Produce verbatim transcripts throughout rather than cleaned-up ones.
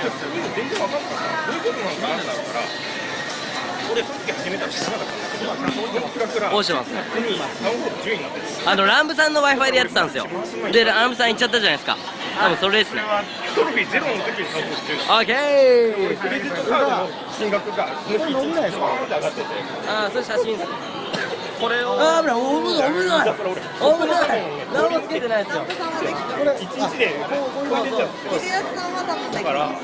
全然分かんなかった。どういうことなのかなってなるから、俺その時始めたら知らなかったんだけど、クラクラ押してますね。 ダウンロードじゅういになってる。 あのランブさんの Wi-Fi でやってたんですよ。でランブさん行っちゃったじゃないですか。多分それですね。 トロフィーゼロの時にダウンロードじゅうい。 オッケー。 クレジットカードの金額がその日一日バーンって上がってて。 ああ、それ写真です。 これをああ、危ない、危ない、危ない。危ない。何もつけてないですよ。 これ一日でこう出ちゃって。だから、あのー、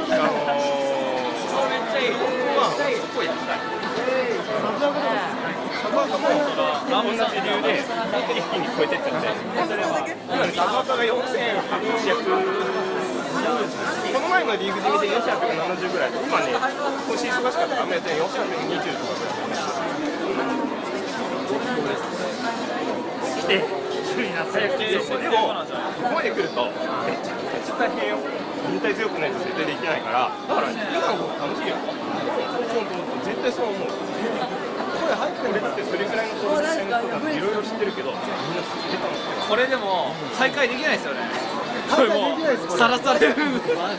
めっちゃいい。まあ、そこやったい。同じ理由で、本当に一気に超えてっちゃって、今、サブアカがよんせんはっぴゃく、この前のリーグで見てよんせんはっぴゃくななじゅうぐらいで、今ね、今週忙しかったから、あんまやってよんせんはっぴゃくにじゅうとかぐらい来て、早く来て、でも、ここまで来ると、めちゃくちゃ大変よ。忍耐強くないと絶対できないから、だから、今の方が楽しいよ。絶対そう思う。声入ってるだってそれぐらいの当事者の人がいろいろ知ってるけど、みんな知ってたの。これでも大会できないですよね。これもうさらされる。普通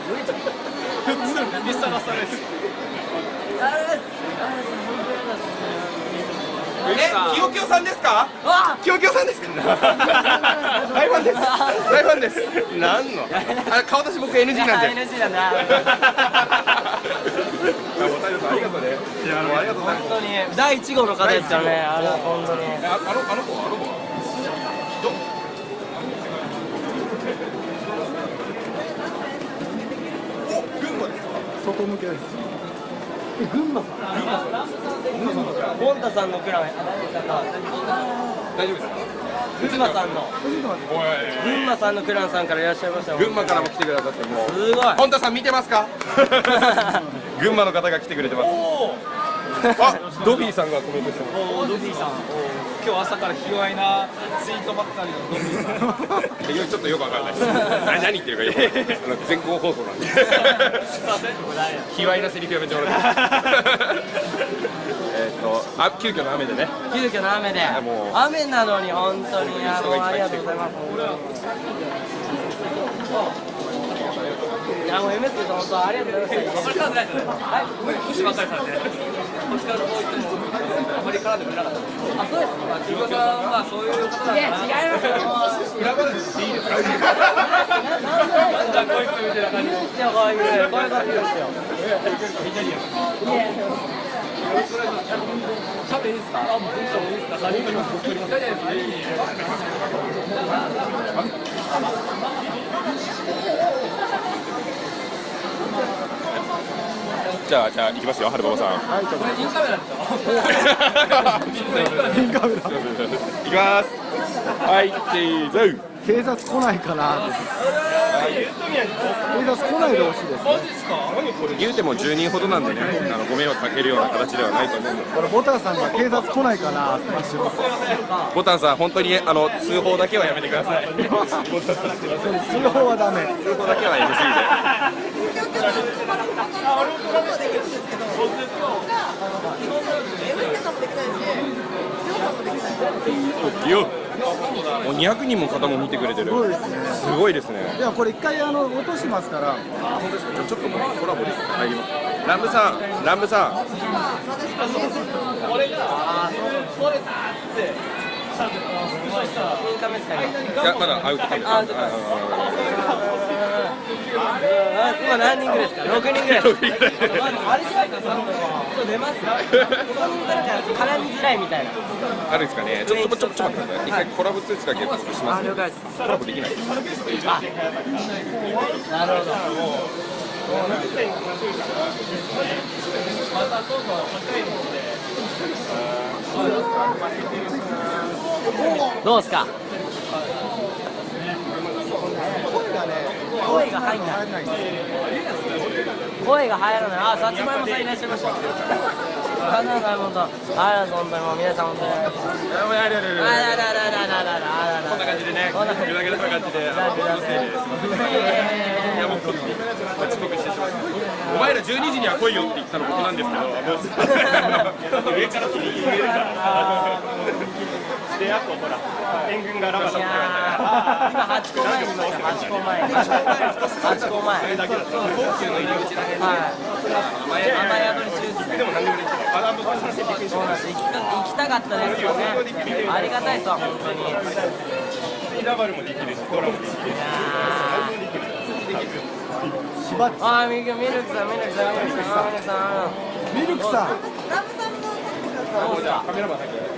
にさらされる。え、きよきよさんですか？きよきよさんですか？大ファンです。大ファンです。なんの？あ、顔出し僕 エヌジー なんで。エヌジー なんだ。ありがとうね。いや、あの、ありがとう。本当にだいいち号の方ですからね。あの、本当に。あの、あの子、あの子。ど？お、群馬ですか？ 外向けです。え、群馬さん。 モンタさんのクラン。 大丈夫ですか？ 群馬さんの。群馬さんのクランさんからいらっしゃいました。 群馬からも来てくださって、もう。 すごい。 本田さん見てますか？群馬の方が来てくれてます。あ、ドビーさんがコメントしてます。 おー、ドビーさん。今日朝から卑猥なツイートばっかりのドビーさん。 ちょっとよくわかんないです。何何言ってるかよくわかんない。全校放送なんで。卑猥なセリフやめてもらって。えっと、あ、急遽の雨でね。 急遽の雨で。 もう雨なのに本当にあのありがとうございます。いやもう エムエス 本当ありがとうございます。 あんまり絡んでないですね。はい。腰ばっかりされて。こっちからこう言ってもあんまり絡んでくれなかった。 あ、そうですか。 木岡さんはそういう方だいや違いますよ。 裏話していいですか？ なんだこいつみたいな感じ。 いいですよこういうこういう感じですよ。 シャベいいですか？あ、もう全然いいですか？三人とも僕よりも大丈夫です。 じゃあ、じゃあ、行きますよ、春馬さん。 はい、 これインカメラでしょ？ インカメラ。 行きます。はい、チーズ。 警察来ないかなって。警察来ないでほしいですね。 言うてもじゅうにんほどなんでね、あのご迷惑かけるような形ではないと思うんで。 これボタンさんが警察来ないかなって話を。 ボタンさん、本当にあの通報だけはやめてください。 通報はダメ。 通報だけは エヌジー で。よっ。もうにひゃくにんも方も見てくれてる。 すごいですね。 すごいですね。 いやこれ一回あの落としますから。 本当ですか。ちょっともうコラボで入ります。ランブさん、ランブさん。いやまだアウトカメラ。 今何人ぐらいですか？ろくにんぐらい。あれじゃないか、そう出ますよ。絡みづらいみたいな。 あるんですかね。ちょっとちょっとちょっと待ってください。一回コラボ通知だけ僕します。 了解です。 コラボできない。 あ、なるほど。どうですか？声が入んない。声が入らない。あ、さつまいもさんいらっしゃいました。あ、なるほど。あら、本当にもう皆さん本当に。あらららららららら。 こんな感じでね。こんな感じで。いやもう遅刻してしまいました。お前らじゅうにじには来いよって言ったの僕なんですけど、上から切り入れるから。 で、あとほら、援軍がラバラバいやー今はちこまえにいますよ。はちこまえ。はちこまえ。 だけだったら、東急の入り口だけで、 はい。雨宿り中ですね。 でも何でもできる。あ、あの、これ参戦びっくりしまそうなんです。行きた行きたかったですよね。ありがたいですわ本当に。いやラバルもできるし、ドラもできるし、 ー。 しばっあーミルクミルクさんミルクさんミルクさんミルクさん。 ミルクさん、 どうですか。 カメラマンだけど。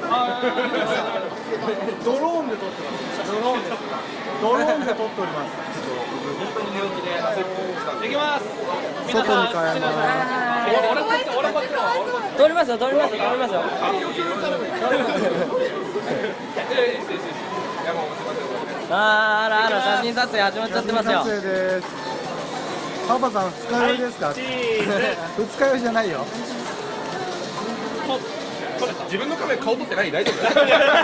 ドローンで撮ってます。ドローンですか。ドローンで撮っております。 できます。 外に変えます。 俺こっち俺こっちの撮りますよ撮りますよ撮りますよ。あーあらあら写真撮影始まっちゃってますよ。 撮影です。パパさん二日酔いですか。二日酔いじゃないよ。 自分のカメラ顔撮ってない？大丈夫？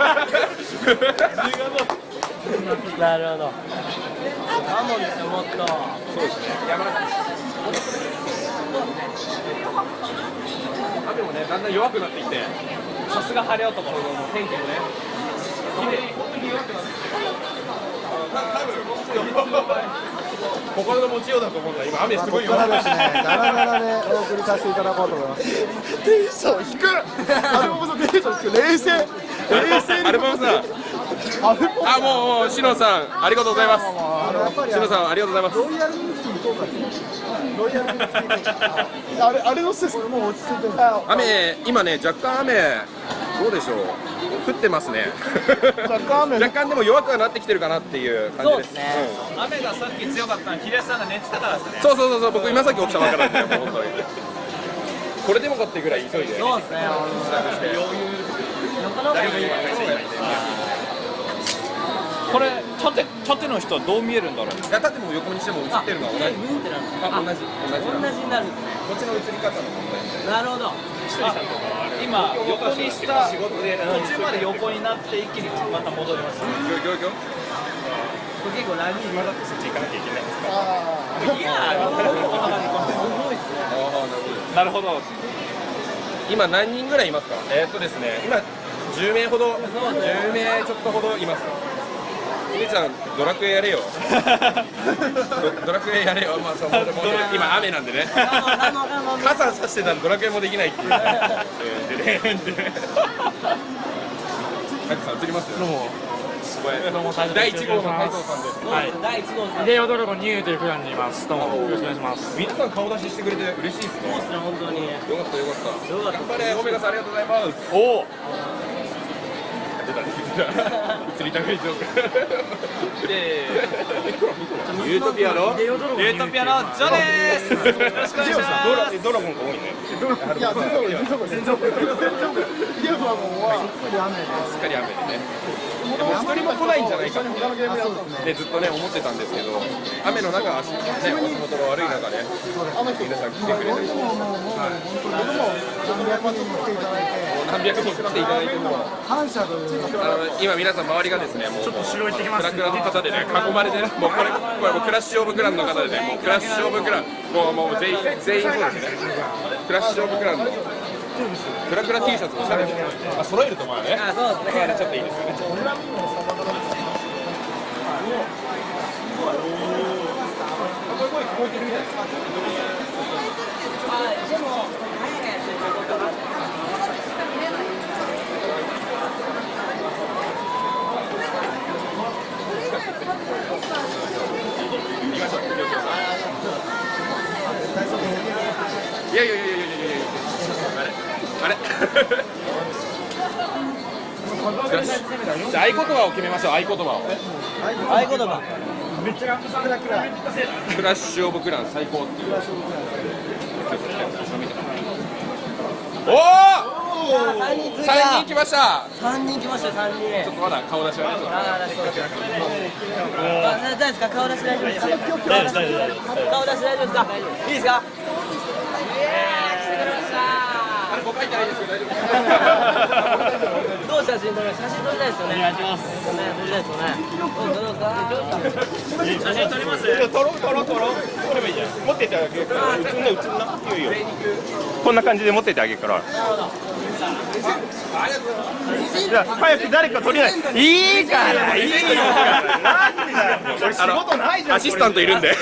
なるほど。カモンですよもっと。 そうですね。山中。雨もね、だんだん弱くなってきて、 さすが晴れ男。 天気もね、綺麗に本当に弱くなってきて、多分心の持ちようだと思うんだ。今雨すこごいよ。 こからですね、ガラガラでお送りさせていただこうと思います。テンション低く。アルバムさんテンション低く。冷静。冷静に。 アルバムさん。 アルバム。 あ、もうもうシノさんありがとうございます。 あのやっぱりシノさんありがとうございます。 ロイヤルミルクティーとかですね。ロイヤルミルクティーとか。あれあれのせいです。これもう落ち着いてる。 雨今ね若干雨どうでしょう。降ってますね。 若干雨。 若干でも弱くはなってきてるかなっていう感じです。 そうですね。 雨がさっき強かったのは平井さんが寝てたからですね。 そうそうそうそう、僕今さっき起きたばっかなんで、もう本当に。これでもかっていうぐらい急いで。 そうですね。横の方がいい。 これ縦縦の人はどう見えるんだろう。 いや、縦も横にしても映ってるのは同じ。 ムーってなんですか。 あ、同じ同じ。 同じになるんですね。 こっちの映り方の問題。 なるほど。 今横にした途中まで横になって一気にまた戻りました。 ギョギョギョ。 これ結構ラグ今だってそっち行かなきゃいけないんですか。 いやー、すごいですね。 ああ、なるほど。 なるほど。 今何人ぐらいいますか。えーっとですね、今じゅうめいほど、じゅうめいちょっとほどいます。ゆうちゃんドラクエやれよ。ド, ドラクエやれよ。まあそうもう今雨なんでね。傘さしてたらドラクエもできないっていう。でねで。マイクさん映りますよ。どうも。だいいち号の太蔵さんです。 はい。だいいち号ですね。 イデオドラゴンニューというプランにいます。どうもよろしくお願いします。 皆さん顔出ししてくれて嬉しいですね。 そうですね本当に。 よかったよかった。 よかった頑張れオメガさんありがとうございます。 おお。 出た映りたくいジョーク。ユートピアのイデオドラゴンユートピアのジョです。よろしくお願いします。 ドラゴンが多いね。 いや、全然全然全然全然イデオドラゴンはすっかり雨で。 すっかり雨でね。でも一人も来ないんじゃないかってずっとね思ってたんですけど、雨の中ね足元の悪い中で皆さん来てくれて、 もうもうもう本当に僕も何百人来ていただいて、 何百人来ていただいても、 感謝という。 あの今皆さん周りがですねもうちょっと後ろ行ってきますクラクラの方でね囲まれてね、もうこれこれもうクラッシュオブクランの方でね、もうクラッシュオブクランもうもう全員全員そうですね。クラッシュオブクランのクラクラ T シャツをしゃれあ揃えるとまあね。 あ、そうですね。 ちょっといいですよね。 あ、でも早いやついやいやいやいやいやいやいやあれあれじゃあ合言葉を決めましょう。合言葉を合言葉。 クラッシュオブクラン最高っていうおお三人追加。 さんにん来ました。 三人来ました三人。 ちょっとまだ顔出しはねちょっとああ、そうです。あ、大丈夫ですか。顔出し大丈夫ですか。顔出し大丈夫ですか。いいですか。イエーイ、来てくれました。 ご書いてないですけど大丈夫。 どう写真撮る？写真撮りたいですよね。お願いします。ね、撮りたいですよね。どうぞどうぞ。写真撮ります？ 撮ろう撮ろう撮ろう。撮ればいいじゃん。持ってってあげるから。映んな映んな。いいよいいよ。こんな感じで持ってってあげるから。じゃあ早く誰か撮りない。いいからいいから。なんだよ。俺仕事ないじゃん。アシスタントいるんで。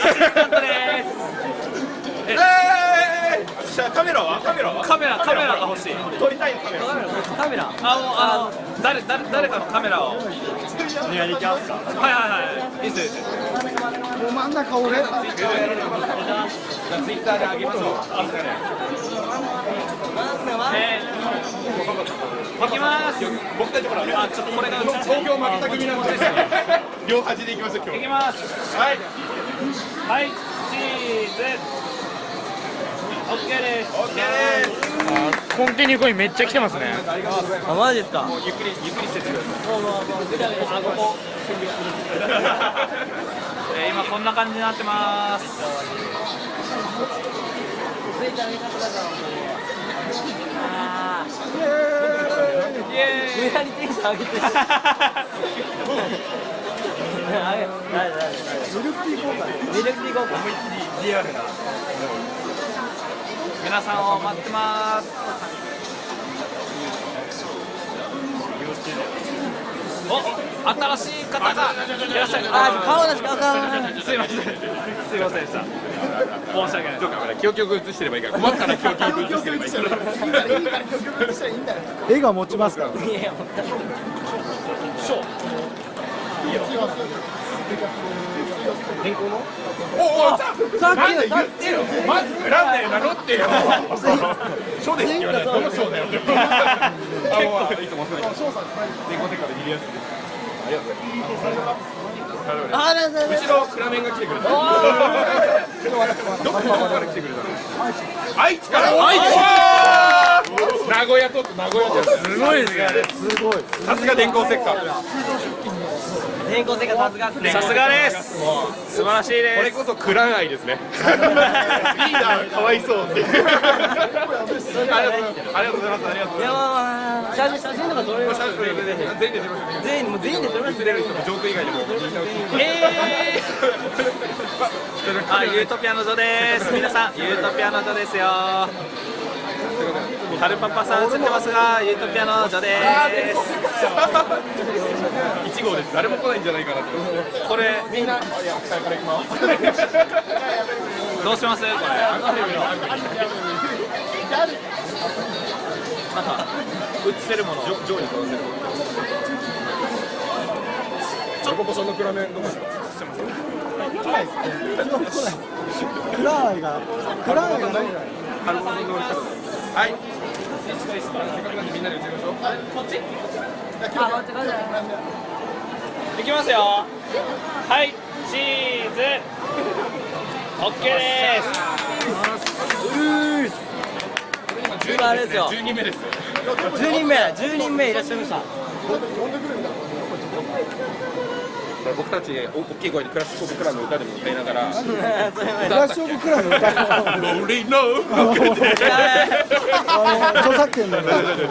えー、じゃあカメラはカメラはカメラカメラが欲しい。 撮りたいのカメラ。 カメラ。 あのあの誰誰誰かのカメラを。 お願いできますか。 はいはいはい。いいです。 もう真ん中俺。 ツイッターであげましょう。 えー、行きます。 僕たちほら、 あ、ちょっとこれが東京負けた気味なんで両端でいきますよ今日。 行きます。 はいはいチーズ。オッケーです。 オッケーです。 コンティニューコインめっちゃ来てますね。 あ、マジですか。 ゆっくりゆっくりしてってください。 もうもうもうぐちゃぐちゃしてここ。 えー、今こんな感じになってます。 ツイッター見たください。ああ。 イエーイ。 無駄にテンション上げてる。ミルクティー効果。ミルクティー効果。 リアルな。 皆さんを待ってます。お、新しい方がいらっしゃる。 あ、顔出し顔顔。 すいません。すいませんでした。申し訳ない。 どうか記憶力映してればいいから。困ったら記憶力映してればいいから。 いいからいいから曲曲したらいいんだよ。絵が持ちますから。 いや、本当に。 変更の？おお、さっきさっき言ってよ。まず選んで名乗ってよ。そうですよね。どの賞だよ。結構いつもそう。賞さん、電光石火で見るやつです。ありがとうございます。 あららら。 後ろクラメンが来てくれた。どこから来てくれたの？愛知から。愛知。名古屋と名古屋です。すごいですね。 すごい。 さすが電光石火。 電光石火さすがですね。 さすがです。素晴らしいこれです。 こそクラン愛ですね。リーダーかわいそうって。ありがとうございます。ありがとうございます。ありがとうございます。 いや、まあ写真写真とか撮れます。 全員で出ました。 全員もう全員で撮れます。 出れる人もジョーク以外でも。 えー、あ、ユートピアのジョです。皆さん、ユートピアのジョですよ。カルパパさん映ってますが、ユートピアのジョです。 一号です。誰も来ないんじゃないかなって。 これみんな、いや、から行きます。 どうしますこれ。なんか映せるもの。 ジョーに撮らせる。チョコポさんのクラメンどこですか。 来ないですね。クラーイがクラーイがない。 カルパさんの乗り方。はい。せっかくなんでみんなで映りましょう。 こっち？ あ、待ってください。 いきますよ。はい、チーズ。オッケーです。 今あれですよ。 十人目です。 十人目、十人目いらっしゃいました。 僕たち大きい声でクラシックオブクラブの歌でも歌いながら。 クラッシュオブクラブ歌うの。 ノリノ著作権だね。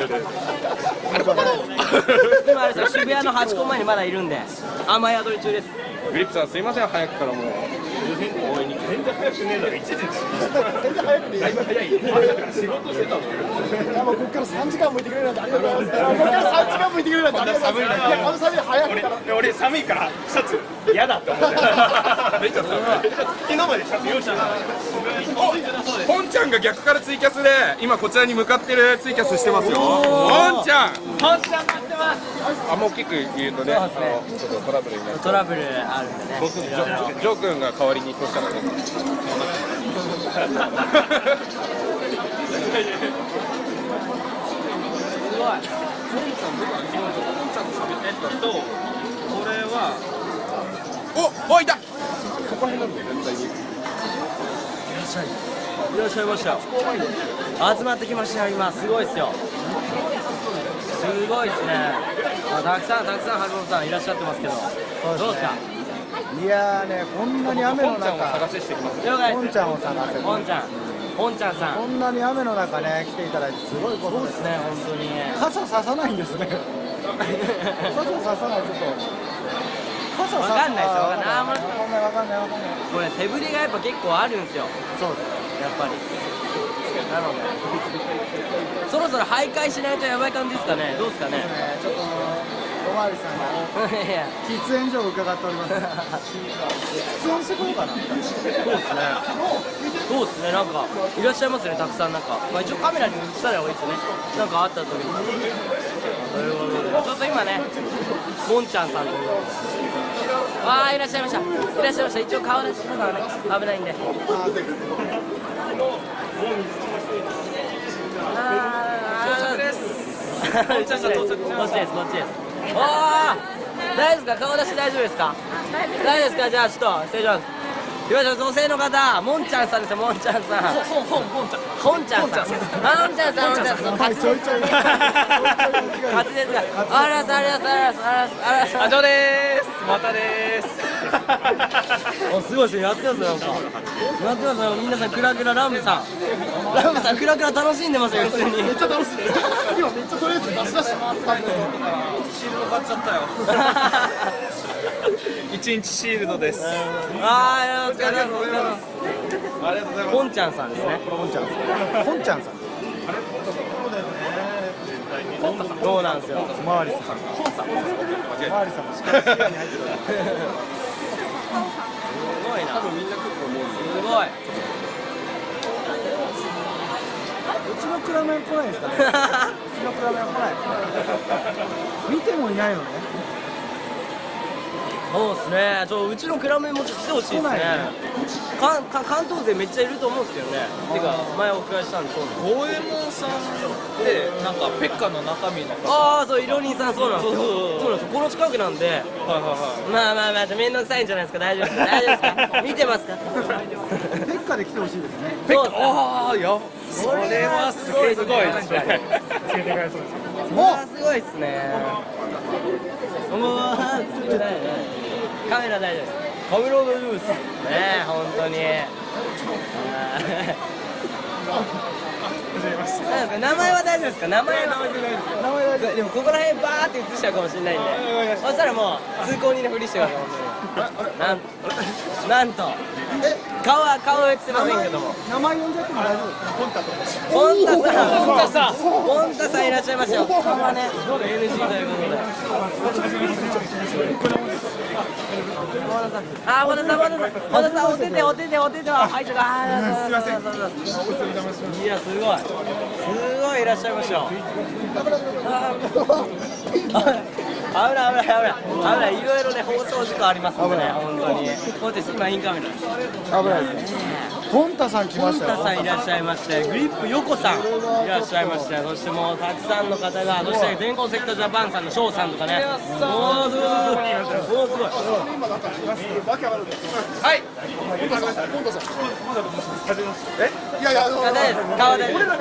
今あれですよ、渋谷のハチ公前にまだいるんで、雨宿り中です。 グリップさんすいません早くからもう。応援に全然早くねえだろ。一時。 全然早くね。 だいぶ早い。仕事してたの。 いやもうここから三時間もいてくれるなんてありがとうございます。ここから三時間もいてくれるなんてありがとうございます。いやこの寒い早くから。 俺寒いからシャツ嫌だって思って。めっちゃ寒い。昨日までシャツ用意してた。本ちゃんが逆からツイキャスで今こちらに向かってるツイキャスしてますよ。本ちゃん。 本ちゃん待ってます。 あんま大きく言うとね、あのちょっとトラブルになる。 トラブルあるんでね。 僕ジョジョー君が代わりに越したので。 すごい。 えっと、これは。 お、おいた。 そこら辺なんだよ絶対に。 いらっしゃい。いらっしゃいましたよ。集まってきましたよ今、すごいですよ。すごいですね。あ、たくさんたくさん春本さんいらっしゃってますけど、どうですか。 いやーねこんなに雨の本ちゃんを中。 探せしてきます。 了解です。 ポンちゃんを探せ。 ポンちゃん。 ポンちゃんさん。 こんなに雨の中ね来ていただいてすごいことでそうですすね、本当に。 傘ささないんですね傘ささないちょっと傘ささわかんないですよわかんないあんまりわかんないわかんないわかんないこれ手ぶれがやっぱ結構あるんですよ。 そうですやっぱり。なので、そろそろ徘徊しないとやばい感じですかね。どうですかね。 ねちょっとおまわりさんがいや、 喫煙所を伺っております喫煙してこようかなそうですね。そうですね。なんかいらっしゃいますね。たくさんなんか。まあ一応カメラに映さない方がいいですよね。なんかあった時に。ということで、ちょっと今ね、モンちゃんさんということで。わあ、いらっしゃいました。いらっしゃいました。一応顔出しますからね。危ないんで。到着です。到着です。こっちです。こっちです。おー、大丈夫ですか。顔出し大丈夫ですか。大丈夫ですか。じゃあちょっと失礼します。いましょう、女性の方、モンちゃんさんですよ。モンちゃんさん。 ほんほんほんちゃんモンちゃんさん。あ、モンちゃんさん、モンちゃんさん。 はいちょいちょい滑舌が。あらす、あらす、あらす、あらす、あらす。 あじょうでーすまたでーすお、すごいですね。やってますよ、なんか。やってますよ。皆さん、クラクララムさん。ラムさん、クラクラ楽しんでますよ、普通に。 めっちゃ楽しい今めっちゃとりあえず出し出してますシールド買っちゃったよ一日シールドですあー、お疲れ様です。 ありがとうございますポンちゃんさんですね。 ポンちゃんさんポンちゃんさんそうなんですよ。 おまわりさんおまわりさんもしっかり視野に入ってるすごいな。すごい。 うちのクラメン来ないですかねうちのクラメン来ない見てもいないのねそうですね。ちょうちのクラメンもちょっと来てほしいですね。 来ないよね関関東勢めっちゃいると思うんですけどね。てか前お伺いしたんでそうなんです。 ゴエモンさんってなんかペッカの中身の方ああ、そう、イロニーさんそうなんですよ。 そうそうそうそうなんですよ。この近くなんで。 はいはいはいまあまあまあ、めんどくさいんじゃないですか。大丈夫ですか。大丈夫ですか。見てますか。 ペッカで来てほしいですねそうですね。 ああいやそれはすごいすごいですね連れて帰りそうですよ。 それはすごいですね。もうカメラ大丈夫です。カメラ大丈夫です。ねえ、本当に。なんか名前は大丈夫ですか。名前は名前大丈夫でもここら辺バーって映しちゃうかもしれないんで、そしたらもう通行人のふりしてください。本当になんなんと顔は顔は映ってませんけども、 名前呼んじゃっても大丈夫ですかポンタとポンタさん、ポンタさん、ポンタさんいらっしゃいましたよ。顔はね エヌジー ということで。あー、本田さん、本田さん、本田さん、お手手、お手手、お手手は入ってる。あー、すみません。いや、すごい。すごいいらっしゃいましたよ。危ない危ない危ない危ない、いろいろね放送事故ありますんでね、本当に。こうです、今インカメラです。 危ないですねポンタさん来ポンましたよタさんいらっしゃいまして、グリップ横さんいらっしゃいまして、そしてもうたくさんの方が、そして電光石火ジャパンさんの翔さんとかね、もうすごいすごい、もうすごい。 はいいやいやあの大丈夫です、顔大丈夫です。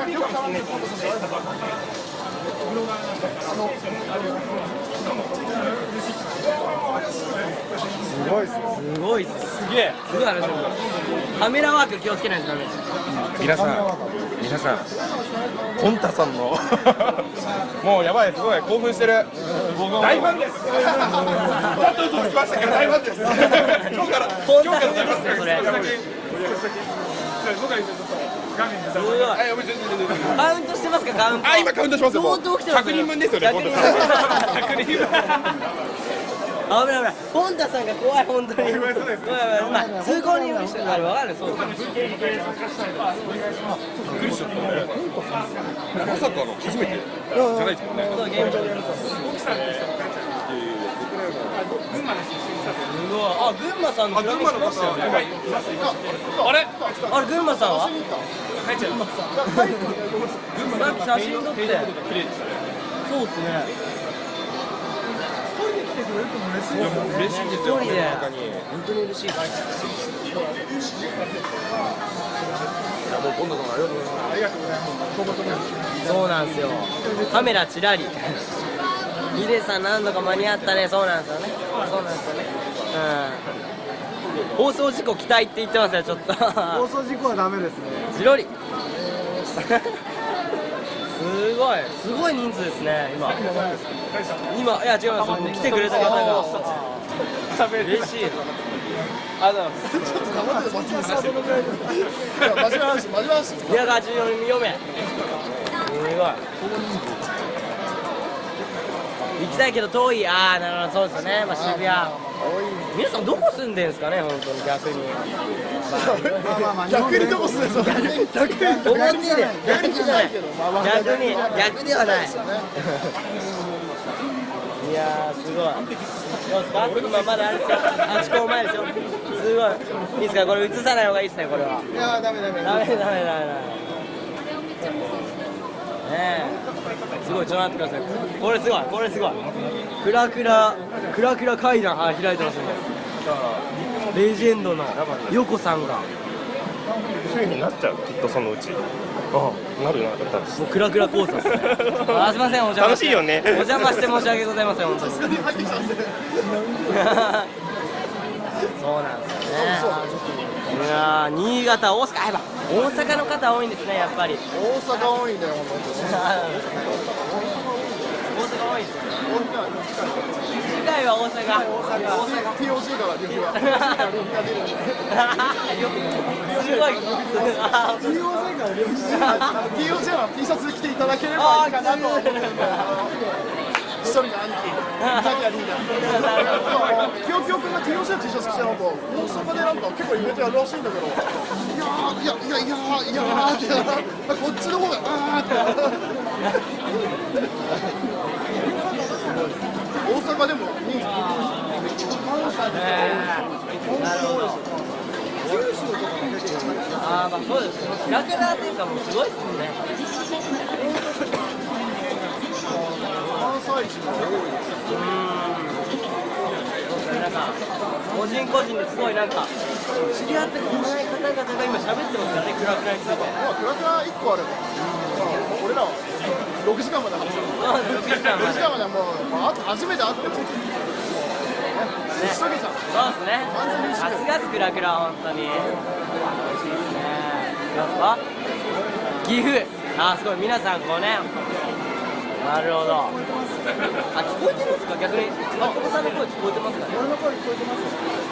すごいっすねすごいっす、すげえ、すごい話だ。カメラワーク気をつけないとダメですよ。 皆さん皆さんポンタさんのもうやばい、すごい興奮してる。大ファンです。ちゃんと嘘つきましたけど大ファンです。今日からポンタさんですね、それ。すごい。カウントしてますか、カウント。 あ、今カウントしますよ。もう相当来てますひゃくにんぶんですよね。 ひゃくにんぶん。 ひゃくにんぶん。 危ない危ない、ポンタさんが怖い、本当に。ごめんごめん、まあ通行人の人、あれ分かる、そうです。 まさかの初めてじゃないですもんね。 そう、ゲーム上でやると。すごい。あ、群馬さんの。 あ、群馬の方はやばい。 あれあれ、群馬さんは。 入っちゃうさっき写真撮って。そうですね。 嬉しいですよ。 一人で中に。 本当に嬉しいです。 もうポンタさんありがとうございます。ありがとうございます。 そうなんですよ。カメラちらり。ヒデさん何度か間に合ったね。そうなんですよね。そうなんですよね。うん。 放送事故期待って言ってますよ、ちょっと。 放送事故はダメですね。 ジロリ。すごい、すごい人数ですね、今。今、いや、違います、来てくれた方が。嬉しい。ありがとうございます。 ちょっと頑張って、松本さんはどのぐらいですか。いや、真面目な話、真面目な話。 にひゃくはちじゅうよん読め。すごい。行きたいけど遠い。ああ、なるほど、そうですよね。まあ、渋谷。皆さんどこ住んでんですかね、本当に逆に。 逆にどこ住んでんの。逆に。逆に。 表で。逆にじゃない。逆に、逆ではない。いやー、すごい。どうですか。今まだあれですよ。ハチ公前ですよ。すごい。いいですか、これ映さない方がいいですね、これは。 いや、ダメダメ。 ダメダメダメダメ。ねえ、すごい、ちょっと待ってください。これすごい、これすごい。クラクラ、クラクラ階段、はい、開いてますね。レジェンドの横さんが。 そういう風になっちゃう、きっとそのうち。ああ、なるな、だったら。 もうクラクラコースです。あ、すみません、お邪魔楽しいよね。 お邪魔して申し訳ございません、本当に。そうなんですよね。いやー、新潟、大阪、やっぱ大阪の方多いんですね、やっぱり。 大阪多いんだよ、本当に。 大阪多いですよ。次回は大阪。大阪。 ティーオージー からリフが。 すごい。 ティーオージー からリフ。ティーオージー の T シャツ着ていただければいいかなと思って。一人の兄貴、イタリアリーダー。記憶君が ティーオージー の T シャツ着てなんか大阪でなんか結構イベントやるらしいんだけど、いやーいやいやいやいやーってこっちの方があーって。大阪でも人気。 ああ、まあそうですね。キラキラっていうかもうすごいですもんね。 関西人が多いです。 なんか個人個人ですごいなんか知り合ってこない方々が今喋ってますからね、クラクラについて。 まあクラクラ一個あれば、俺らは六時間まで話せる。 ろくじかんまで。 六時間まではもうあと初めて会っても。一緒にじゃん。 そうですね。さすがスクラクラ本当に。美味しいですね。いきますか。岐阜。あー、すごい皆さんこうね。なるほど。あ、聞こえてるんですか、逆に。あ、お子さんの声聞こえてますかね。 俺の声聞こえてますよ。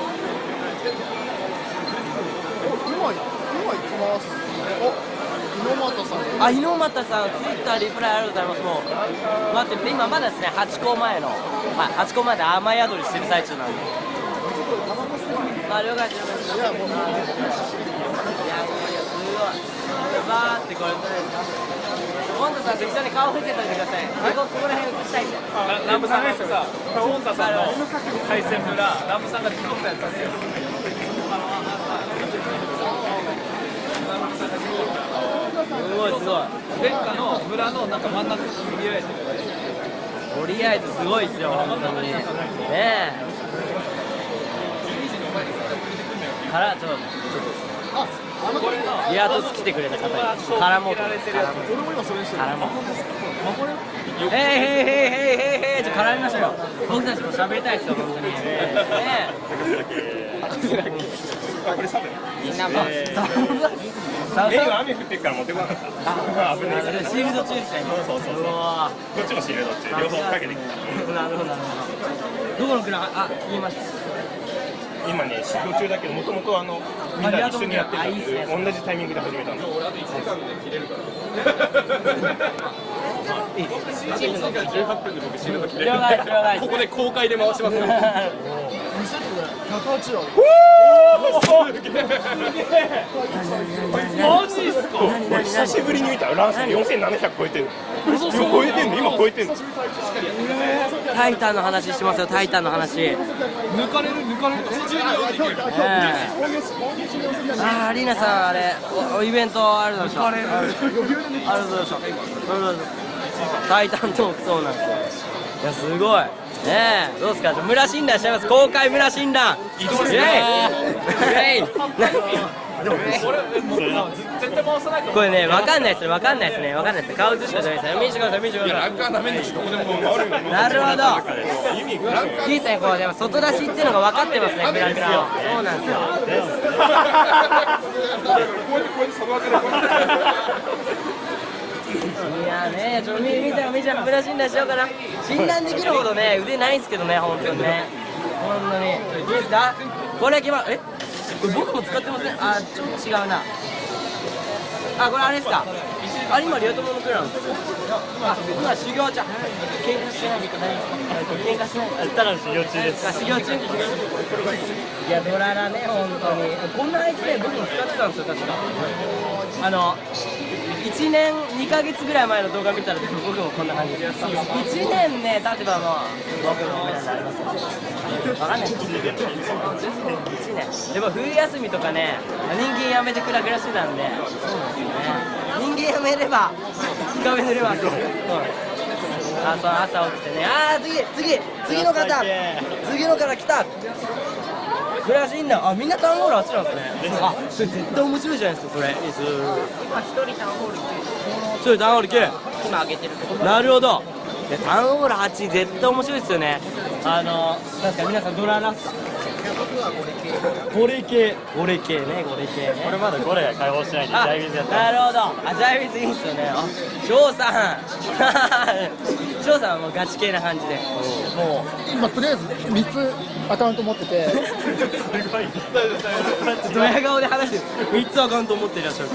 お、今今行きます。お、猪俣さん。 あ、猪俣さん、ツイッターリプライありがとうございます。もう待って、今まだですね、ハチ公前の、はい、ハチ公前で雨宿りしてる最中なんで。あ、了解です。いや、もう、いや、もう、いや、すごい。バーってこれ、モンタさんと一緒に顔見せといてください。ここら辺映したいんで。 ラムさんがさ、モンタさんの海鮮村、ラムさんが作ったやつですよ。 すごいすごい。 殿下の村のなんか真ん中に見える。 とりあえずすごいですよ、本当に。ねえ。からちょっとちょっあ、あのこれとリアトス来てくれた方に絡もうと。 俺も今それしてる。 絡もう。へいへいへいへいへいへい、ちょっと絡みましょうよ。僕たちも喋りたいですよ、本当に。ねえ。みんなもう。 え、今雨降ってるから持ってこなかった。危ない。 シールド中ですか、今。 そうそうそう。 うわこっちもシールド中、両方かけてきた。 なるほどなるほど。どこの国？あ、言いました。 今ね、試行中だけど、もともとあのみんな一緒にやってたんで、同じタイミングで始めたんです。 チームのじゅうはっぷんで僕シールド切れる。 了解です了解です。 ここで公開で回しますよ。 ひゃくはちだ。 マジっすか？ 俺久しぶりに見たランスよんせんななひゃく超えてる。超えてんの？今超えてんの？ タイタンの話してますよ、タイタンの話。 抜かれる抜かれる。 あー、リーナさん、あれ、おおイベントありがとうございました。ありがとうございました。タイタントーク、そうなんですよ。いや、すごい。ねえ、どうですか、村診断しちゃいます。公開村診断。イエイイエイ。 絶対回さないとこれね、わかんないですね、わかんないですね、わかんないですね。顔映しかダメですね。見せてください、見せてください。 ランカーダメでしょ、どこでも回るよ。 なるほど。 意味ランカーいいですね、こうでも外出しっていうのが分かってますね、グランクラは。そうなんですよ。いやね、ちょっと見見たら見ちゃう、村診断しようかな。診断できるほどね、腕ないんですけどね、本当にね。本当に。いいですか？これ決まえ？これ僕も使ってません。あ、ちょっと違うな。あ、これあれですか？あれ今リア友のクラなんですよ。あ、今修行中。喧嘩してないですか？喧嘩してないですか？ ただの修行中です。 あ、修行中。いや、ドララね、本当に。こんな相手で僕も使ってたんですよ、確か。あの、いちねんにかげつぐらい前の動画見たら、僕もこんな感じです。いちねんね、経てばもう、僕の目になりますよ。わかんないです。いちねん。でも、冬休みとかね、人間やめてクラクラしてたんで、そうなんですよね。人間やめれば、日陰濡れます。そうなんです。あ、そう、朝起きてね、あー、次、次、次の方、次の方来た。グラシンダー、あ、みんなタウンホールあっちなんですね。あ、それ絶対面白いじゃないですか、それ。いいです。今一人タウンホール一人タウンホールきゅう。今開けてるところ。なるほど。いや、タウンホールはち絶対面白いですよね。あの、なんですか、皆さんドララスか。ゴレ系、ゴレ系ね、ゴレ系ね。 これまだゴレが解放してないんで、ジあ、 ャイビズやってなるほど。あ、ジャイビズいいんすよね。あ、翔さん。翔さんはもうガチ系な感じで。もう。 今とりあえずみっつアカウント持っててドヤ顔で話してる。みっつアカウント持っていらっしゃる。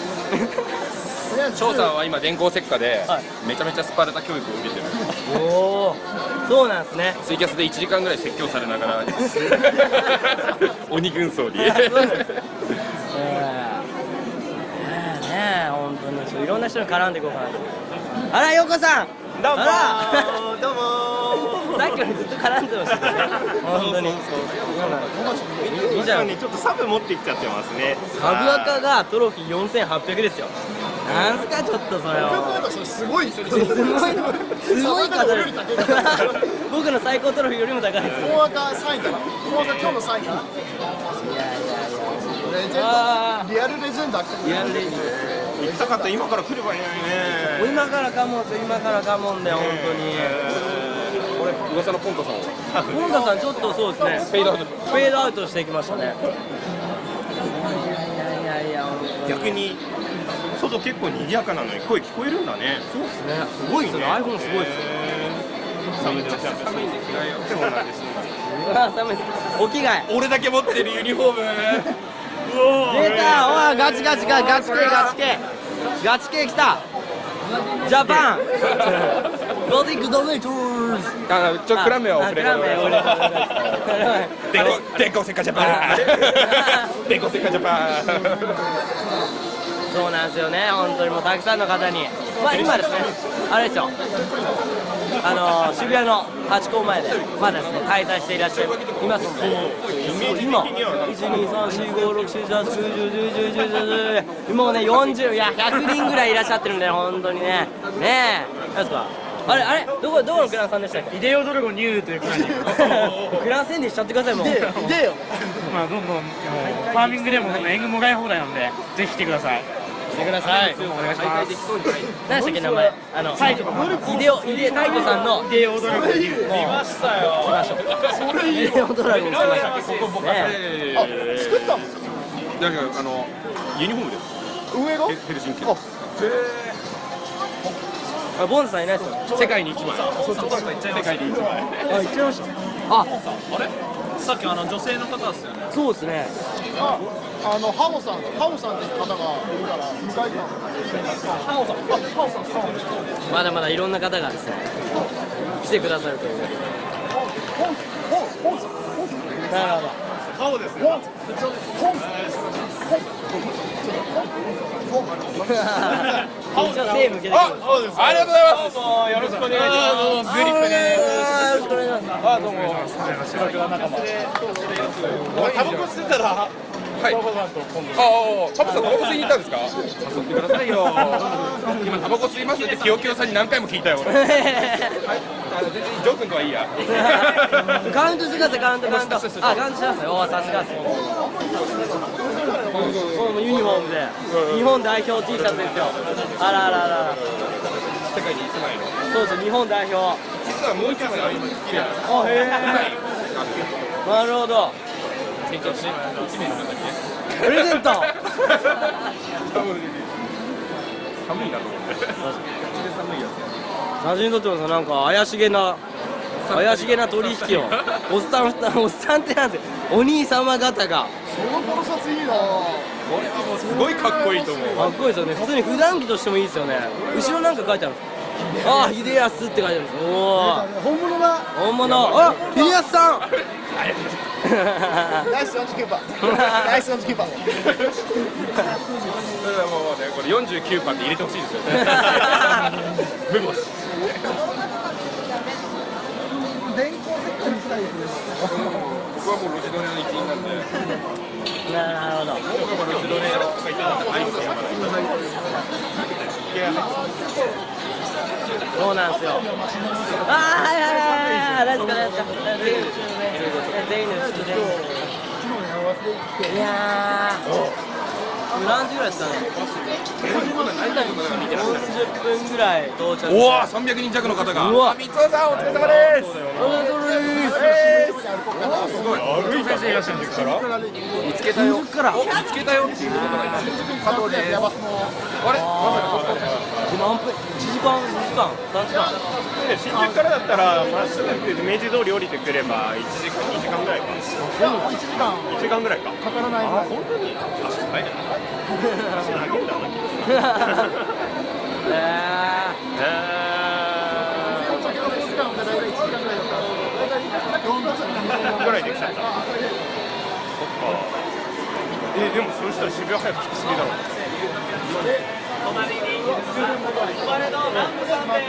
翔さんは今電光石火ではいめちゃめちゃスパルタ教育を受けてる。 おお、そうなんですね。 ツイキャスでいちじかんぐらい説教されながら鬼軍曹に。 そうなんですね。ねえ、本当にそういろんな人に絡んでいこうかなと。あら、ようこさん。 どうもあらーどうもー。 さっきよりずっと絡んでましたね。本当に。いいじゃん。 ちょっとサブ持ってきちゃってますね。 サブアカがトロフィーよんせんはっぴゃくですよ。なんすかちょっとそれを。 それすごいすごいすごいすごい方よですり高いから僕の最高トロフィーよりも高いです。 大赤さんいかな大赤今日のさんいかなレジェンあドリアルレジェンドー、いやレジ行きたかったら今から来ればいいのにね。 今からかもんですよ、今からかもんで本当に。 これ噂のポンタさんは本田さんちょっとそうですね。 フェードアウト。 フェードアウトしていきましたね。いやいやいやいや。 逆に外結構賑やかなのに声聞こえるんだね。 そうですね。すごいですね。iPhone すごいですよ。 寒いです。寒いんで着替えよう。そうなんです。 うわ寒いです。お着替え。 俺だけ持ってるユニフォーム。 出た。おいガチガチガチガチ系ガチ系ガチ系来た。ジャパン。ゴディックドネイトーズ。 あ、ちょっとクラメはお触れ。 クラメ俺。 デコデコセカジャパン。デコセカジャパン。 そうなんですよね、本当にもうたくさんの方に、まあ今ですね、あれですよ、あのー、渋谷のハチ公前で、まだですね、滞在していらっしゃいますので、今、いち、に、さん、よん、ご、ろく、なな、はち、きゅう、じゅう、じゅういち、じゅうに、じゅうさん、じゅうよん、もうね、よんじゅう、いや、ひゃくにんぐらいいらっしゃってるんで、本当にね、ねえ、なんですか、あれ、あれ、どこ、どこのクランさんでしたっけ？ イデオドラゴンニューというクランに、 クラン宣伝しちゃってください、もう。 でよまあどんどんもうファーミングでも援軍もらい放題なんで、ぜひ来てください。 来てください。 お願いします。 何でしたっけ名前？あのタイトイデオイデタイトさんのイデオドラゴンニュー。 見ましたよ。来ましょう。イデオドラゴン来ました。ね。 あ作ったのだからあのユニフォームです。 上がヘヘルシンキ。 ああボンズさんいないですよ。 世界に一枚。世界に一枚。 あ行っちゃいました。ああれさっきあの女性の方ですよね。 そうですね。 ああのハオさんハオさんっていう方がいるから向かい側ハオさんあハオさんハオさんまだまだいろんな方がですね来てくださるという。 ホンホンホンさんホンさんなるほど。 顔ですね。 ホンホンさん一応セーム受けてくる。 そうです。ありがとうございます。よろしくお願いします。グリップです。 よろしくお願いします。 あ、どうも。タバコ吸ってたら。はい。ああ、パパさんタバコ吸いに行ったんですか。誘ってくださいよ。今タバコ吸いますって清清さんに何回も聞いたよ俺。はい。あの全然ジョー君とはいいや。 カウントしてください、カウントカウント。あ、カウントしてください。おお、さすがです。 このユニフォームで、日本代表 T シャツですよ。あらあらあら。 世界にいちまいの。 そうです、日本代表。 実はもう一枚あります。綺麗な。 あ、へえ。なるほど。 成長していち名の中にね。 プレゼント。 寒いなと思って。寒いやつ。 写真撮ってます。なんか怪しげな怪しげな取引を。おっさんおっさんってなんで、お兄様方が。 そのポロシャツいいな。 これはもうすごいかっこいいと思う。 かっこいいですよね。普通に普段着としてもいいですよね。後ろなんか書いてあるんです。ああ、秀康って書いてあるんです。おお。 本物だ。 本物。あ、秀康さん。 ナイスよんじゅうきゅうパー。ナイスよんじゅうきゅうパー。 だからもうね、これよんじゅうきゅうパーって入れてほしいですよね。メモし。 電光石火にしたいですね。 僕はもうロジドネの一員なんで。 なるほど。 僕はロジドネとか言ってたアイスがまだそうなんですよ。ああ、はいはいはいはい。大丈夫か大丈夫か。全員です。全員です。いやー、何時ぐらいですかね。よんじゅっぷんぐらい到着。 おお、さんびゃくにん弱の方が。 うわ、 三尾さんお疲れ様です。 お疲れ様です。 すごい。歩いて先生いらっしゃるんですから。見つけたよ。見つけたよっていうことから今。加藤です。あれ？ 何分？いちじかん、にじかん、さんじかん。 新宿からだったらまっすぐ明治通り降りてくればいちじかん、にじかんぐらいか。 いちじかんいちじかんぐらいか。 かからないぐらい。 本当に？足早いな。足長いんだな。 えぐらいできちゃった。そっか。えー、でもそうしたら渋谷早く来てすぎだろう。 隣にお金のランプさんです。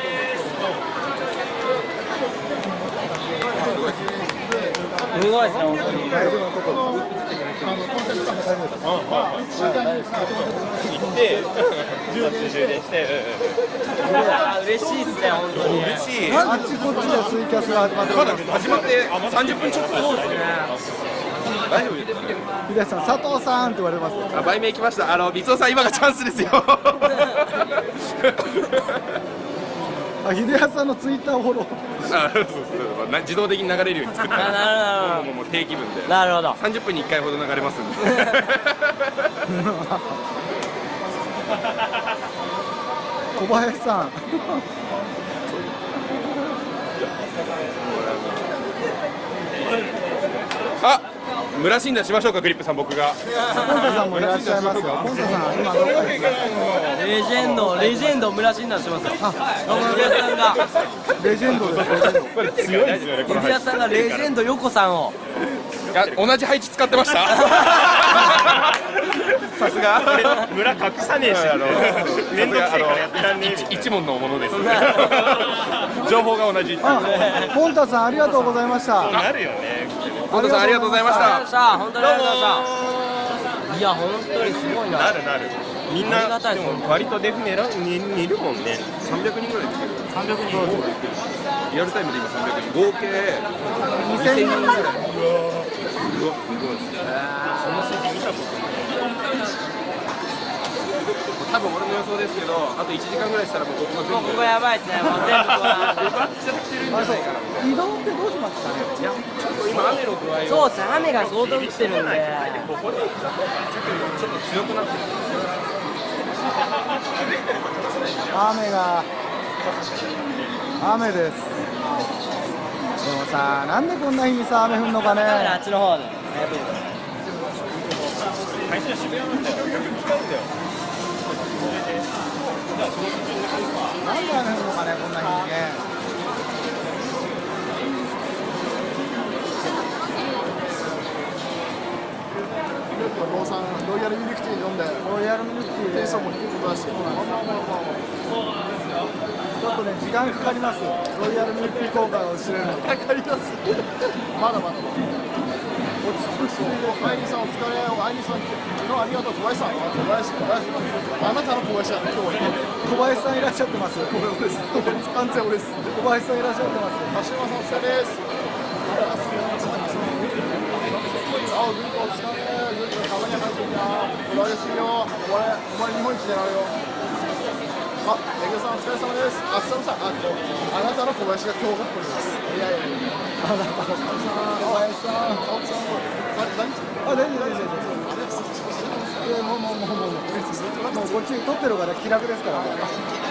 すごいですね、本当に。 行って、充電して、 嬉しいですね、本当に。 嬉しい。 あっちこっちでツイキャスが始まってまだ始まってさんじゅっぷんちょっと。そうですね。大丈夫ですか。 秀康さん、佐藤さんって言われます。 あ、売名来ました。あの、三尾さん、今がチャンスですよ。 あ、秀康さんのツイッターをフォロー。 あ、そうそう、な自動的に流れるように作ってあ、なるほど。 もうもう定期分で。 なるほど。 さんじゅっぷんにいっかいほど流れますんで。 小林さん。 あ、村診断しましょうか、グリップさん、僕が。 ポンタさんもいらっしゃいますよ。ポンタさん、今どこかに。 レジェンド、レジェンド村診断してますよ。あ、秀康さんが。 レジェンドです。レジェンド。 これ強いですよね、この秀康さんがレジェンド横さんを。 いや、同じ配置使ってました。さすが。村隠さねえし、あの、面倒くさいからやってらんねえ。一門のものです。情報が同じ。 あ、ポンタさん、ありがとうございました。 なるよね。ポンタさん、ありがとうございました。 本当にありがとうございました。いや、本当にすごいな。 なるなる。みんな、でも割とデフ狙うにいるもんね。さんびゃくにんぐらい来てる。さんびゃくにん。リアルタイムで今さんびゃくにん。合計にせんにんぐらい。うわ、すごい。その数字見たことない。多分俺の予想ですけど、あといちじかんぐらいしたらもう僕の全部。 ここやばいですね。もう全部こう。移動ってどうしましたね。 いや、ちょっと今雨の具合を。 そうですね。雨が相当降ってるんで。 ここでちょっと強くなってる。 雨が。雨です。でもさ、なんでこんな日にさ、雨降るのかね。 あっちの方で。 会社渋谷なんだよ。逆に使うんだよ。 なんで雨降るのかね、こんな日にね。ローさん、ロイヤルミルクティー飲んで、ロイヤルミルクティーでテンションも低く出して、そうなんですよ。ちょっとね、時間かかります。ロイヤルミルクティー効果を知れるの。かかります。まだまだ。落ち着くし、アイリさんお疲れ、アイリさん、昨日ありがとう、小林さん。小林、小林。あなたの小林さん、今日小林さんいらっしゃってます。俺です。完全俺です。小林さんいらっしゃってます。橋山さんお疲れです。 あ、グリコ、使うね。グリコ、たまに入ってきた。これ上げすぎよ。お前、お前日本一狙うよ。あ、レグさんお疲れ様です。あ、サムさん、あ、あなたの小林が今日がこれです。いやいやいや。あなたの小林さん、小林さん、あ、何？あ、大丈夫大丈夫。いや、もうもうもうもうもう、もうこっち撮ってるから気楽ですからね。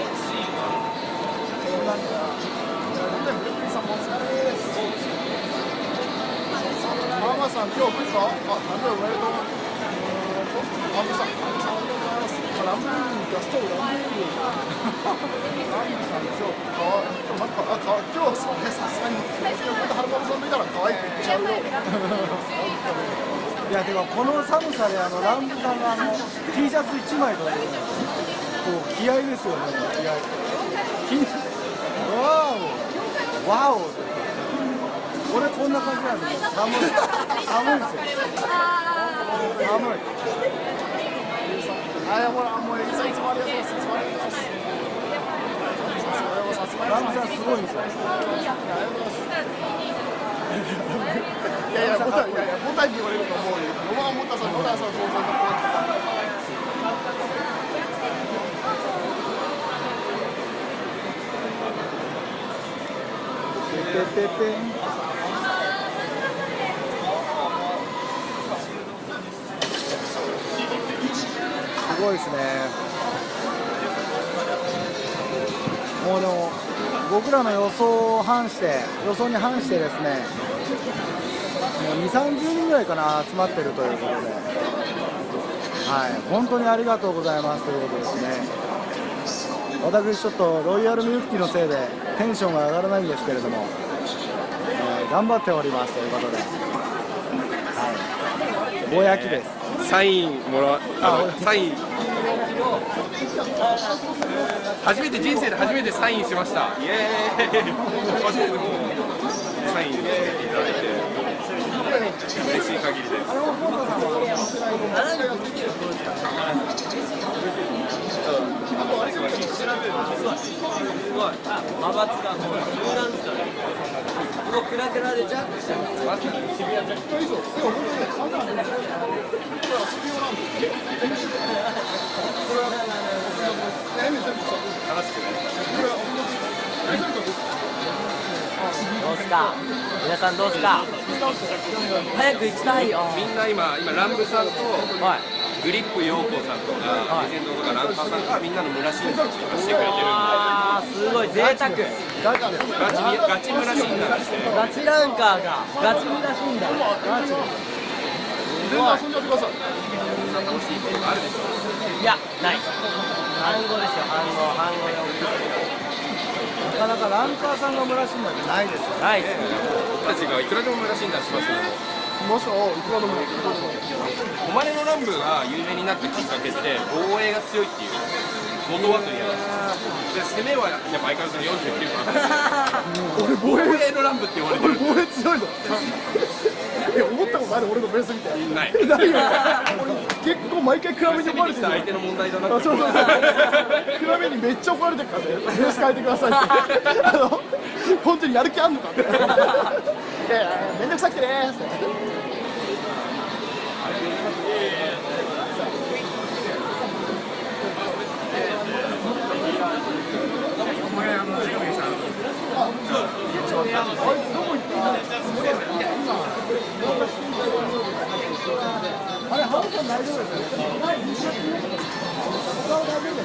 なんか、ブルックリンさんもお疲れです。ママさん、今日来るか？あ、なんだよ、おめでとう。ママさん、ママさん、おめでとうございます。ランブルーガストランブルー。ランブさん、今日、かわいい。今日、あ、かわいい。今日、そうね、さすがに。今日、またハルバルさん見たら可愛いって言っちゃうよ。いや、でも、この寒さで、あの、ランブさんが、あの、T シャツいちまいとか、こう、気合ですよね、気合。わお。わお。俺こんな感じなんですよ。寒い。寒いですよ。寒い。あ、ほら、もう、いつもありがとうございます。いつもありがとうございます。ランブさんすごいんですよ。いやいや、ボタン、いやいや、ボタンに言われると思うよ。ロマンボタンさん、ボタンさん、そうそうそう。てててん。すごいですね。もうでも僕らの予想を反して予想に反してですね、もうに、さんじゅうにんぐらいかな集まってるということで、はい、本当にありがとうございますということですね。私ちょっとロイヤルミルクティーのせいでテンションが上がらないんですけれども、えー、頑張っておりますということで、はい、ぼやきです。 サインもらあのサイン初めて人生で初めてサインしました。イエーイ。初めてもうサインしていただいて嬉しい限りです。 マバツがもう集団ですからね。ここクラクラでジャックしたんです。まさに渋谷ジャック。どうすか皆さん、どうすか早く行きたいよ。 みんな今今ランブさんとグリップ陽子さんとかレジェンドとかランカーさんがみんなの村診断とかしてくれてるんで、 あーすごい贅沢。 ガチガチ村診断してガチランカーがガチ村診断。ガチ全然遊んでください。 楽しいことがあるでしょう。 いや、ない。反語ですよ、反語、反語で。 なかなかランカーさんが村診断ってないですよ。 ないですよ。 僕たちがいくらでも村診断しますけど、 もしもいくらでも誉れの乱舞が有名になったきっかけって防衛が強いっていう元はというで、攻めはやっぱ相変わらずのよんじゅうきゅうばん俺防衛の乱舞って言われてる。 防衛強いの。いや、思ったことある俺のベースみたいな。 ないないよ。結構毎回比べに怒られてる。 相手の問題だな。 そうそうそう。比べにめっちゃ怒られてるからね。ベース変えてくださいって。あの本当にやる気あんのかって。いやいや、めんどくさくてねーって。あれ、ハウさん大丈夫ですよね。顔大丈夫です。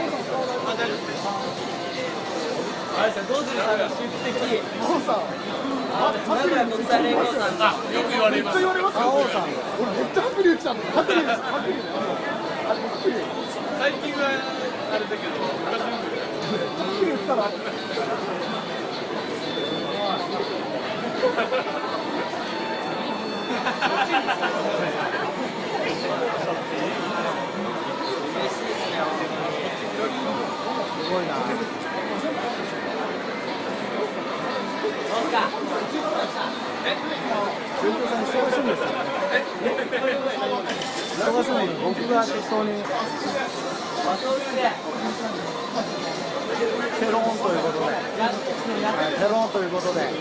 あれさん、どうするさんが出席。 ハウさん。 名古屋国際連合さんが。 よく言われます。 めっちゃ言われますよ。ハウさん。俺めっちゃハッピーリュウ来たんだ。ハッピーリュウです。ハッピーリュウ。あれ、ハッピーリュウ。 最近はあれだけど、 ハッピーリュウ来たら。すごいな。 どうか。 え？全長さん忙しいんですよ。え？忙しいのに僕が適当に。 場所を見て。 ペロンということで、はい、ペロンということで、はい、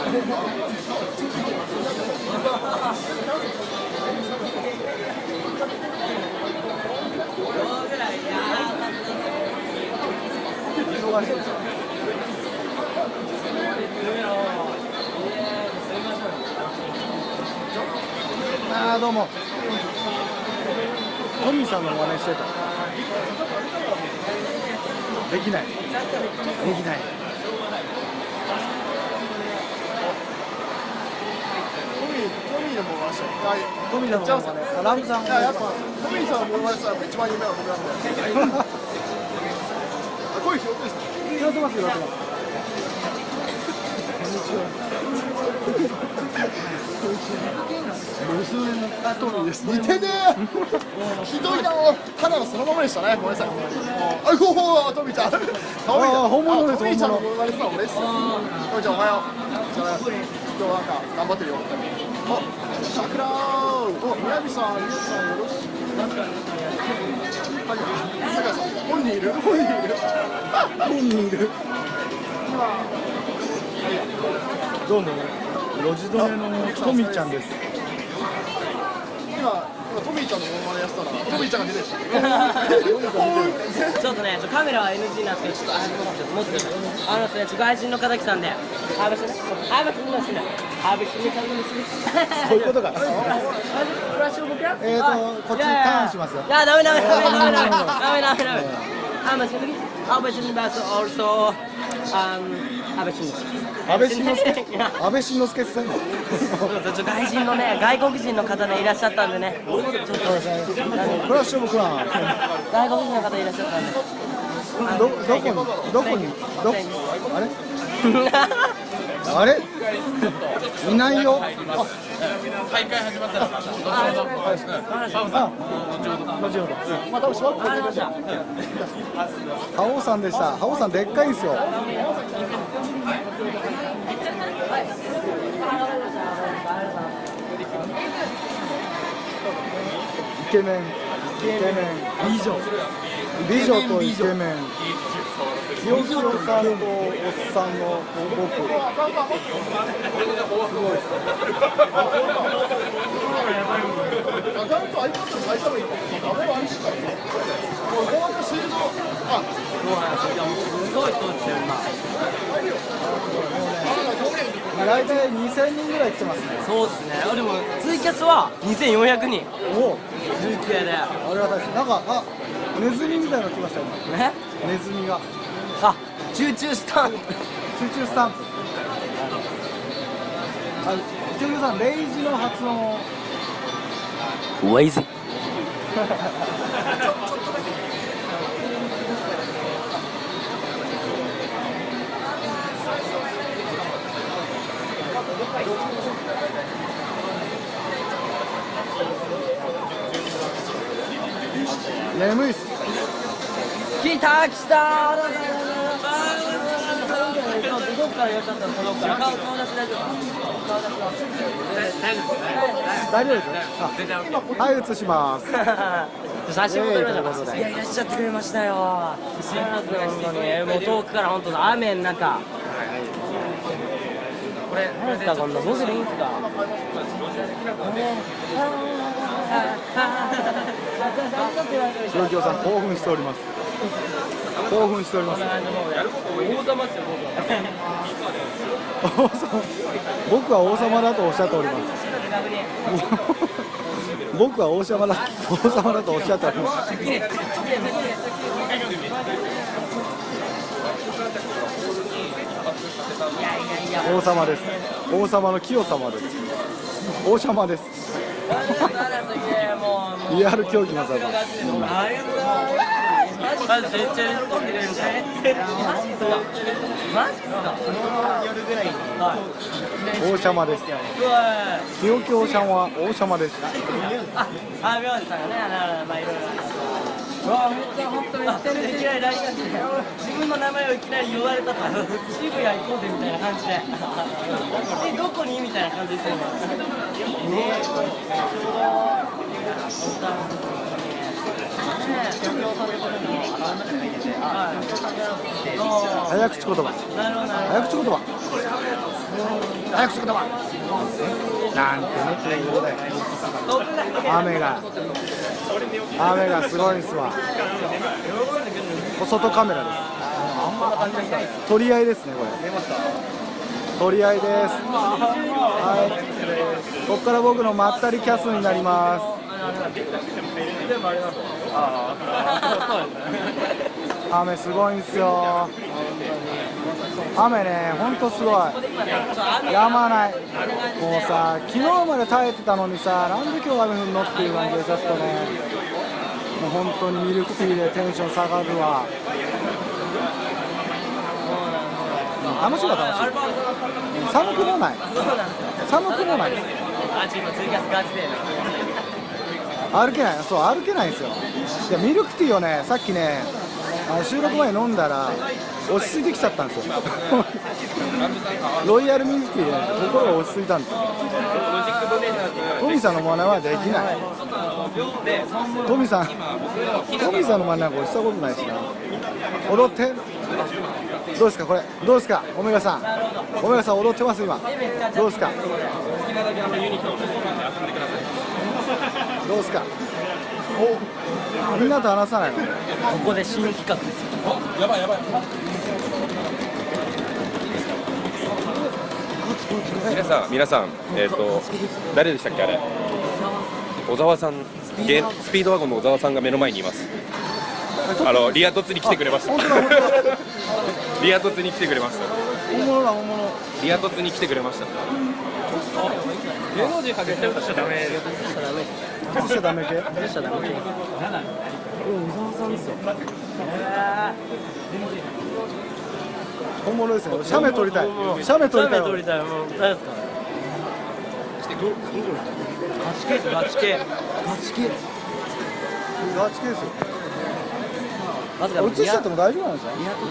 忙しいですよ。ああどうも。トミーさんの真似してた。できない。できない。トミー、トミーのモノマネしたい。トミーのモノマネ。ラムさん。いや、やっぱトミーさんのモノマネしたら一番有名な僕なんだよ。声拾ってます。拾ってます、拾ってます。こんにちは。娘のトミーです。似てねえ。ひどいな。肌がそのままでしたね。ごめんなさい。あ、ほほ、トミーちゃん。可愛いな。本物です。トミーちゃんのモノマネしたの俺です。トミーちゃんおはよう。今日なんか頑張ってるよ。あ、桜。お、宮城さん、宮城さんよろしく。本人いる。本人いる。本人いる。どうも。路地止めのトミーちゃんです。今、トミーちゃんのモノマネやってたら、トミーちゃんが出てきた。 ちょっとね、カメラは エヌジー なんですけど、ちょっとあの持ってください。あのですね、外人の方来たんで、ハーブしてね、ハーブしてね、ハーブしてね、 そういうことか。えっと、こっちターンしますよ。 いや、ダメダメダメダメダメダメダメダメダメ。ハーブしてね、ハーブしてね、バス、also、安倍晋之助。 安倍晋之助。安倍晋之助さん。 外人のね、外国人の方ねいらっしゃったんでね。ちょっとクラッシュオブクラン。 外国人の方いらっしゃったんで。 どどこにどこにどあれ？あれ？いないよ。 大会始まったらまた後ほど。 あ、後ほど。まあ多分しばらく待ってください。ハオさんでした。ハオさんでっかいんですよ。イケメン、イケメン、美女、美女とイケメン。清志郎さんとおっさんの僕。すごい。大体にせんにんぐらい来てますね。 そうですね。でもツイキャスはにせんよんひゃくにん。 おお。 累計で。 ありがたいです。なんかあネズミみたいなの来ましたよ。 ね？ ネズミが。 あ、チューチュースタンプ。 チューチュースタンプ。あ、チューチューさんレイジの発音を。 ウェイズ。 眠いっす。 来た来た。どこからいらっしゃったの？どこから？顔顔出し大丈夫？顔出しは大丈夫ですよ。はい、映します。 写真も撮りましょう。いや、いらっしゃってくれましたよ。知らなくて本当に、もう遠くから本当雨の中。これ何ですかこんな文字でいいんですか？ 白京さん興奮しております。興奮しております。 王様ですよ王様。僕は王様だとおっしゃっております。僕は王様だ王様だとおっしゃっております。王様です。王様の清様です。王様です。リアル競技の座だ。 マジめっちゃ喜んでくれるんじゃない？マジっすか？マジっすか？ 王様です。清京ちゃんは王様です。 あ、あ、名字さんがね、あの、まあいろいろ。うわ、めっちゃ本当にいきなり ライン が来て、自分の名前をいきなり言われたから、渋谷行こうぜみたいな感じで。え、どこにみたいな感じですよね。ねえ、 早口言葉。 なるほどなる早口言葉。早口言葉。なんてねということで、雨が雨がすごいんすわ。外カメラです。取り合いですねこれ。取り合いです。はい。ここから僕のまったりキャスになります。雨すごいんすよ。雨ね、ほんとすごい。やまない。もうさ、昨日まで耐えてたのにさ、なんで今日雨降んのっていう感じでちょっとね、もう本当にミルクティーでテンション下がるわ。楽しいは楽しい。寒くもない。寒くもないです。歩けない、そう歩けないんですよ。いやミルクティーをね、さっきね、あの収録前に飲んだら落ち着いてきちゃったんですよ。ロイヤルミルクティーで、ね、心が落ち着いたんですよ。トミさんの真似はできない。トミさん、トミさんの真似なんかしたことないしな。踊って。どうですかこれ、どうですかオメガさん、オメガさん踊ってます今。どうですか。どうですか。みんなと話さないの。 ここで新企画ですよ。 やばいやばい。皆さん皆さん、えっと誰でしたっけあれ。小沢さん、ゲスピードワゴンの小沢さんが目の前にいます。あのリア凸に来てくれました。リア凸に来てくれました。 本物だ本物。 リア凸に来てくれました。 芸能人が絶対歌っちゃダメ。 映しちゃダメ系。 映しちゃダメ系。うん、小沢さんですよ。 本物ですよ。写メ撮りたい。写メ撮りたい。 撮りたい。もう誰ですか。ガチ系ですガチ系。ガチ系。 ガチ系ですよ。 まずか映しちゃっても大丈夫なんですよ。 リア凸。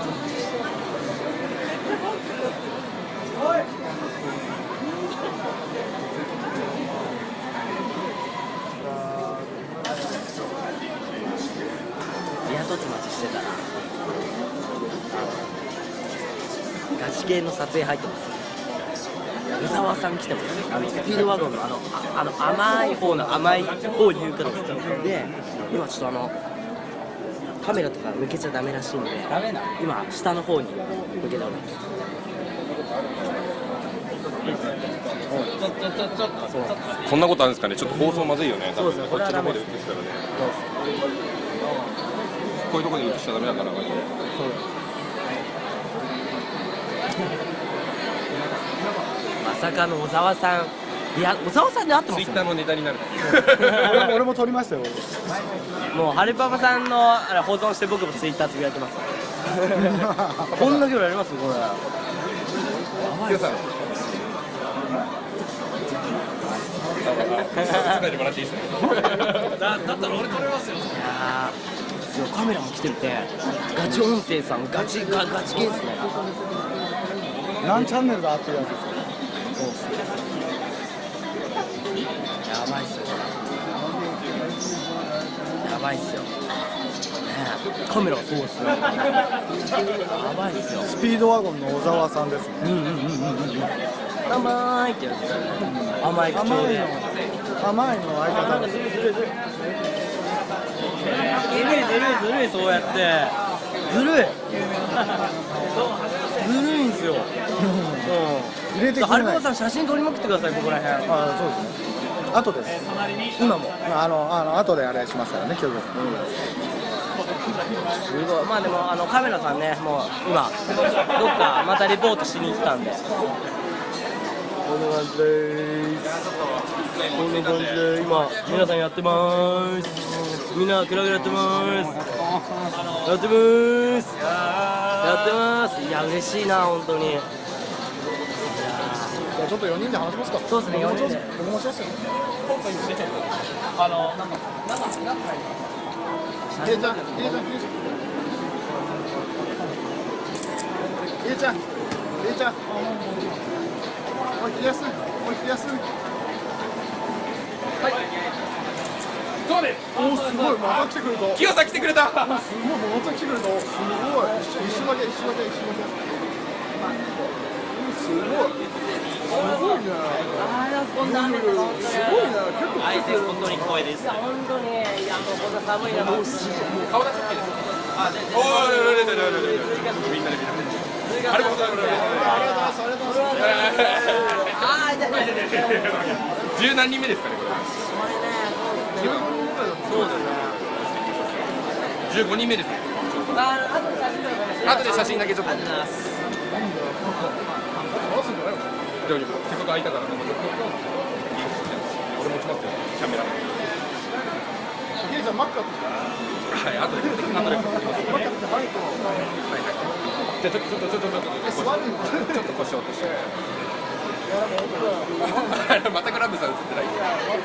リア凸待ちしてたらガチ系の撮影入ってます。宇沢さん来てます。あのスピードワゴンのあのああの甘い方の甘い方に言うからです。で今ちょっとあのカメラとか向けちゃダメらしいんで、今下の方に向けております。 こんなことあるんですかね。ちょっと放送まずいよね。 そうですね。 こっちの方で映したらね。こういうところで映しちゃダメだから。 まさかの小沢さん。いや小沢さんで会ってますよ。 ツイッターのネタになる。 俺も俺も撮りましたよ。 もうハルパパさんのあれ保存して僕もツイッターつぶやいてます。こんな距離ありますこれ。やばいっすよ。 伝えてもらっていいですか。だだったら俺撮れますよ。 いやーカメラも来ててガチ音声さんガチガガチ系ですね。 何チャンネルだっていうやつですよ。 そうっすね。やばいっすよ。やばいっすよ。ねえカメラそうっすよ。やばいっすよ。 スピードワゴンの小沢さんですね。 うんうんうんうんうん。甘いってやつですよね。甘い口調で。 甘いの相方です。 ずるいずるいずるいそうやってずるいずるいんすよ。 入れてくれない。 ハルコさん写真撮りまくってくださいここら辺。 あ、そうですね。後で。 今も。 あのあの後であれしますからね、今日。 すごい。まあでもあのカメラさんねもう今どっかまたリポートしに行ったんで。こんな感じでーす。こんな感じで今皆さんやってまーす。みんなクラゲやってまーす。やってまーす。やってまーす。いや嬉しいな本当に。いやちょっとよにんで話しますか。 そうですねよにんで。 僕もしますよ。 あのなんかひえちゃん、ひえちゃん、ひえちゃん、ひえちゃん。おいひやす、おいひやす。はい。 そうです。 おおすごい、また来てくれた。 清さん来てくれた。 すごい、また来てくれた。すごい。 緒で一緒ですごいすごいねああ、こんな雨で本当に。 すごいね結構相手本当に光栄です。 本当に、いや、もうこんな寒い中。 顔出し OK ですあ、で、 おーいやいやいやいやいやみんなで見たあれもあれもありがとうございますありがとうございますああ、痛い痛い痛い痛い。 十何人目ですかねこれこれね、そうですね。 十五人目ですああ、あとで写真とかね。 後で写真だけちょっとありがとうございます。 じゃあせっかく空いたから俺も来ますよキャメラゲイさんマックアップはい後で後でマックアップってマイクのじゃあちょっとちょっとちょっとちょっと座るんだちょっと腰落としてまたクラブさん映ってない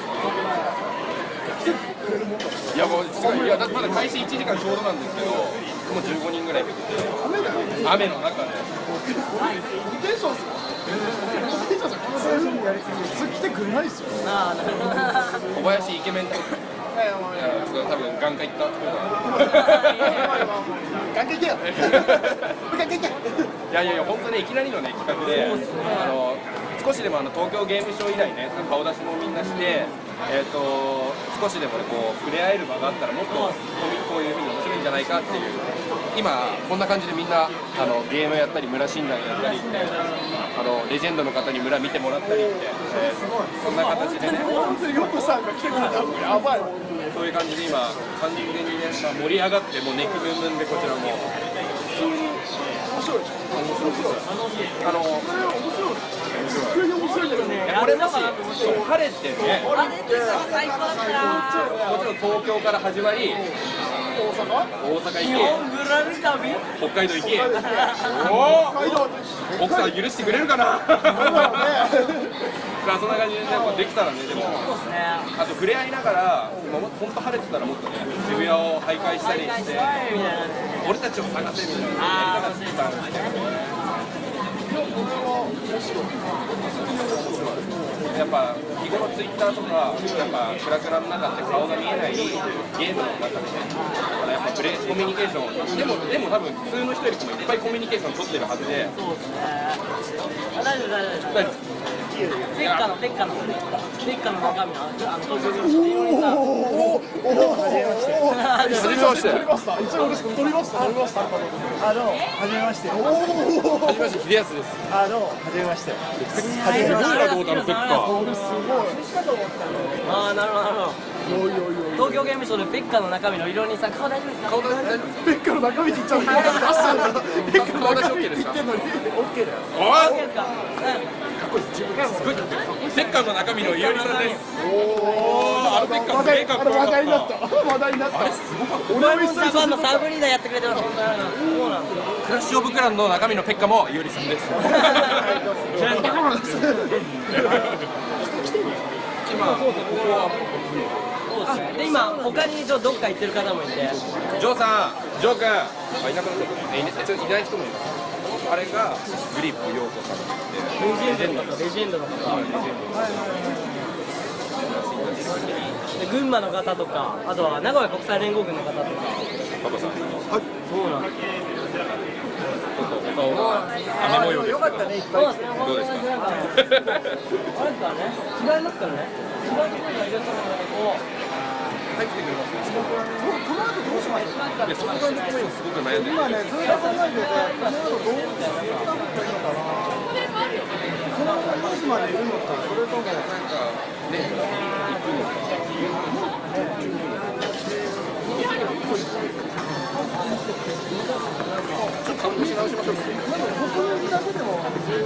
いやもうすごいいやだってまだ開始いちじかんちょうどなんですけどもうじゅうごにんぐらい来てて雨の中でテンションっすかテンションっすかこのそういう風にやりすぎて普通来てくれないっすよああ、なるほど。 小林イケメンだいや多分眼科行ったガンケケやガンケケいやいやいや本当にいきなりのね企画で、あの少しでもあの東京ゲームショウ以来ね顔出しもみんなして、えー、と少しでもねこう触れ合える場があったらもっとこういうふうに面白いんじゃないかっていう今こんな感じでみんなあのゲームやったり村診断やったりってあのレジェンドの方に村見てもらったりって、えー、そんな形でね本当にヨコさんが来てくれたのやばいそういう感じで今完全にね、まあ、盛り上がってもう熱気ムンムンでこちらも面白い面白いあのこれ面白い普通に面白いんだけどねこれもし晴れてねあれって最高だったな。 もちろん東京から始まり大阪大阪日行本ぶらり旅。 け北海道行け北海道お奥さん許してくれるかなだよねまあそんな感じでねもうできたらねでもそうですね。 あと触れ合いながらもう本当晴れてたらもっとね渋谷を徘徊したりしてみたいなね。 俺たちを探せみたいなあやりたかったんですけどやっぱ日頃ツイッターとかやっぱクラクラの中って顔が見えないゲームの中でねやっぱプレイコミュニケーションでもでも多分普通の人よりもいっぱいコミュニケーション取ってるはずでそうですね。あ、大丈夫大丈夫大丈夫。テッカのテッカのテッカの中身のあの東京ゲームショウでおおおおはじめましては一緒に撮りました一緒に撮りました撮りましたあどうも、はじめまして。 おおはじめまして秀康ですあどうも、はじめまして。 はじめまして。 どうだろうペッカこれすごいああ、なるほどなるほど。 おいおいおい東京ゲームショウでペッカの中身の色にさん顔大丈夫ですか？ 顔出しペッカの中身って言っちゃうのペッカの中身って言ってんのにおいいいですか？ すごいセッカーの中身のいおりさんですおーあのペッカ話題すげえかっこよかった話題になった話題になった俺もジャパンのサブリーダーやってくれてます。そうなんですよ。 クラッシュオブクランの中身のペッカもいおりさんです今ここはそうですね。で今他にちょっとどっか行ってる方もいて。 ジョーさんジョー君あいなくなっちゃったえいねちょっといない人もいますあれがグリップ陽子さんってレジェンドの方、レジェンドの方。で群馬の方とか、あとは名古屋国際連合軍の方とか。 パパさんそうなんです。 お顔が雨模様ですよかったね、いっぱい。 そうですね。 どうですかなんかあれですからね。違いますからね。違うところがいらっしゃるのでこう。 入ってくれますねこの後どうしますかいやそこが僕も今すごく悩んでる今ねずっと考えててこの後どうした方がいいのかなこの後何時までいるのかそれともなんかね行くのかちょっと観光し直しましょうかなんかここにいるだけでも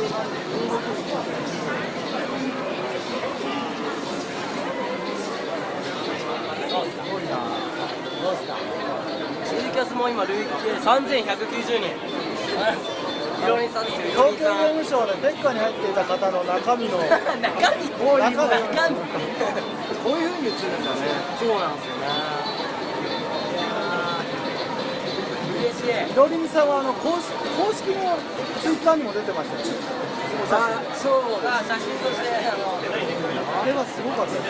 そうですか。どうですか。ツイキャスも今累計さんぜんひゃくきゅうじゅうにん。ヒロニさんですよ。ヒロニ東京ゲさん。 ームショウでペッカに入っていた方の中身のこ中身こういう中身ういう風に映るんだねそうなんですよね。嬉しい。 ひろりみさんはあの公式公式のツイッターにも出てましたよねあ、そうだ。写真としてあの。 あれはすごかったです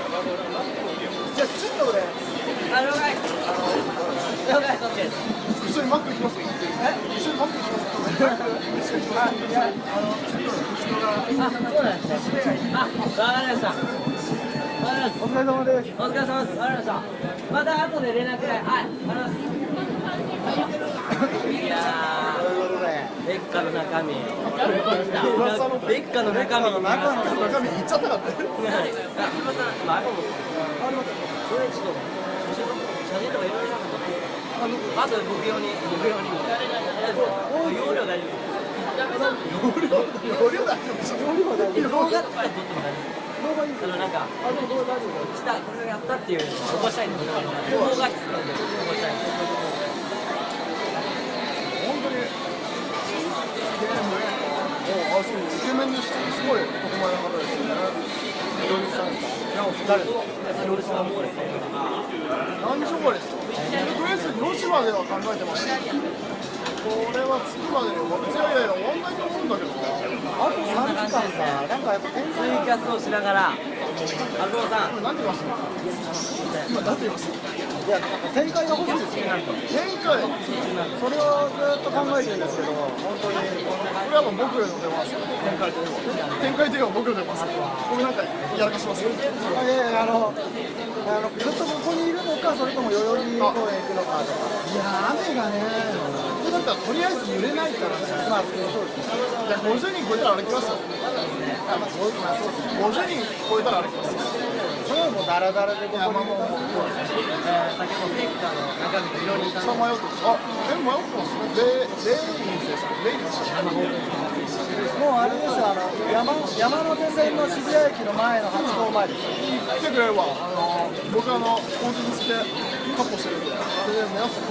じゃあちょっと俺あ、了解。了解、そっちです。 後緒にマック行きます。一緒にマック行きます。 いや、あの、ちょっと後ろが。あ、そうなんですね。あ、わかりました。わかりました。 お疲れ様です。 お疲れ様です。わかりました。また後で連絡で。はい、ありがとうございます。いやー、ベッカの中身。ベッカの中身。 中の中身言っちゃったからね。 あ、すみません。まあ、それちょっと写真とかいろいろなかったです。あと僕用に、僕用に。容量大丈夫です。 容量容量大丈夫です。容量大丈夫。 動画とかで撮っても大丈夫です。あのなんか、したこれやったっていうのを起こしたいんですよ。動画室なんで起こしたいんですよ。 本当に。あ、そう、イケメンでした。すごい男前の方ですよね。ひろみさんですか。いや、誰ですか。 ひろみさんもですね。 何時頃ですか。とりあえず広島では考えてました。これは着くまでに終わって、いやいやいや、終わんないと思うんだけどな。あとさんじかんか。なんかやっぱツイキャスをしながら、安藤さん。 何て言いました今何て言いましたいや、なんか展開が欲しいですよね。 展開それをずっと考えてるんですけど、本当に。 これはもう僕の出ますよ。展開といえば。展開といえば僕の出ますよ。僕なんかやらかしますよ。 いやいや、あの、あのずっとここにいるのか、それとも代々木公園行くのかとか。 いや、雨がね、ここだったらとりあえず濡れないからね。 まあ、そうですね。 いや、ごじゅうにん超えたら歩きますよ。あ、まあ、そうまあ、そうですね。ごじゅうにん超えたら歩きますよ。 それはもうダラダラでここにもう。 えー、先ほどベッカの中身とひろみさん。 さあ迷ってます。あ、え、迷ってますね。レレインですか。レインですか。 もうあれですよ、あの山山手線の渋谷駅の前のハチ公前です。 来てくれれば、あの僕あの本当に好きでカットしてるんで、それで目指す。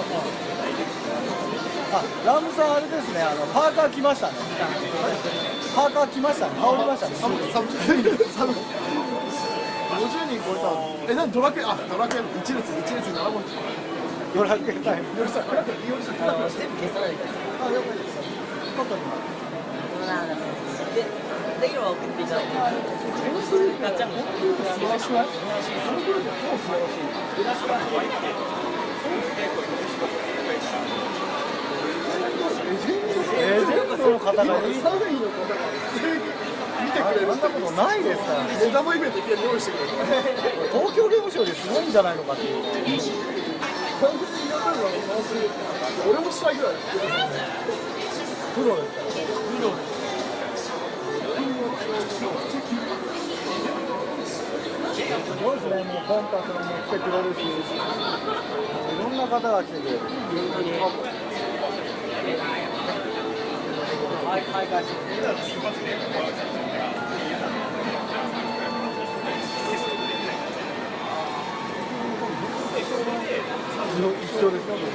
あ、ラムさんあれですね、あのパーカー来ましたね。パーカー来ましたね。羽織りましたね。 寒い寒い寒い。ごじゅうにん超えたら、え、何ドラクエ、あ、ドラクエ一列一列に並ぶんですか。 ドラクエタイム。 よりさ、クラクエよりさ、クラクエして。 全部消さないでください。 あ、了解です。カットに。 で、できれば送っていただいて。ガッチャンコ。 素晴らしくない？その頃で超素晴らしい。 エージェントの方がいる。 サウナイの方が見てくれる。 そんなことないですからね。 ネタもイベントいきなり用意してくれる。 東京ゲームショウですごいんじゃないのかっていう。 俺もしたいぐらい。 プロですから。プロです。すごいですね、もうコンタクトも来てくれるし、いろんな方が来てくれる。はい、はい、はい。一緒ですよ。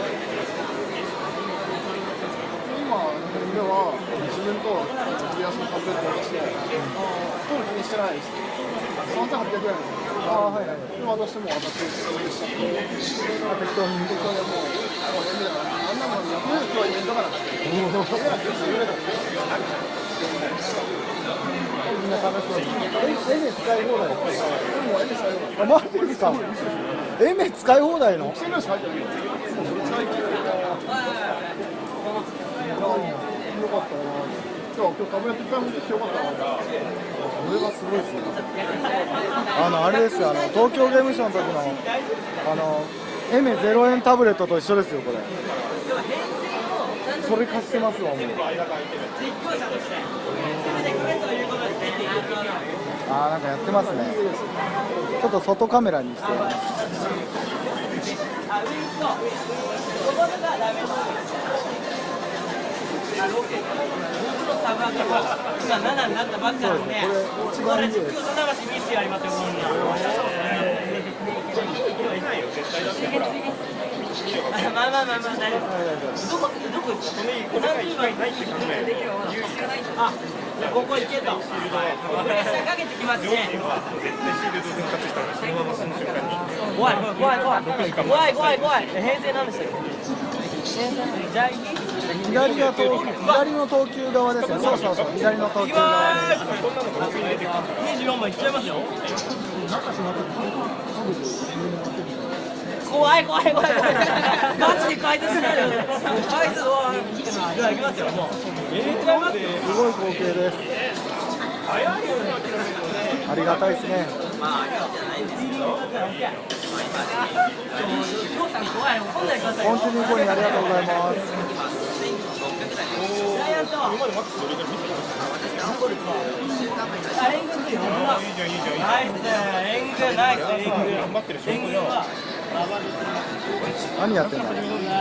今では自分とリアスのタブレットを出して、登録にしてないです。さんぜんはっぴゃくえん。 ああ、はいはい。 で私も当たってそれでした。 適当に。 適当にもう、もうエンだから、あんなもんやってる今日イベントからだって。みんな楽しそう。 エメ使い放題ですか。 もうエメ使い放題。 あ、マジですか。エメ使い放題の。 ろくせんえんぐらいしか入ってないよ。それ使い切る。よかったな。今日今日タブレットいっぱい持ってきてよかったな。これがすごいですね。 あのあれですよ、あの東京ゲームショウの時のあのエメゼロえんタブレットと一緒ですよこれ。それ貸してますわもう。ああなんかやってますね。ちょっと外カメラにして。 今ななになったばっかなんで、これ実況と流しミスやりますよ、こんな。まあまあまあまあ、大丈夫です。どこ、どこですか。さんじゅうばんないってことで。あ、ここ行けと。プレッシャーかけてきますね。 絶対シールド分割したらそのままその瞬間に。 怖い、怖い、怖い、怖い、怖い、怖い。編成なんでしたっけ。編成、ジャイギ。 左が投左の投球側ですよ。そうそうそう。左の投球側です。 にじゅうよんばんいっちゃいますよ。 怖い怖い怖い怖い。マジで解説しないで。解説はでは行きますよ。もう。 すごい光景です。ありがたいですね。本当に声にありがとうございます。何やってんだ。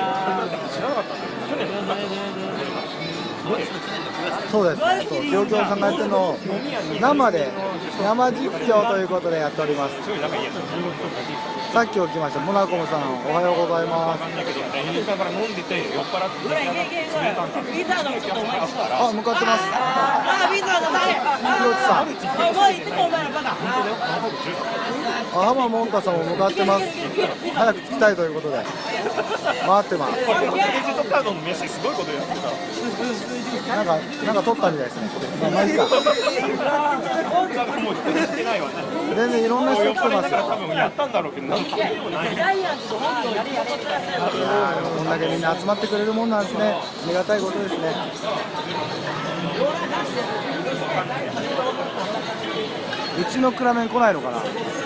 そうです。そう、きよきょうさんがやってるのを生で生実況ということでやっております。さっき起きましたモナコムさん、おはようございます。あ、向かってます。ひろちさん。あ、浜モンタさんも向かってます。早く着きたいということで回ってます。なんか、なんか撮ったみたいですね。まあ、まあいいか。全然いろんな人来てますよ。いやー、こんだけみんな集まってくれるもんなんですね。ありがたいことですね。うちのクラメン来ないのかな。う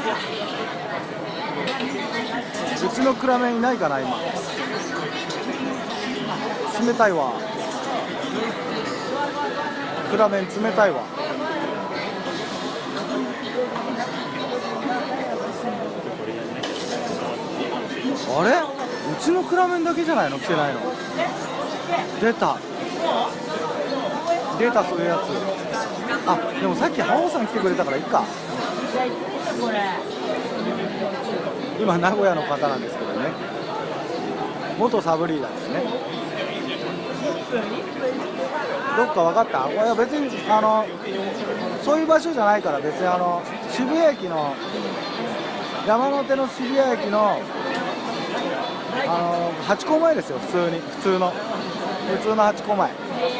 ちのクラメンいないかな今。冷たいわ。クラメン冷たいわ。あれ、うちのクラメンだけじゃないの来てないの。出た出た、そういうやつ。あ、でもさっき覇王さん来てくれたからいいか。今名古屋の方なんですけどね、元サブリーダーですね。どっか分かった？いや別にあのそういう場所じゃないから、別にあの渋谷駅の山手の渋谷駅のあのハチ公前ですよ。普通に普通の普通のハチ公前、うん、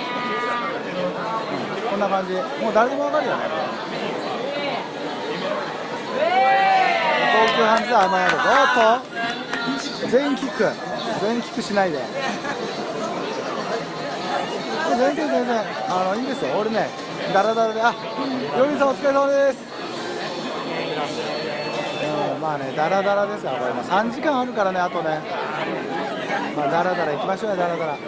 こんな感じ。もう誰でも分かるよね。東急ハンズ甘宿。おっと全員キック全員キックしないで。全然全然あのいいんですよ。俺ねダラダラで、あ、ヨミさんお疲れ様です。うん、まあねダラダラですよ。これもさんじかんあるからね、あとね。まあダラダラ行きましょうよ、ダラダラ。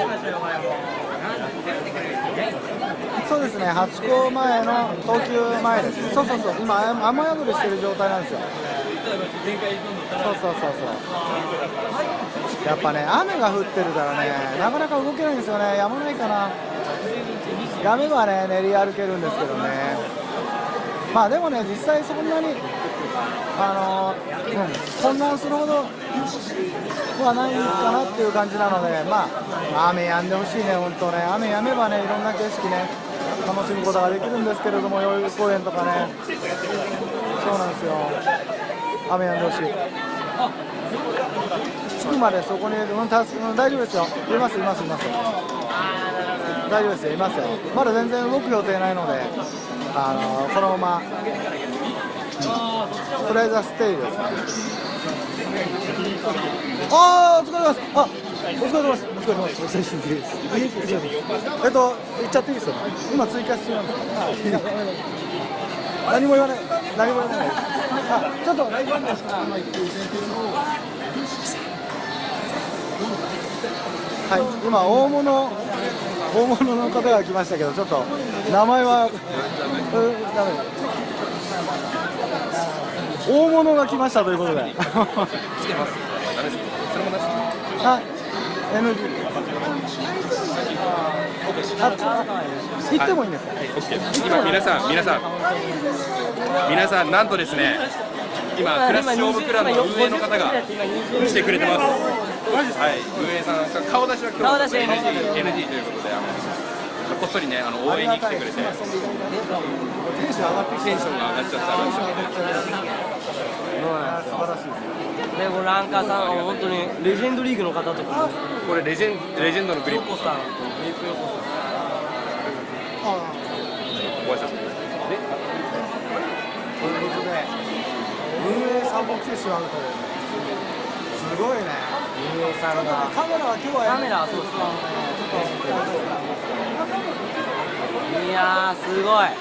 そうですね、ハチ公前の東急前です。そうそうそう、今雨宿りしてる状態なんですよ。そうそうそうそう。やっぱね雨が降ってるからね、なかなか動けないんですよね。やまないかな。やめばね練り歩けるんですけどね。まあでもね実際そんなにあのーうん、混乱するほどはないかなっていう感じなので、まあ雨やんでほしいね。本当ね、雨やめばねいろんな景色ね楽しむことができるんですけれども、代々木公園とかね。そうなんですよ、雨やんでほしい。着くまでそこに、うん、たす、うん、大丈夫ですよ。いますいますいます。大丈夫ですよ、いますよ。まだ全然動く予定ないので、あのー、このまま、うん、とりあえずはステイですね。あー、お疲れ様です。あ、お疲れ様です。お疲れ様です。お久しぶりです。えっと、行っちゃっていいですよ。今ツイキャス中なんですか。何も言わない。何も言わない。あ、ちょっとライブアンダーしか。はい、今大物大物の方が来ましたけど、ちょっと名前は、うん、ダメ。大物が来ましたということで。来てます。はい、エヌジー。行ってもいいんですか。 今皆さん皆さん皆さんなんとですね、今クラッシュオブクラブの運営の方が来てくれてます。はい、運営さん顔出しは今日 エヌジー エヌジー ということで、あのこっそりねあの応援に来てくれて、テンション上がってテンションが上がっちゃったらしい。 素晴らしいです。で、このランカーさんは本当にレジェンドリーグの方とか、 これレジェンレジェンドのグリップヨコさん、グリップヨコさん。 ご挨拶。 で、ということで運営サポートしてしまうという。 ごいね。 飯尾さんがカメラは今日はカメラはそうですね。いやーすごい、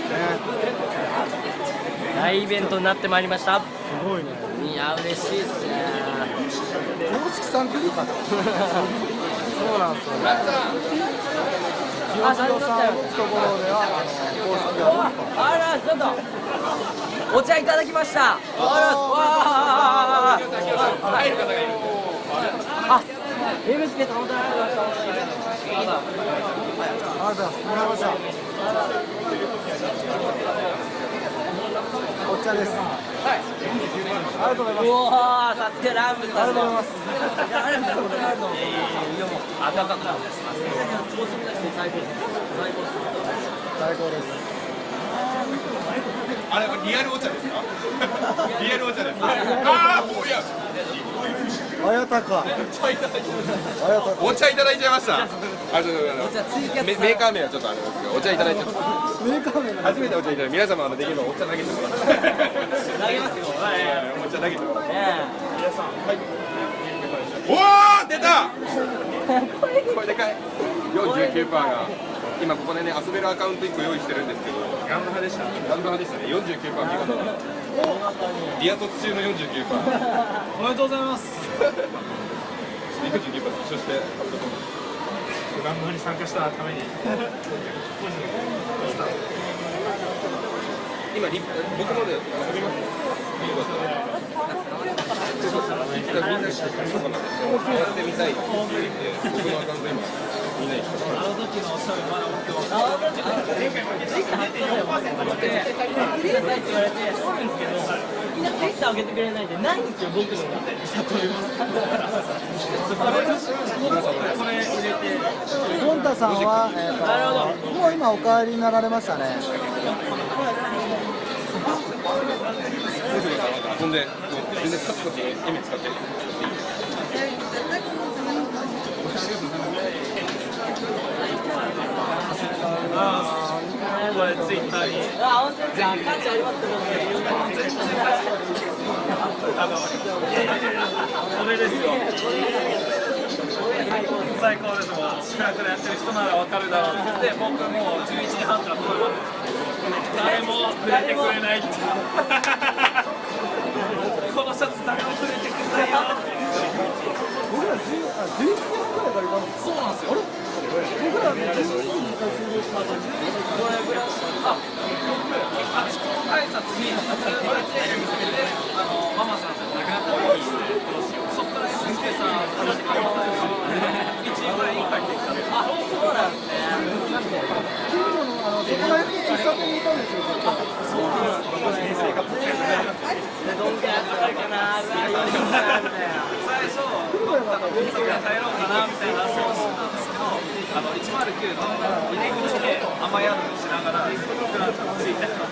大イベントになってまいりました。 すごいね。 いや嬉しいですね。 公式さん来るかな。 そうなんですよね。 清志郎さんのところではあの公式が。 あらちょっとお茶いただきました。あらわああ、エムスケさん本当にありがとうございました。 ありがとうございました。お茶です。はい。ありがとうございます。 うわー、さすがラムさん。ありがとうございます。ありがとうございます。いやもう赤かったです。最高です。 最高です。 あれリアルお茶ですか？リアルお茶です。ああ、もういや。 あやたか。 お茶いただいちゃいました。あ、ちょっとメメーカー名はちょっとあれですけど、お茶いただいちゃいました。 メーカー名初めてお茶いただいて、皆様のできるのお茶投げてもらって。 投げますよ。 お茶投げてもらって。 ねおお、出た。これでかい。よんじゅうきゅうパーセント が今ここでね遊べるアカウントいっこ用意してるんですけど、ガンダ派でした。ガンダ派でしたね。よんじゅうきゅうパーセント 見事な。リア突中の よんじゅうきゅうパーセント。 おめでとうございます。 よんじゅうきゅうパーセント そしてガンムに参加したために今リ僕ので遊びます。みんなやってみたいって言って僕のアカウント今みんなに聞かせて。 あの時のおしゃべりまだ持ってます。 え、言われてそうなんですけど、みんなツイッター上げてくれないんでないんですよ僕のが。 これ入れて。 ゴンタさんは、えーと、もう今お帰りになられましたね。 遊んで全然カチコチエメ使ってる。 これツイッターに。 あ、本当ですか。価値ありますけどね。 これですよ。最高です。もう近くでやってる人ならわかるだろうって。僕もうじゅういちじはんから届います。誰も触れてくれないって。このシャツ誰も触れてくれないよ。 僕らじゅういちじはんくらいから。 そうなんですよ。 僕らね、じゅういちじにこれぐらい。あ、ハチ公挨拶に初めてあのママさんが亡くなった時にそこからエムスケさん話しかけたんですよ。一位ぐらいに帰ってきたんです。 あ、そうなんですね。 近所のあのそこら辺に喫茶店にいたんですよ。 そうなんですね。どんなやつがあるかな。 最初どっかの店に入ろうかなみたいな話をしてたんですけど、あのいちまるきゅうの入り口で雨宿りしながらクランチについてカ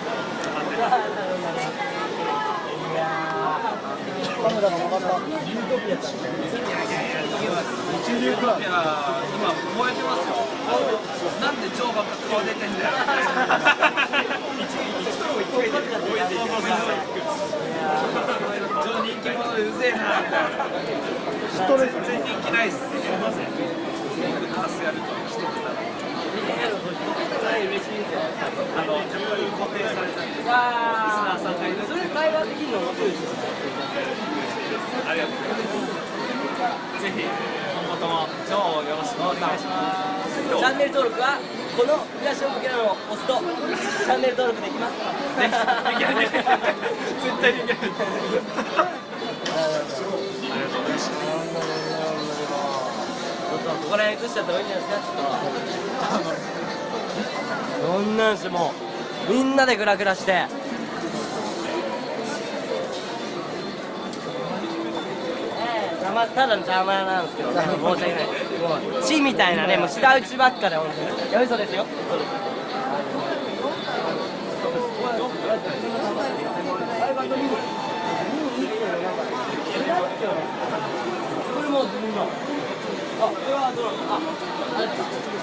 メラが曲がった。ユートピアちゃん。一流クラブ。 いや今燃えてますよ。なんで超ばっか顔出てんだよ。一一度一回で燃えていく。超人気者でうぜえなみたいな。 ストレス。 全然人気ないっす。カスやると人気なの。 嬉しいですよ。 あの固定されたりリスナあーさんがいる。 それ会話できるの面白いですよ。 ありがとうございます。ぜひ今後とも超よろしくお願いします。 チャンネル登録はこのフラッシュオブキャラを押すとチャンネル登録できます。 できるできる。絶対できる。 ここら辺映しちゃった方がいいんじゃないですか。そんなんしてもうみんなでグラグラして。まただの邪魔なんですけどね、申し訳ない。もう血みたいなね、もう舌打ちばっかで本当に。いや嘘ですよ。これもう自分の。あ、これはどうなの？あ、あれ。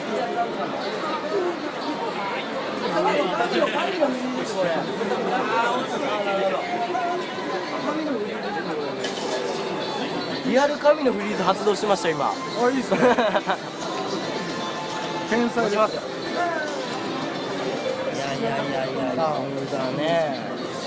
紙が見えるこれ。あ、本当だ。なるほど。紙の見える。 リアル神のフリーズ発動しました今。 あ、いいっすね。天才です。 いやいやいやいや、本当だね。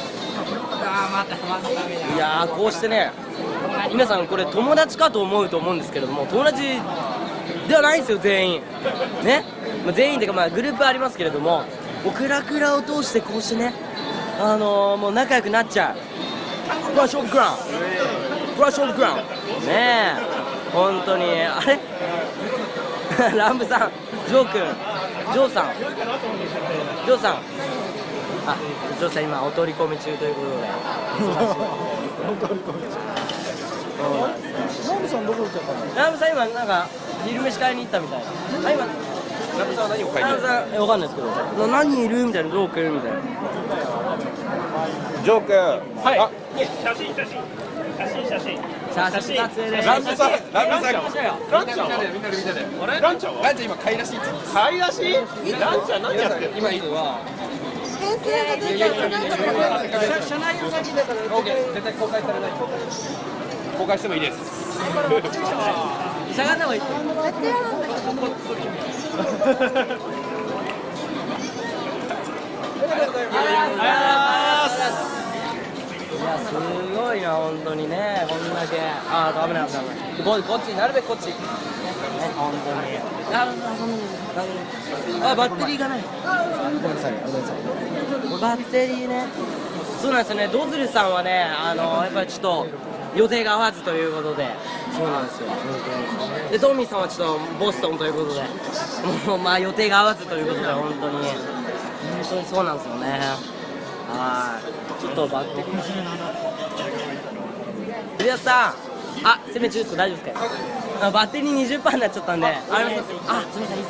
いやー、こうしてね、皆さんこれ友達かと思うと思うんですけれども、友達ではないんですよ全員ね。まあ、全員というかまあグループありますけれども、もうクラクラを通してこうしてね、あのー、もう仲良くなっちゃう。フラッシュオブグラウンド、フラッシュオブグラウンドねえ、本当にあれランブさん、ジョー君、ジョーさん、ジョーさん、あ、ジョーさん今お取り込み中ということで。 お取り込み中。ラムさんどこ行っちゃったの？ ラムさん今なんか昼飯買いに行ったみたいな。あ、今ラムさんは何を書いてるラムさんえわかんないですけど、な何いるみたいな、ジョー君みたいな。 ジョー君、はい、あ、 写真写真写真写真写真撮影でランブさん、ランブさん、 ランちゃんはみんなでみんなでみんなであれランちゃんはランちゃん今買い出し買い出しランちゃん何やってる今いいのは先生が出てる社内の先だから絶対公開されない。公開してもいいです。 しゃがんだ方がいいですよ。 やってやらないいや、すごいな、本当にね、こんだけ。あー、危ない危ない危ない。ここっち、なるべくこっち。ね、本当に。あ、そんなに。あ、バッテリーがない。 ごめんなさい、ごめんなさい。 バッテリーね。そうなんですよね、ドズルさんはね、あの、やっぱりちょっと予定が合わずということで。そうなんですよ、本当に。で、トミーさんはちょっとボストンということで。もう、まあ、予定が合わずということで、本当に。本当にそうなんですよね。はい。ちょっとバッテリー。古谷さん、あ、攻め中ですか、大丈夫ですか。あ、バッテリー にじゅっパーセント になっちゃったんで。あ、あ、すみません、いいですか。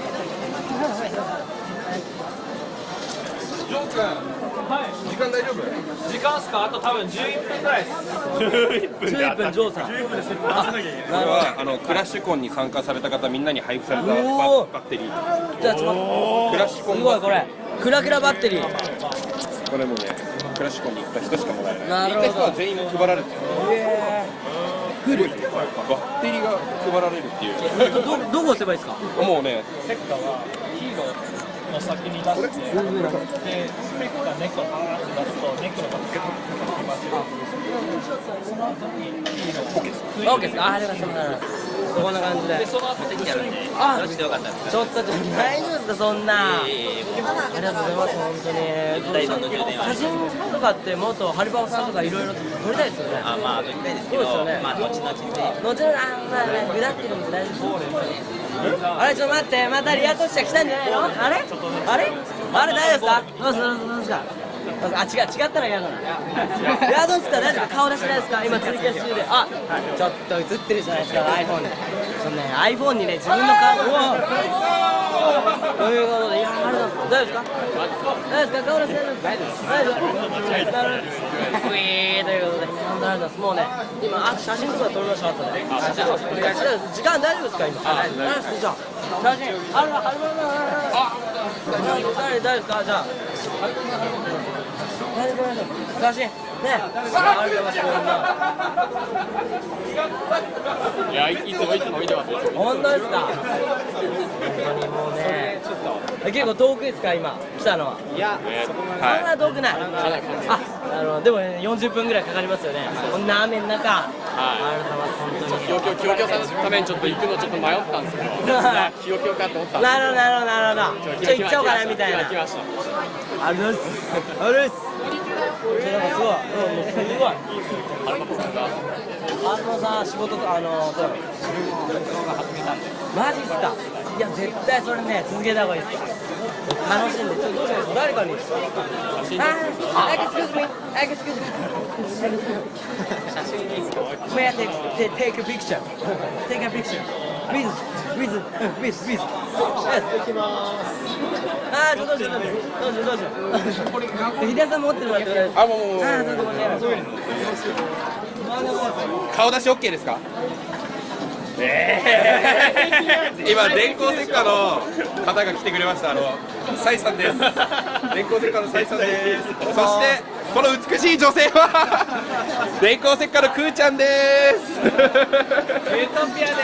ジョー君、時間大丈夫？ 時間っすか？あと多分じゅういっぷんぐらいです。 じゅういっぷんじゅういっぷん、ジョーさん。 これはあのクラッシュコンに参加された方みんなに配布されたバおーバッテリー。 じゃあ、ちょっと待って。 クラッシュコンすごいこれ。クラクラバッテリー。 これもね、クラッシュコンに行った人しかもらえない。 なるほど行った人は全員配られてる。 えフルバッテリーが配られるっていう。 ー、どどこ押せばいいですか。 もうね、 ペッカはヒーローの先に出して、で、ペッカ猫をバーって出すと、猫のバッテリーがきますよ。その後にヒーローをオッケーですか。あ、ありがとうございます。こんな感じで。 で、その後にやるんで、 あ、 よろしくよかったですか？ ちょっとちょっと大丈夫ですか、そんな。ありがとうございます、本当に。写真とかってもっとハリバオさんとかいろいろ撮りたいですよね。 あ、まあ撮りたいですけど、 そうですよね。 まあ後々で。 後々、あ、まあね、ぐだってるんで大丈夫です。あれ、ちょっと待って、またリアトシャ来たんじゃないの？あれ？あれ？あれ大丈夫ですか？どうですか、どうですか？あ、違う、違ったら嫌だな。いや、どうですか、大丈夫、顔出してないですか、今ツイキャス中で。あ、ちょっと映ってるじゃないですか、iPhone に。そのね、iPhone にね、自分の顔を。ということで、いや、ありがとうございます。大丈夫ですか？大丈夫ですか、顔出してないですか？大丈夫です。大丈夫です。ウィーということで、本当にありがとうございます。もうね、今、あ、写真とか撮りました、後で。あ、じゃあ、お願いします。時間大丈夫ですか、今。あ、大丈夫です。じゃあ、写真、ある、ある、ある、ある。大丈夫ですか、じゃあ。大丈夫です。写真。ね、ありがとうございます。 いや、いつもいつも見てますよ。 本当ですか。本当にもうね、結構遠くですか、今来たのは。いや、そんな遠くない。あ、あのでもよんじゅっぷんぐらいかかりますよね。こんな雨の中。ありがとうございます、本当に。 きよきよきよきよさんのためにちょっと行くのちょっと迷ったんですけど、きよきよかと思ったんですなるほど、なるほど、なるほど。ちょっと行っちゃおうかなみたいな。 来ました。 ありがとうございます。ありがとうございます。なんかすごい、もうすごい。 アルパカさんがあのさ、仕事と、あの、そう。マジっすか。いや、絶対それね、続けた方がいいですよ。楽しんで、ちょっとどうします、誰かに。あ、excuse me, excuse me. May I take take a picture? Take a picture. With, with, with, with. Yes. あー、どうしよう、どうしよう、どうしよう。秀さん持ってるわけないです。 あ、もうもうもう。 あー、そうそうそう。 顔出し OK ですか？今電光石火の方が来てくれました。あのサイさんです。電光石火のサイさんです。そしてこの美しい女性は電光石火のくーちゃんです。 ユートピアです。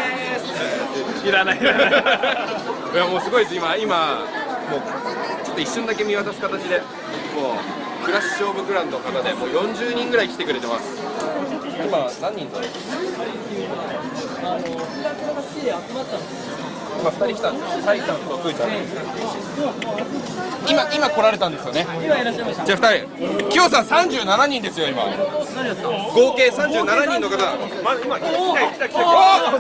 いらない。いやもうすごいです。今今もうちょっと一瞬だけ見渡す形でもうクラッシュオブクランの方でもうよんじゅうにんぐらい来てくれてます。今何人だろう。今ふたり来たんですよ。サイさんとくーちゃん。今今来られたんですよね。 今いらっしゃいました。 じゃあふたり。きよさんさんじゅうななにんですよ今。合計さんじゅうななにんの方。 ま今来た来た来た来た。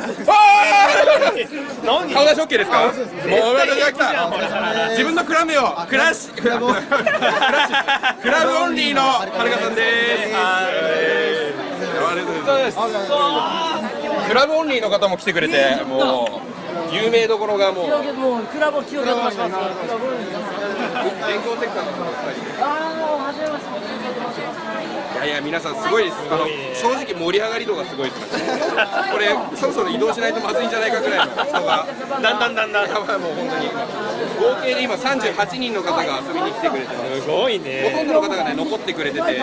顔出し OK ですか？もうおめでとうございました。自分のクラブをクラッシュクラブオンリーのはるかさんです。ありがとうございます。クラブオンリーの方も来てくれて、もう有名どころがもう。 もうクラブを広げてます。 電光石火のああ、初めまして。 いやいや皆さんすごいです。あの正直盛り上がり度がすごいです。これそろそろ移動しないとまずいんじゃないかぐらいの人がだんだんだんだん。 やばいもう本当に合計で今さんじゅうはちにんの方が遊びに来てくれてます。 すごいほとね。 んどの方がね残ってくれてて、結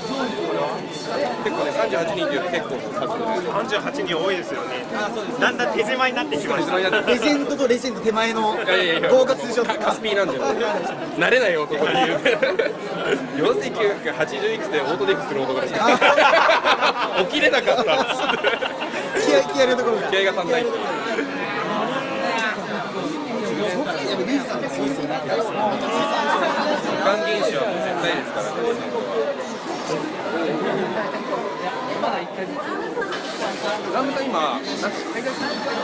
構ねさんじゅうはちにんっていうと結構の数で。 さんじゅうはちにん多いですよね。だんだん手狭になってきました。 レジェンドとレジェンド手前のいやいやいや豪華ツーショットカスピーなんで慣れない男で言うよんせんきゅうひゃくはちじゅういくつでオートデックする男です。起きれなかった。 気合気合のところが気合が足んないっていう。還元種はもう絶対ですからね。ラムさん今、なんか海外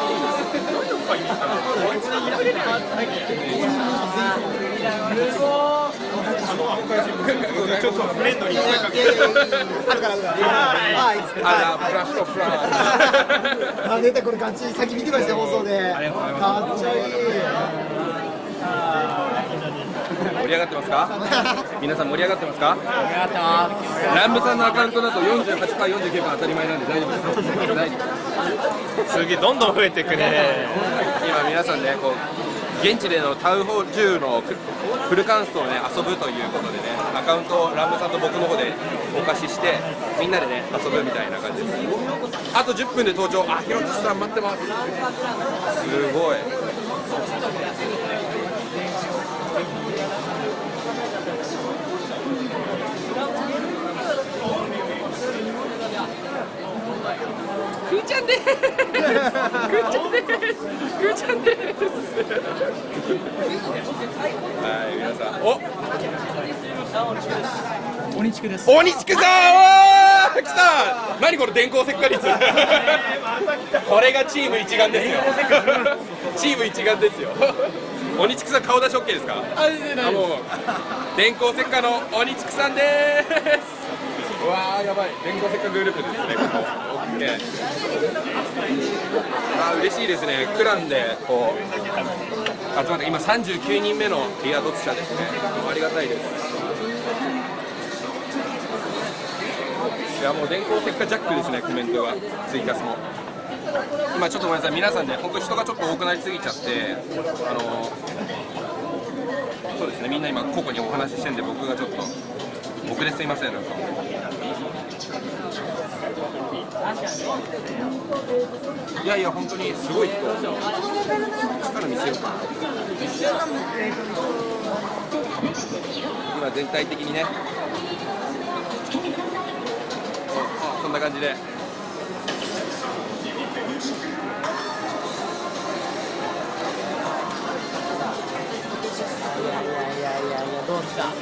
ちょっとフレンドに声かけて。 あるからあるからはいあら、フラッシュとフラッあ出たこれガチ先見てました放送でかっちょいい盛り上がってますか？皆さん盛り上がってますか？ 盛り上がってます。 ランブさんのアカウントだと よんじゅうはちパーセント、よんじゅうきゅうパーセント 当たり前なんで大丈夫です。大丈夫。 すげえどんどん増えていくね。 今皆さんねこう現地でのタウンホールじゅうのフルカンストをね遊ぶということでねアカウントをランブさんと僕の方でお貸ししてみんなでね遊ぶみたいな感じです。あとじゅっぷんで登場。あ、ひろきさん待ってます。すごい。くーちゃんです。くーちゃんです。くーちゃんです。はい、皆さん。お。 鬼地区です。 鬼地区さん、おー、来た。何これ電光石火率。これがチーム一丸ですよ。チーム一丸ですよ。鬼地区さん顔出し OK ですか？あ、もう電光石火の鬼地区さんです。うわーやばい、電光石火グループですね、ここ。オッケー。あー嬉しいですね、クランでこう集まって、今さんじゅうきゅうにんめのリアドツ社ですね。ありがたいです。いやもう電光石火ジャックですね、コメントが、ツイキャスも。今ちょっとごめんなさい、皆さんね、本当人がちょっと多くなりすぎちゃって、あのそうですね、みんな今個々にお話ししてるんで、僕がちょっと。僕ですいません、なんかいやいや本当にすごい人力見せようかな。今全体的にねこんな感じでどうですか？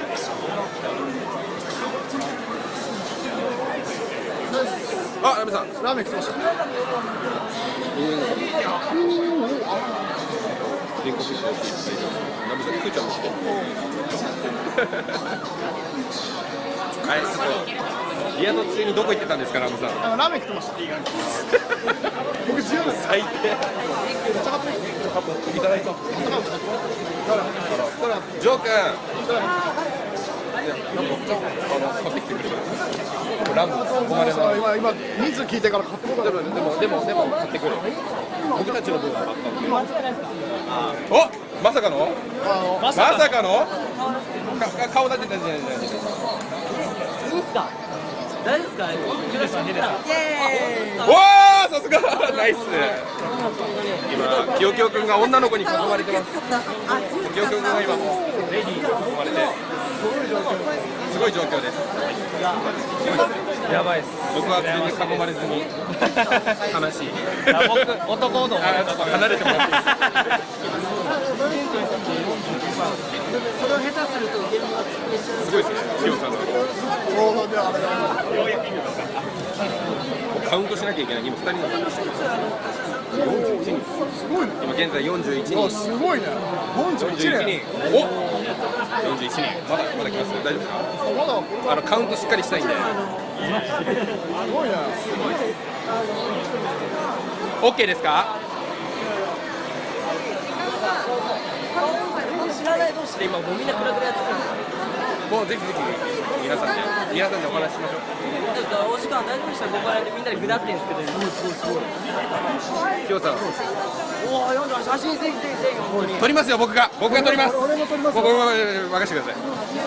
あ、やべさんラーメン来てました。 電光石火ってナベさんくーちゃんも来てはい、ちょっとリアド中にどこ行ってたんですか、ラムさん。 あのラーメン来てました。僕自由です。 最低。いただいた。ジョー君。いや、なんか、あの、買ってきてくれる。ラム、ここまでの。 今、今、人数聞いてから買ってこでも、でも、でも、でも、買ってくる。僕たちの分はあったんで。お、まさかの。まさかの。か、顔立てて、じゃない、じゃない。 ですか。大丈夫ですか。ヒデさん、ヒデさん。イエーイ。 おー、さすがナイス。今キヨキヨくんが女の子に囲まれてます。キヨキヨくんが今もうレディーに囲まれてすごい状況です。 やばいっす。 僕は全然囲まれずに悲しい。 僕男の離れてもらっていいですか。 それを下手するとゲームがすごいですね、キヨさんのカウントしなきゃいけない今ふたりなんですよ。よんじゅういちにん。 すごいね。 今現在よんじゅういちにん。 すごいね。よんじゅういちよんじゅういちねん。 にん。およんじゅういちにん。まだまだ来ます。大丈夫ですか。 まだあのカウントしっかりしたいんで。 すごいね。 OK ですか。 知らない同士で今もうみんなクラクラやってる。 もうぜひぜひ皆さんで皆さんでお話ししましょう。 お時間大丈夫でしたらここら辺でみんなでぐだってんですけど、すごいすごいすごい。 きょうさんおお、読んでます。写真ぜひぜひぜひ本当に。 撮りますよ。僕が僕が撮ります。 俺も撮ります僕も任せてくださ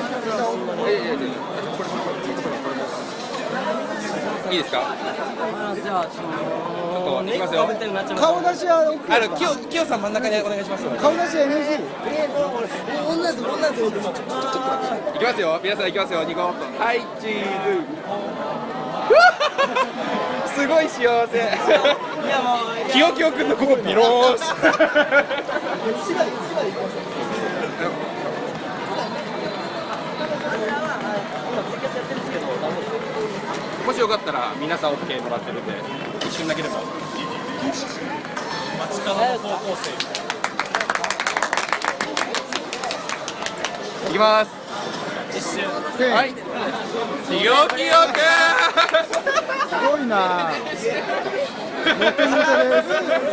い。いいですか。 じゃあちょっと行きますよ。 顔出しは OK あのきよきよさん真ん中にお願いします。 顔出し エヌジー。 同じ同じ僕も。 いきますよ。皆さんいきますよ。ニコッと。はいチーズ。すごい幸せ。 いやもうきよきよくんのここビロース。もしよかったら皆さん OK もらってるんで一瞬だけでも。 街角の高校生。 いきます。 一瞬。 はい。きよきよくん。 すごいな。モテモテです。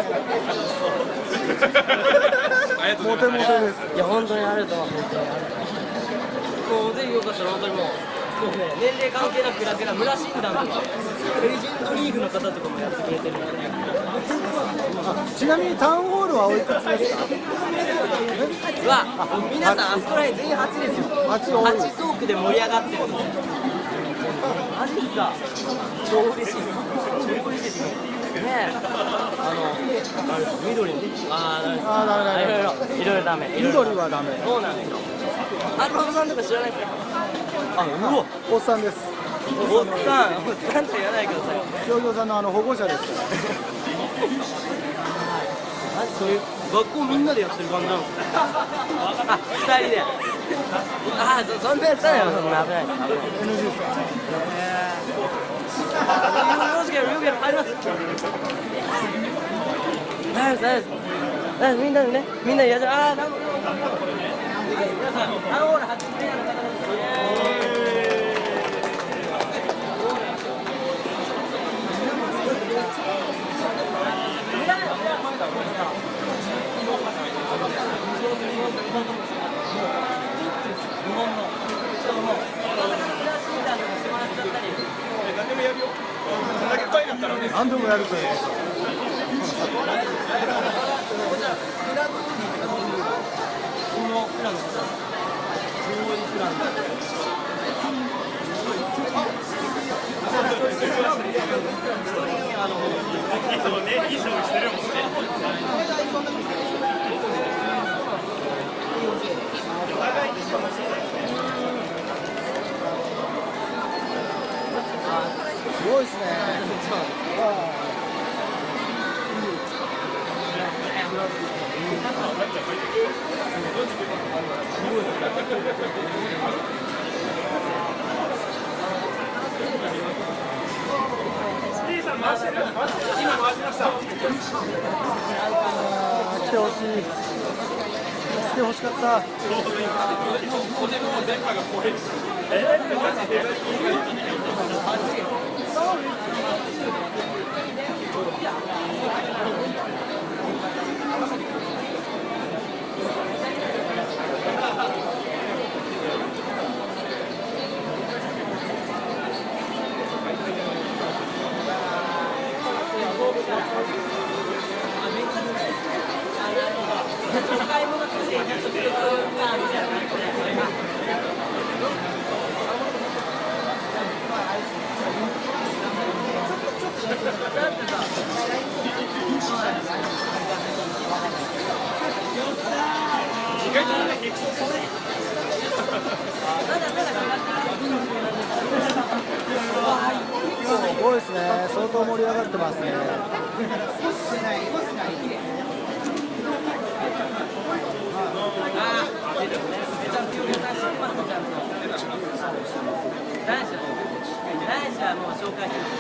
ありがとうございます。 モテモテです。 いや本当にありがとうございます。もうぜひよかったら本当にもう。もうね、年齢関係なくクラクラ村診断とかレジェンドリーグの方とかもやってくれてるので。 ちなみにタウンホールはおいくつですか。 うわ、皆さんあそこらへん全員はちですよ。 はち多い。 はちトークで盛り上がってるんですよ。マジっすか。超嬉しいです。超嬉しいですね。ねえ、あの、あれ緑ね。あー、 あーダメダメいろいろいろいろダメ。 緑はダメ。 そうなんですよ。アルバムさんとか知らないですか。あ、うわ、 おっさんです。 おっさん、おっさんと言わないでください。 教業さんのあの保護者ですから。 マジそういう学校みんなでやってる感じなんですか。あ、二人で。あ、そそんなやつだよ。そんな危ないです。 エヌジー ですか。 よろしければよければ入ります。大丈夫です大丈夫です。大丈夫みんなでね、みんなでやる。ああ、なるほど。皆さん、タウンホールはち名の方です。 何でもやるという。すごいですね。来てほしい。来てほしかった。 すごいですね。相当盛り上がってますね。 男子はもう紹介してる。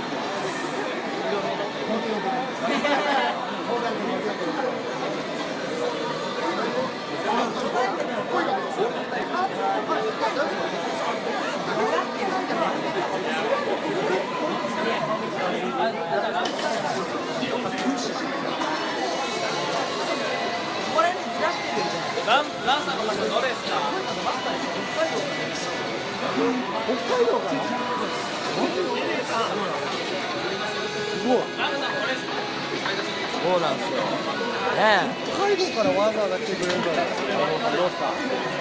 ランランさんの場所どれですか？ 北海道かな。すごい。 そうなんですよ。ね北海道からわざわざ来てくれるから。どうですか。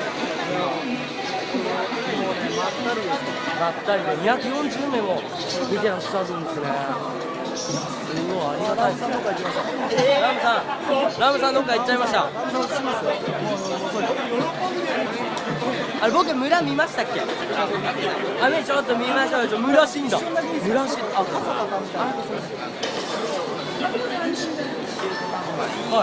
もうね、まったりです。 え、だったりね、にひゃくよんじゅうめいも見てらっしゃるんですね。すごいありがたいですね。ラムさん、ラムさんどっか行っちゃいました。あれ僕村見ましたっけ？あ、ねちょっと見ましょうよ。村死んだ。村死んだ。あ、はい。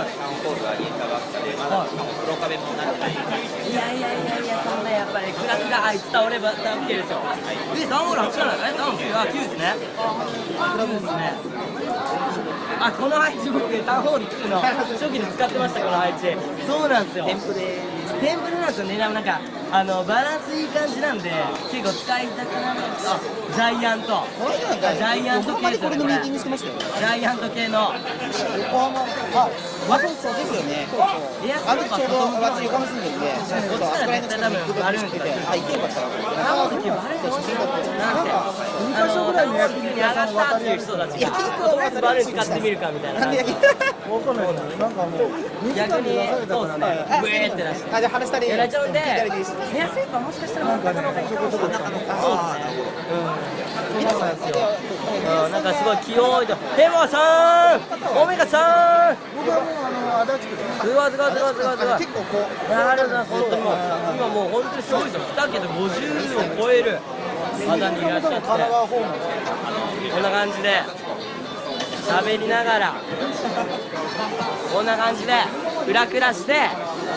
いやいやいやいや、そんなやっぱりクラクラあいつ倒ればだけですよ。え、ダウンホールはちじゃない？え、ダウンホール、あ、きゅうですね。クラブですね。あ、この配置僕ダウンホールきゅうの初期で使ってました、この配置。そうなんですよ。テンプレ。テンプレなんですよね。でもなんかあのバランスいい感じなんで結構使いたくなるんですよ。ジャイアント。ジャイアント系ですよね。これ。ジャイアント系の。 横浜。あ、まそうそうですよね。 あのちょうど私横浜住んでるんで、こっちから絶対多分バルーンって言って、あ、行けばさ、あの時バルーン欲しいなんて、にかしょぐらいの焼き肉屋さん渡っていう人たちが、とりあえずバルーン使ってみるかみたいな感じで、 わかんないです。なんかもう逆にそうですね、ブエーって出して、 あ、じゃあ話したりやられちゃうんで、寝やすいかもしかしたら真ん中の方がいいかもしれない。そうですね。そうなんですよ。うん、なんかすごい気弱いと、ヘモさん、オメガさん。 僕はもうあの足立区すごいすごいすごいすごいすごい。 結構こうありがとうございます。本当にもう今もう本当にすごいですよ。にけたごじゅうを超える方にいらっしゃって、 神奈川方面こんな感じで喋りながら、こんな感じでクラクラしてね、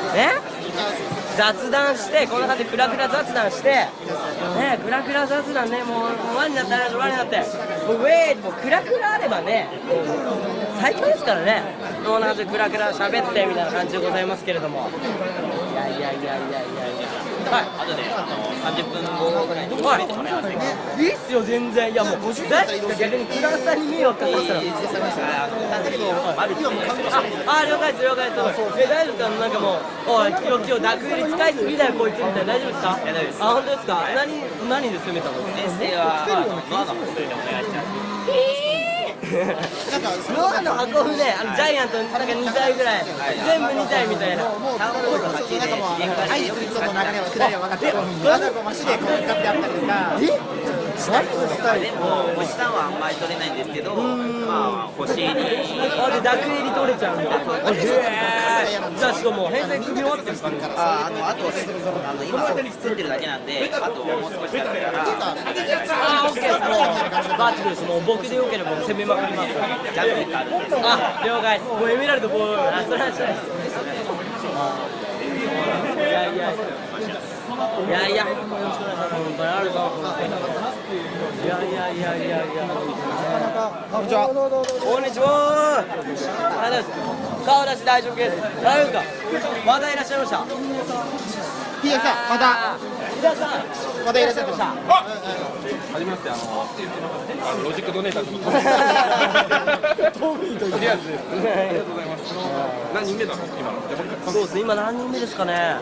雑談して、こんな感じでクラクラ雑談して、ね、クラクラ雑談ね、もう輪になって輪になって、もうウェーもうクラクラあればね、最強ですからね。こんな感じでクラクラ喋ってみたいな感じでございますけれども、いやいやいやいやいやいや。はい、あとね、あのさんじゅっぷんごぐらいにはい、いいっすよ、全然。いやもう、大丈夫ですか、逆にクラスさんに見ようって思ったら。あ、了解です、了解です。え、大丈夫ですか、なんかもう、おい、今日、今日、ダク入り使いすぎだよ、こいつみたいな、大丈夫ですか。いや、大丈夫です。あ、本当ですか。何、何で攻めたの。遠征は、ノアの箱でお願いします。ノアの箱舟ね、あのジャイアントなんかにたいぐらい、全部にたいみたいな。 タウンホールの街で、アイスクリの流れは下りは分かってる。あとマシでこう使ってあったりとか。え？ でも星さんはあんまり取れないんですけど、まあ星に。 あ、でダク入り取れちゃうみたいな。へー。じゃあしかも編成組み終わってるんですか。 あ、あのあとあの今作ってるだけなんで、あともう少しだから。 あ、オッケーです。もうバッチリです。もう僕でよければ攻めまくります。 ジャンプがある。 あ、了解です。もうエメラルドボール、あ、それはしないです。いやいや。いやいや、本当にあるぞ。いやいやいやいやいや。 こんにちは。 こんにちは。ありがとうございます。顔出し大丈夫です。大丈夫か。またいらっしゃいました。 ヒデさん、また。 ヒデさん。 またいらっしゃいました。 はじめまして、あの、あのロジックドネーターズの。とりあえず、ありがとうございます。何人目なの、今の。 そうですね、今何人目ですかね。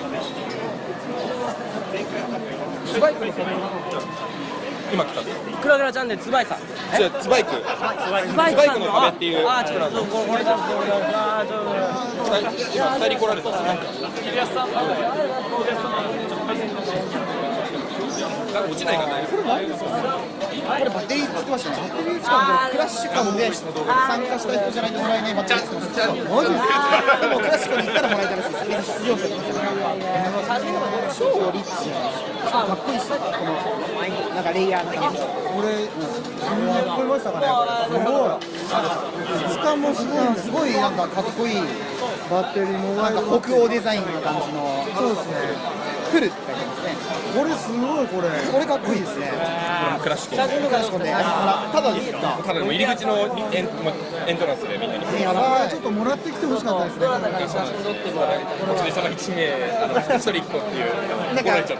ツバイクに今来たんです。 クラクラチャンネルツバイさん。 じゃあツバイク。ツバイクの壁っていう。 あ、ちょっとこれこれだ。あ、ちょっと。 今二人来られたんですね。 桐安さんの桐安さんのちょっと解説して。 落ちないかな。 れバッテリーつってましたね。バッテリー使うんでクラシカルで参加した人じゃないともらえないバッテリーつってました。マジですか？でもクラシカルに行ったらもらえたらしいです。出場者とか超リッチじゃないですか。かっこいいし、このなんかレイヤーのね。俺全然思いましたかね。すごい。質感もすごいすごいなんかかっこいいバッテリーもなんか北欧デザインの感じの。そうですね。フルって書いてますね。これすごいこれ。これかっこいいですね。 クラシコ。 クラシコね。ただですか。 ただでも入り口のエンエントランスでみんなに。 やばい。ちょっともらってきてほしかったですね。 こっちでその一名あの一人一個っていう怒られちゃって。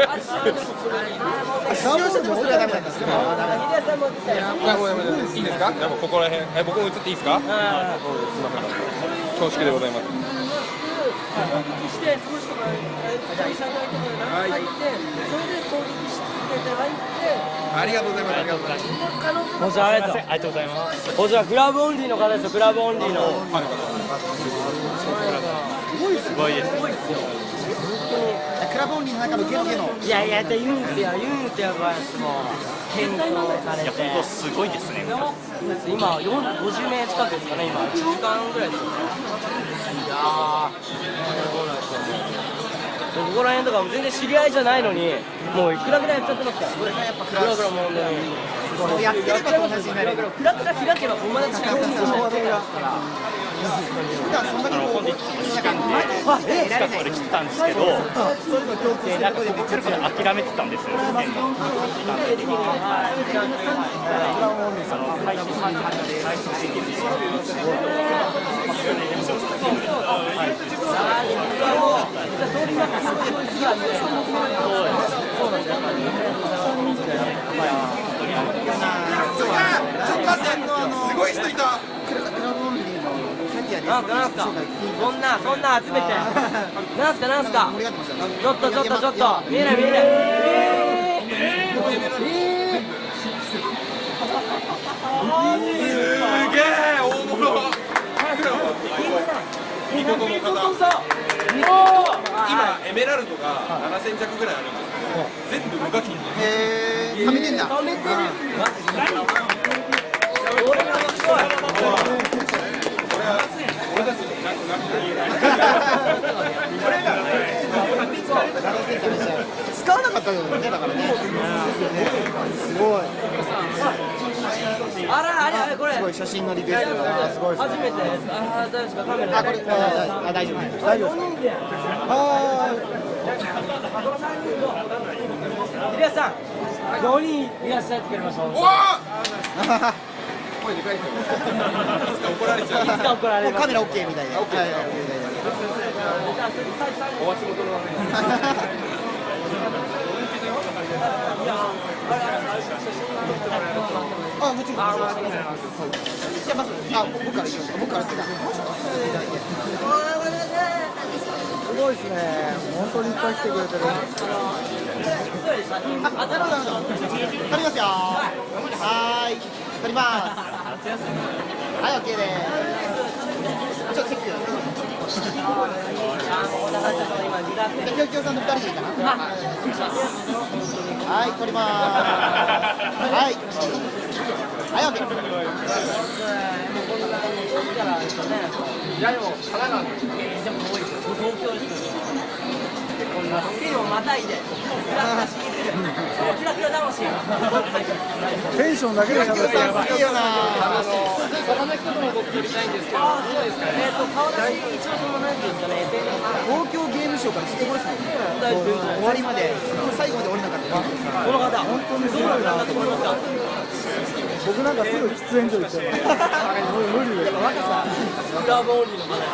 使用者でもそれはダメなんですよ。 いいですか？じゃあここら辺、え僕も映っていいですか？すみません。恐縮でございます。 攻撃してその人が第三の相手が入ってそれで攻撃して入ってありがとうございます。ありがとうございます。 もちろんありがとうありがとうございます。こちらクラブオンリーの方ですよ。クラブオンリーのすごいです。すごいですよ。 クラブオンリーの中のゲノゲノ。 いやいやって言うんですよ。言うんですよ。こうやってもう謙遜されて。本当すごいですね。今よんごじゅうめい近くですかね。今いちじかんぐらいですよね。いやー、そうなんですよ。ここら辺とかも全然知り合いじゃないのに、もういくらぐらいやっちゃってますから。これがやっぱクラクラもうね、 もうやってれば同じになる。 クラクラ開けばこんなに近くになるから。 普段そんなにこう近くまで来てたんですけど、でなんかここ来るから諦めてたんですよ。 すごい人いた。 なんすかなんすかそんなそんな集めてなんすかなんすかちょっとちょっとちょっと見えない見えないえーえーすげえ大物。見事の方。今エメラルドがななせん着ぐらいあるんですけど、全部無課金で。 へー、貯めてんだ。 貯めてる。 使わなかったよね、だからね。すごい。 あらあれあれこれ。 すごい写真のリクエストがすごいですね。 初めてです。あ大丈夫ですかカメラ。 あこれあ大丈夫です。大丈夫ですか。はーい。皆さんよにんいらっしゃってくれました。 おわ声でかいですよね。いつか怒られちゃう。 いつか怒られます。 カメラオッケーみたいな。オッケー。 お足元のあ、もちろん。じゃあまずあ僕からいきますか。僕からってか。すごいですね。本当にいっぱい来てくれてる。あ、なるほどなるほど。撮りますよ。はーい。撮ります。はい、オッケーです。ちょっとチェック。きょうきょうさんのふたりでいいかな。はい、撮ります。はい。はい、オッケー。 いやでも神奈川でも多いですよ。東京ですよ。こんな時をまたいで、キラキラしきって、そのキラキラ魂。 テンションだけで喋ってやばいよな。 他の人とも僕撮りたいんですけど、そうですかね。えっと顔出し一応そのなんていうんですかね、 東京ゲームショウからしてこれですね。終わりまで、最後まで降りなかった。 この方、本当にすごいなと思いました。 僕なんかすぐ喫煙所行っちゃう。無理です。 若さ、クラブオンリーの方です。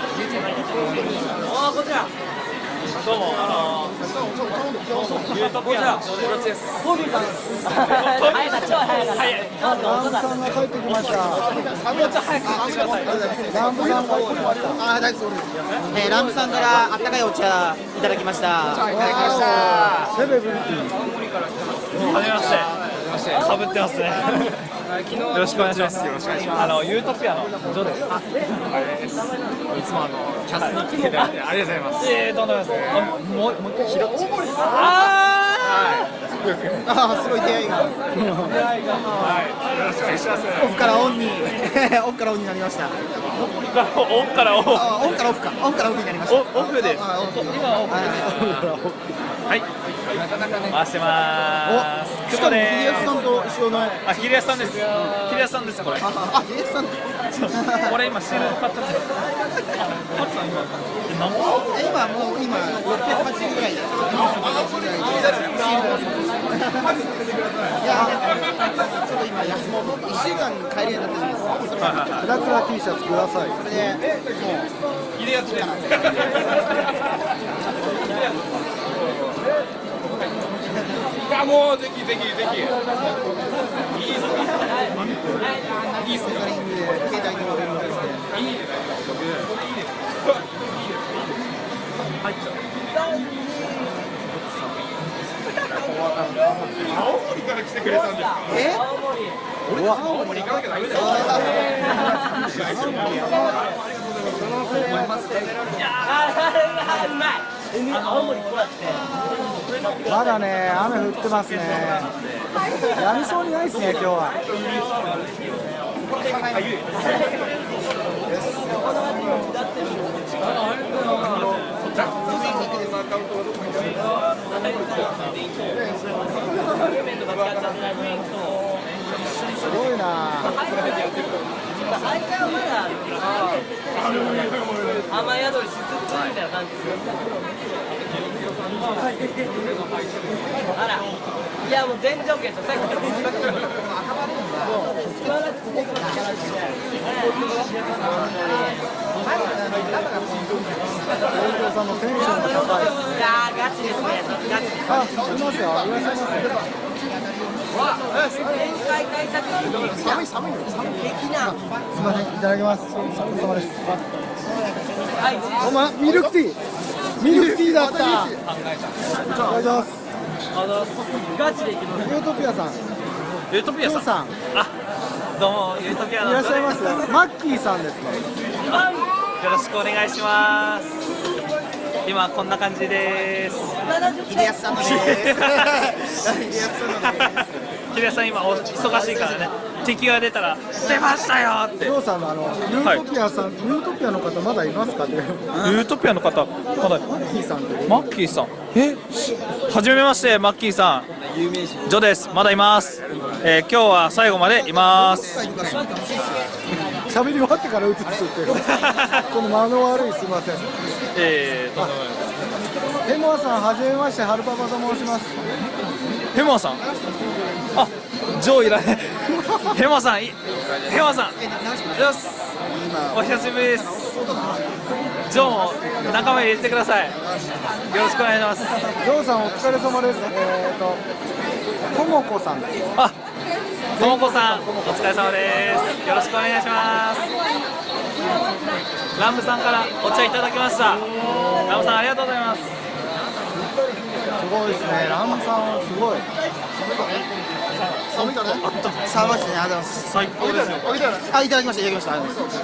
ああ、こちら。どうも、あのー、ユートピアの城です。ボビーさん。早かった、超早かった。ラムさんが帰ってきました。 もうちょっと早くしてください。 ラムさんが帰ってきました。あ、大丈夫です。 えー、ラムさんからあったかいお茶いただきました。いただきました。 セレブリティ。 はじめまして。かぶってますね。よろしくお願いします。よろしくお願いします。あのユートピアのジョです。いつもあのキャスに来ていただいてありがとうございます。ええー、とんでもないです。もうもう一回拾って。ああ。はい。 ああ、すごい出会いが。オフからオンに、オフからオンになりました。 オンからオフ。 あ、オンからオフか。オンからオフになりました。 オフです。 あ、オフ。 今オフです。はい。回してまーす。 しかも秀康さんと一緒の。 あ、秀康さんです。秀康さんですこれ。 あ、秀康さん。 俺今シール買ったんで。今もう今ろっぴゃくはちじゅうぐらい。いや、ちょっと今休もうと。いっしゅうかん帰りになってるんですか。それクラクラ T シャツください。 それでもう秀康です。 あ、もうぜひぜひぜひ。いいっすか。いいっすか。 携帯に戻るのですね。 いいです。 入っちゃう。 青森から来てくれたんですか。 え？ 俺青森行かなきゃダメだよ。 まだね、雨降ってますね。やみそうにないですね、今日は。すごいな。 雨宿りしつつみたいな感じですよ。あら、いやもう全然 OK ですよ。さっきから大城さんのテンションが高いですね。 いやーガチですね。ガチです。 あ、いますよ。いらっしゃいますよ。 開会作品寒い寒いよ。寒い。 的な。 すみません、いただきます。お疲れ様です。 はい。 お前、ミルクティー。ミルクティーだった。お願いします。 あのガチでいきます。 ユートピアさん。 ユートピアさん。 さん。 あ、どうもユートピアの。 いらっしゃいますよ。マッキーさんですね。 よろしくお願いします。今こんな感じです。 秀康さんのです。秀康さんのです。 秀康さん今お忙しいからね。敵が出たら出ましたよって。 ジョーさんのあのユートピアさん、はい、ユートピアの方まだいますかって。ユートピアの方まだ。 マッキーさんって。 マッキーさん。え、はじめましてマッキーさん。ジョです。まだいます。えー、今日は最後までいます。 喋り終わってから映すっていう。この間の悪いすみません。 えー、とんでもない。 ヘモアさんはじめまして、ハルパパと申します。 ヘモアさん。あ、ジョーいらない。ヘモアさん、いヘモアさん。よし。お久しぶりです。ジョーも仲間に入れてください。よろしくお願いします。 ジョーさんお疲れ様です。えっと、ともこさんです。 あ、ともこさん、お疲れ様です。よろしくお願いします。ラムさんからお茶いただきました。ラムさんありがとうございます。 すごいですね。ラムさんすごい。 寒いからね。寒いですね。ありがとうございます。 最高ですよ。 あ、いただきました。いただきました。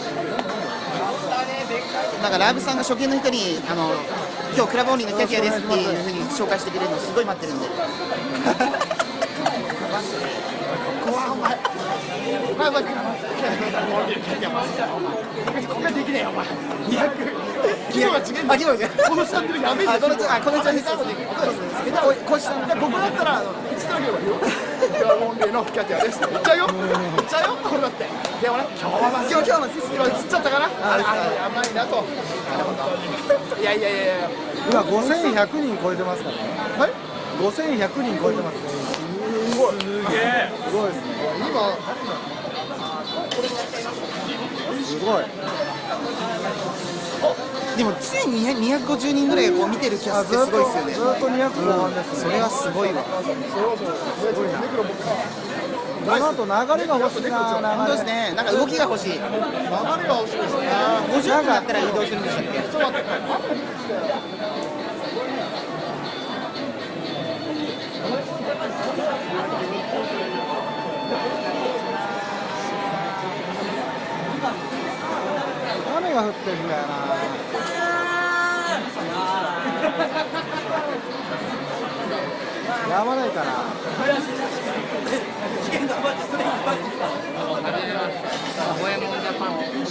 なんかラブさんが初見の人にあの今日クラブオンリーのキャキャですっていうふうに紹介してくれるのすごい待ってるんで。怖いお前。お前お前。こんなできねえよお前。にひゃく。昨日は違うんだ。あ、昨日は違う。このチャンネルやべえ。あ、このあこのチャンネルです。こうしたんだ。僕だったらいつだけよ。クラブオンリーのキャキャです。言っちゃうよ。言っちゃうよ。これだって。でもね今日はまず今日今日の今映っちゃったかな。あれ甘いなと。いやいやいやいや。 今ごせんひゃくにん超えてますからね。 はい。 ごせんひゃくにん超えてますね。 すごい。 すげえ。 すごいですね。 今。 すごい。 でも常ににひゃくごじゅうにんぐらいこう見てるキャスってすごいですよね。 ずっとにひゃくごばんですね。 それはすごいわ。 すごいな。この後流れが欲しいな。 本当ですね。なんか動きが欲しい。流れが欲しいですね。ごじゅっぷんだったら移動するんでしたっけ？ちょっと待って。 雨が降ってるんだよな。 やまないかな。 五右衛門ジャパン。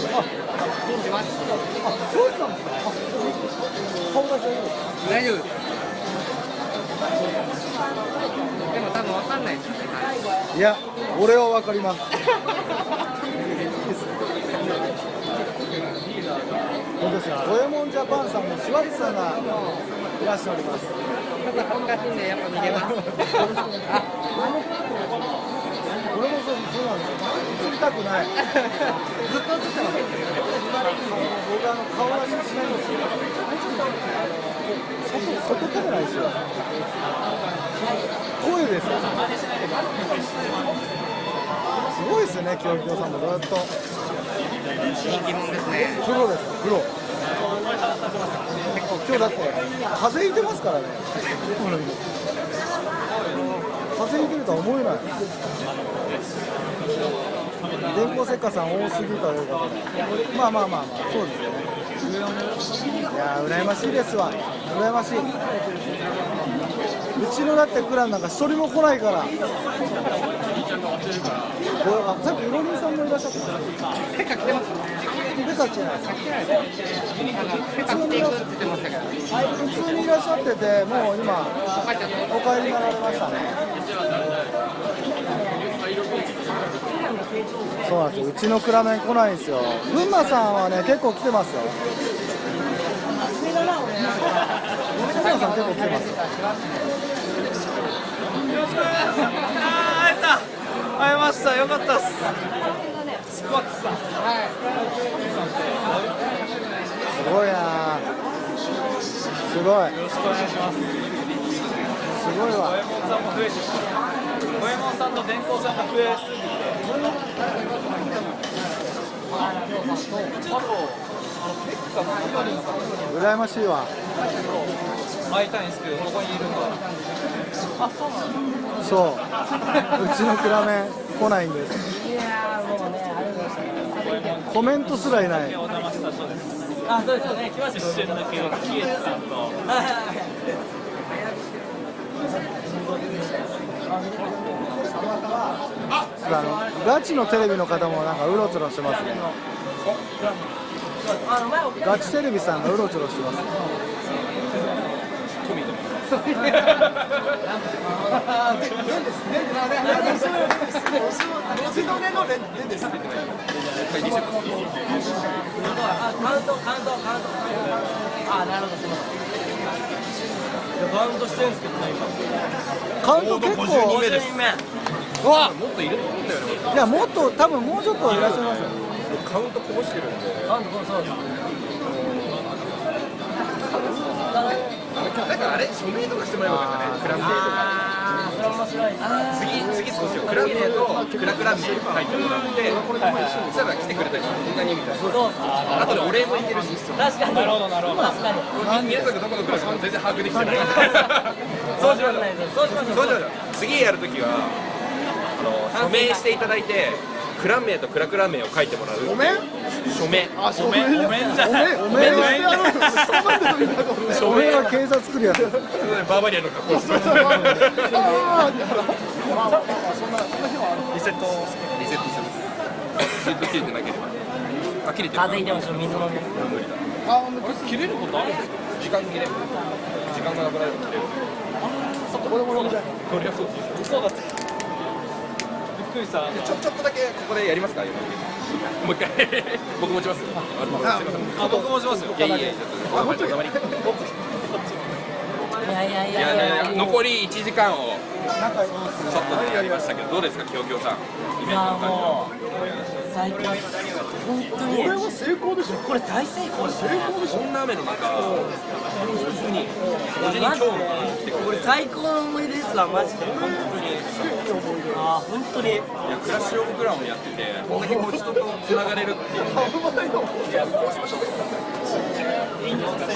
大丈夫。でも多分わかんないですよね。 いや、俺はわかります。本当ですよ。五右衛門ジャパンさんのシュワルツさんがいらっしゃいます。 本田信でやっぱ見れます。 俺もそうそうなんですよ。映りたくない。ずっと映ってます。僕あの顔出ししないんですよ。外外カメラですよ。声ですよ。すごいですよね、京京さんもずっと。 人気者ですね。 プロです、プロ。今日だって風邪ひいてますからね。風邪ひいてるとは思えない。電光石火さん多すぎということで、まあまあまあまあ、そうですよね。いやー、羨ましいですわ、羨ましい。うちのだってクランなんか一人も来ないから。あ、さっきウロリンさんもいらっしゃった。ペカ来てます。ペカ来てない。普通にいらっしゃってて、もう今お帰りになられましたね。そうなんですよ。うちのクラメン来ないんですよ。群馬さんはね結構来てますよ。群馬さん結構来てますよ。 あー、会えた。会えました。よかったっす。スクワットさん。 すごいな。すごい。よろしくお願いします。すごいわ。 五右衛門さんも増えてきた。五右衛門さんと電光さんも増えすぎて。 羨ましいわ。 会いたいんですけど、ここにいるのは。あ、そうなの。 そう。うちのクラメン来ないんです。 いやーもうね、ありがとうございます。 コメントすらいない。 お邪魔した人です。 あ、そうですよね。来ました。 一瞬だけど、キエツさんと。 あのガチのテレビの方もなんかうろちょろしてますね。ガチテレビさんがうろちょろしてますね。 あ、なるほど、すみません。カウントしてるんですけどね、 カウント結構。 ごじゅうにんめ。 うわ、 もっといると思うんだよね。 いや、もっと多分もうちょっといらっしゃいますよ。 カウントこぼしてるんで。 カウントこそうです。 なんかあれ署名とかしてもらえばよかったね。クランメイとか。 あー、それ面白いです。 次次そうしよう。クランメイとクラクランメイ書いてもらって、そしたら来てくれた人こんなにみたいな。 そう。 あとでお礼もいけるし。 確かに。なるほどなるほど。確かに。 皆さんがどこのクラスか全然把握できてない。 そうしましょう。そうしましょう。 そうしましょう。次やるときはあの署名していただいて、クラン名とクラクラ名を書いてもらう。 お面？ 署名。 あ、署名。お面じゃない。お面は署名は警察来るやつ。 バーバリアンの格好して。リセットリセットする。リセット切れてなければ。あ、切れてる。 風邪ひいてもちょっと水飲み。 あ、 切れることあるんですか。 時間切れ。時間がなくなると切れる。 そっか、これも飲みたい。 そりゃそう。 そうだった。びっくりした。 ちょちょっとだけここでやりますか。もう一回。僕持ちます。 あ、僕もしますよ。 いやいやいや。あ、もうちょい頑張り。 いやいやいいややいやいや残りいちじかんをちょっとやりましたけど、どうですか、きょうきょうさん。 いやもう最高です。本当に。 これは成功でしょ。 これ大成功ですね。 こんな雨の中、ごじにごじに今日も来てくれて、 これ最高の思い出ですわ、マジで。本当に。あー、本当に。 いやクラッシュオブクラウンをやってて、こんだけこう人とつながれるっていう。いや、そうしましょう。いいんですか。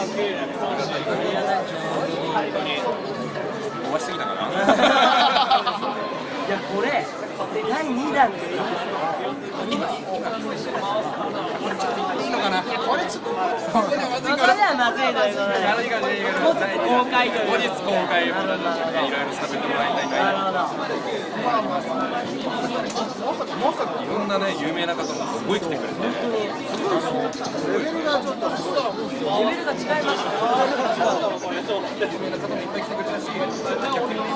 飛ばしすぎたかな。 いやこれだいにだんっていいいいのかな。これちょっと。 まだままずいということで、後日公開という後日公開をいろいろさせてもらいたいと。 なるほど。 いろんなね有名な方もすごい来てくれて、 レベルがちょっとレベルが違いました。 有名な方もいっぱい来てくれたし、逆にいっ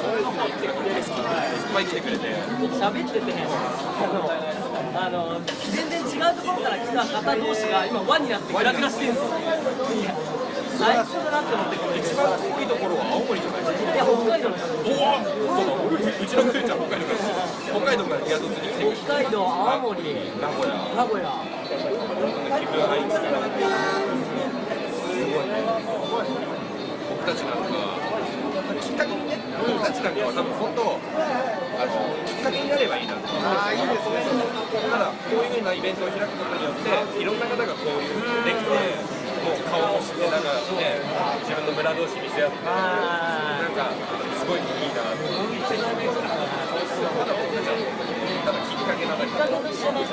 ぱい来てくれて、 喋ってて、あの、あの全然違うところから来た方同士が今輪になってグラグラしてるんですよ。いや、最高だなって思ってこれ。 一番遠いところは青森じゃないですか。 いや、北海道の人。 おお、そうだ、うちのクレちゃん北海道から北海道からリアドツに来てくれて、 北海道、青森、 名古屋、 名古屋。 気分がいいですから、すごいね。僕たちなんかきっかけにね、僕たちなんかは多分本当あのきっかけになればいいなと。ああ、いいですね。ただこういう風なイベントを開くことによっていろんな方がこういうできて、もう顔もしてなんかね、自分の村同士見せ合って、なんかすごいいいなと思って。ただ僕たちはただきっかけなだけ。 きっかけとしてね、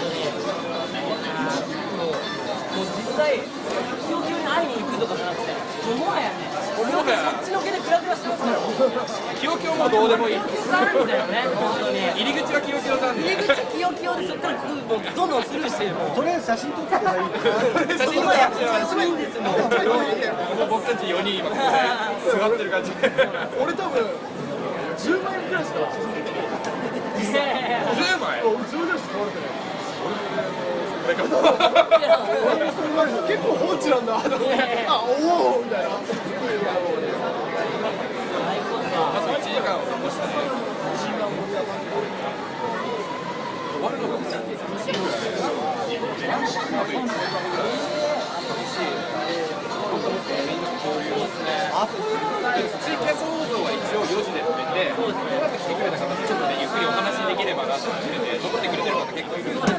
もう実際、キヨキヨに会いに行くとかじゃなくて、もはやね、そっちのけでグラグラしてますから。 キヨキヨもどうでもいい。 さんみたいなね、本当に。 入り口はキヨキヨさんで。 入り口キヨキヨでそっから来るもうどんどんスルーしてもう。 とりあえず写真撮ってからいい写真今やっていいんですもう。 僕たちよにん今ここで座ってる感じで。 俺多分じゅうまん円くらいしかじゅうまん円。 じゅうぐらいしか買われてない。 俺かも。 結構放置なんだ。あ、おおみたいな。 まずいちじかんを残して終わるのがもうにじぐらい。ツイキャス放送は一応よじで止めて、この後来てくれた方とちょっとねゆっくりお話できればなと思ってて、残ってくれてる方結構いるんで。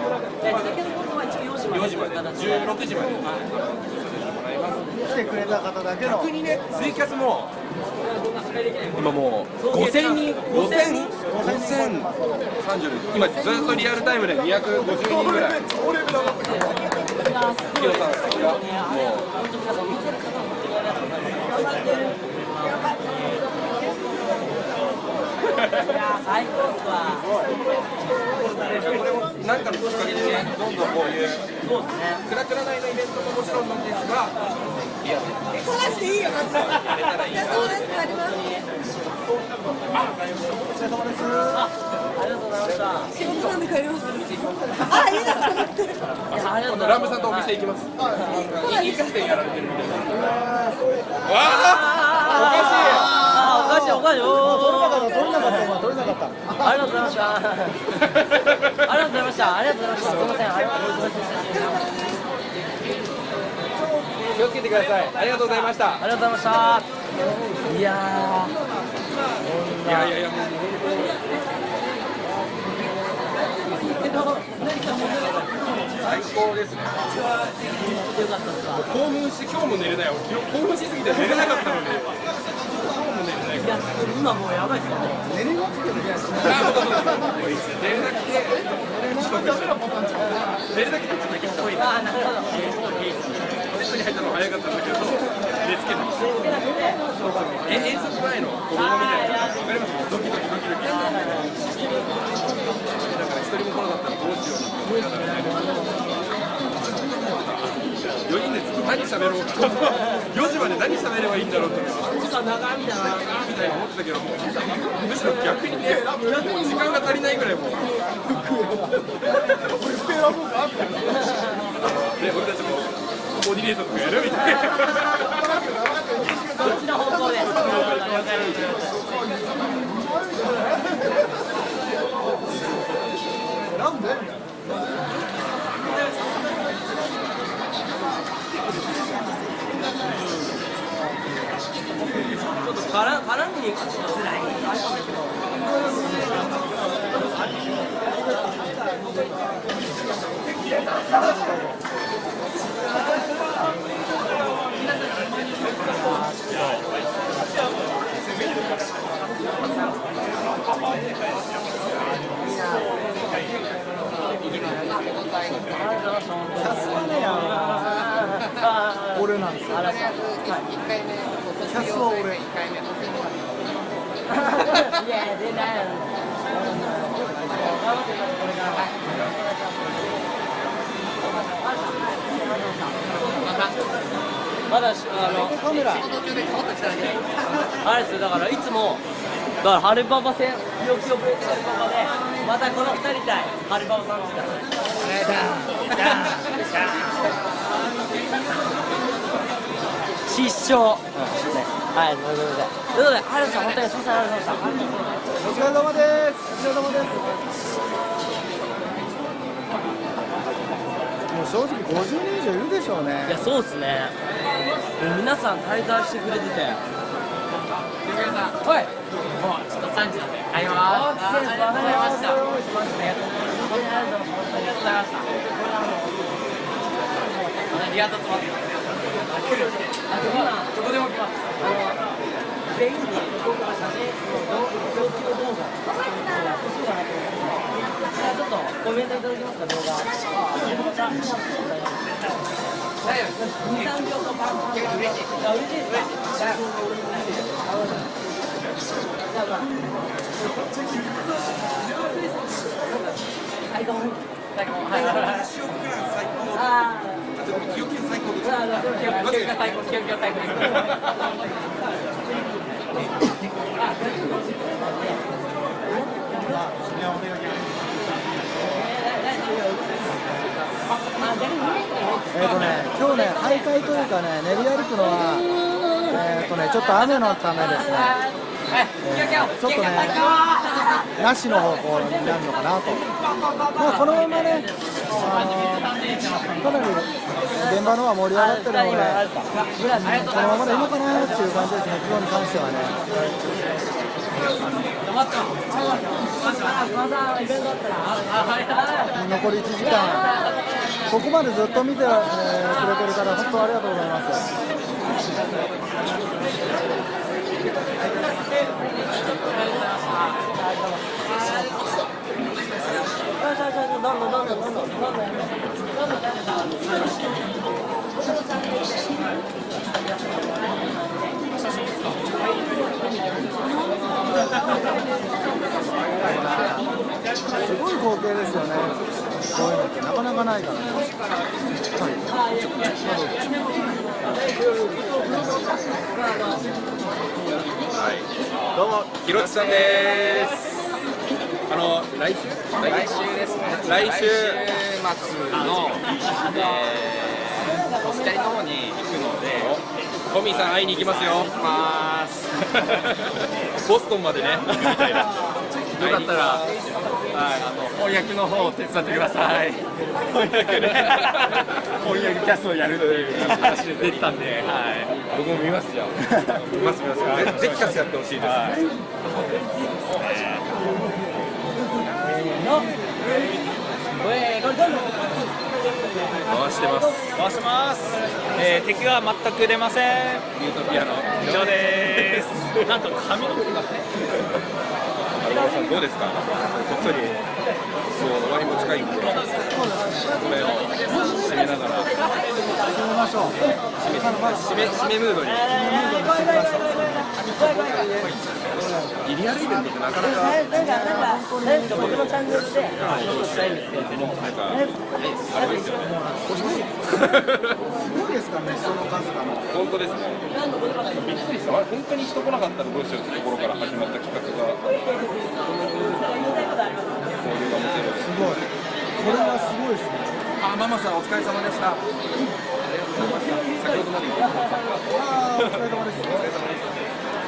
よじまで、じゅうろくじまで。 来てくれた方だけの逆にね、ツイキャスも今もうごせんにん、ごせん、ごせんさんじゅう、今ずっとリアルタイムでにひゃくごじゅうにんぐらい。ヒロさん、それがもう。 いや最高っすわ。 これも何かのきっかけでね、どんどんこういうクラクラ内のイベントももちろんなんですが、いや、 話していいよ、まず。 やれたらいいな。 お疲れ様です。あります。 お疲れ様です。 ありがとうございました。 仕事なんで帰ります。あ、いいな、それって。 今度ランブさんとお店行きます。飲食店やられてるみたいな。わあ、おかしいおかしい。 撮れなかった撮れなかった撮れなかった。 ありがとうございました。ありがとうございました。ありがとうございました。すみません。ありがとうございました。 気をつけてください。ありがとうございました。 ありがとうございました。いやいやいやいやもう。最高ですね。 よかったですわ。 興奮して今日も寝れない。興奮しすぎて寝れなかったので。今日も寝れない。 いや今もうやばいっすよね。 寝れなくてもいやしない。 寝れなくて寝れなくてちょっとだけした方がいい。 ああなるほど。 ベッドに入ったの早かったんだけど寝つけない。 寝つけなくて。 え遠足前の子供みたいな。わかります？ドキドキドキドキ。だから一人も来なかったらどうしようってよにんで何喋ろうかよじまで何喋ればいいんだろうって時間長いみたいなみたいな思ってたけどむしろ逆にねもう時間が足りないぐらいもうで俺たちもコーディネートとかやるみたいなそっちの方向でなんでちょっと絡絡みに行くのつらい。 さすがねや。 俺なんですよ。 嵐はいキャスは俺。 いや出ないまだしあのカメラ。 あれですよだからいつもだからハルババ戦ピヨピヨブレイクハルババでまたこのふたり対ハルババさん来た失笑、はいということでということでハルさん本当にすみませんありがとうございましたお疲れ様です。お疲れ様です。もう正直ごじゅうにん以上いるでしょうね。 いやそうっすねもう皆さん滞在してくれててはいもうちょっとさんじなんで帰ります。ありがとうございました。ありがとうございました。ありがとうございました。リアート詰まってます。来るって。あ、どこでも来ます。 全員に僕が写真の上級動画ちょっとコメントいただけますか動画に、さんびょうとパンパン嬉しい嬉しいです最高最高はいああ記憶最高です記憶が最高記憶が最高ですえっとね、今日ね、徘徊というかね、練り歩くのは、えっとね、ちょっと雨のためですね、えー、ちょっとね、なしの方向になるのかなと。まあ、このままね、あのかなり現場の方は盛り上がってるので、このままでいいのかなっていう感じですね、今日に関してはね。残りいちじかん、ここまでずっと見て、えー、くれてる方、本当ありがとうございます。どんどんどんどんどんどんどんどんすごい光景ですよね。こういうのってなかなかないからね。 はい、どうもひろちさんです。あの来週来週ですね。 来週末の、えー、ホスキャリの方に行くので、 トミーさん会いに行きますよ。 行きます。 ボストンまでね。みたいな。 よかったら、はい、あの翻訳の方を手伝ってください。 翻訳ね。 翻訳キャストをやるっていう話で出てたんで、はい。 僕も見ますじゃん。見ます見ます。ぜひキャスやってほしいです。はい、回してます。 回してます。えー、敵は全く出ません。 ユートピアの以上です。なんと髪の毛がね。 さんどうですか。こっそりそう終わりも近いんで、これを締めながら締めましょう。 締め締め締めムードに。リリアルイベントってなかなかなんかなんか僕のチャンネルでしたいんですけれども、 なんかあれですよね。 すごいですからね、人の数が。 本当ですね。びっくりした。本当に人来なかったらどうしようってところから始まった企画がこういうが面白い。 すごい。これはすごいですね。 あ、ママさんお疲れ様でした。先ほどまで言ってました。 あー、お疲れ様です。お疲れ様です。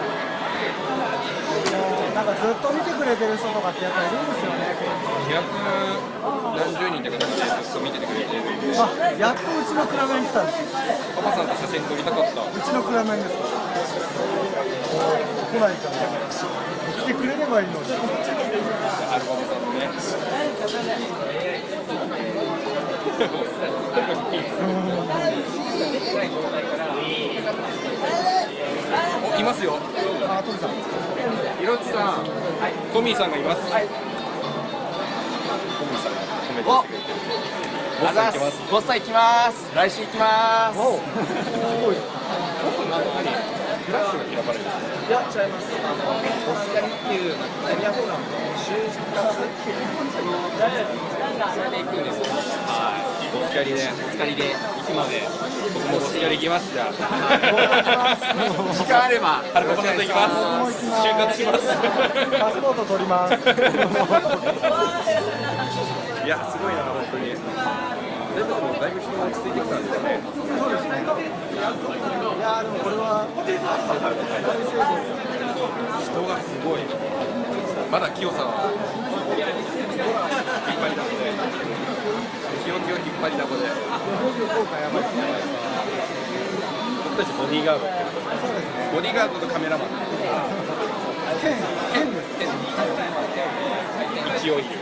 なんかずっと見てくれてる人とかってやっぱりいるんですよね。 ひゃくなんじゅうにんって方がね、ずっと見ててくれて、 あ、やっとうちのクラブに来たんですよ。 パパさんと写真撮りたかった。 うちのクラブにですか。来ないかな。来てくれればいいのに。 アルバムさんのね。お、いますよ。 あ、トミさん。 ひろちさん、はい、トミーさんがいます。はい、トミーさんがコメントしてくれてる。 ボスさん行きます。 ボスさん行きます。来週行きます。 おうクラッシュが開かれる。 いや、違います。あの、ボスキャリっていう、なんか、エリアフォーラムの就活それで行くんですよ。はい。 ボスキャリで、 ボスキャリで行くので、 僕もボスキャリ行きます。じゃあ。 時間あれば、 はるこさんと行きます。就活します。 パスポート取ります。 いや、すごいな、本当に。でも、だいぶ人が落ち着いてきたんですよね。 そうですね。いやーでもこれは大成功。 人がすごい。まだ清さんは引っ張りだこで、清清引っ張りだこで。僕たちボディーガード。ボディーガードとカメラマン。 剣剣です。 勢い。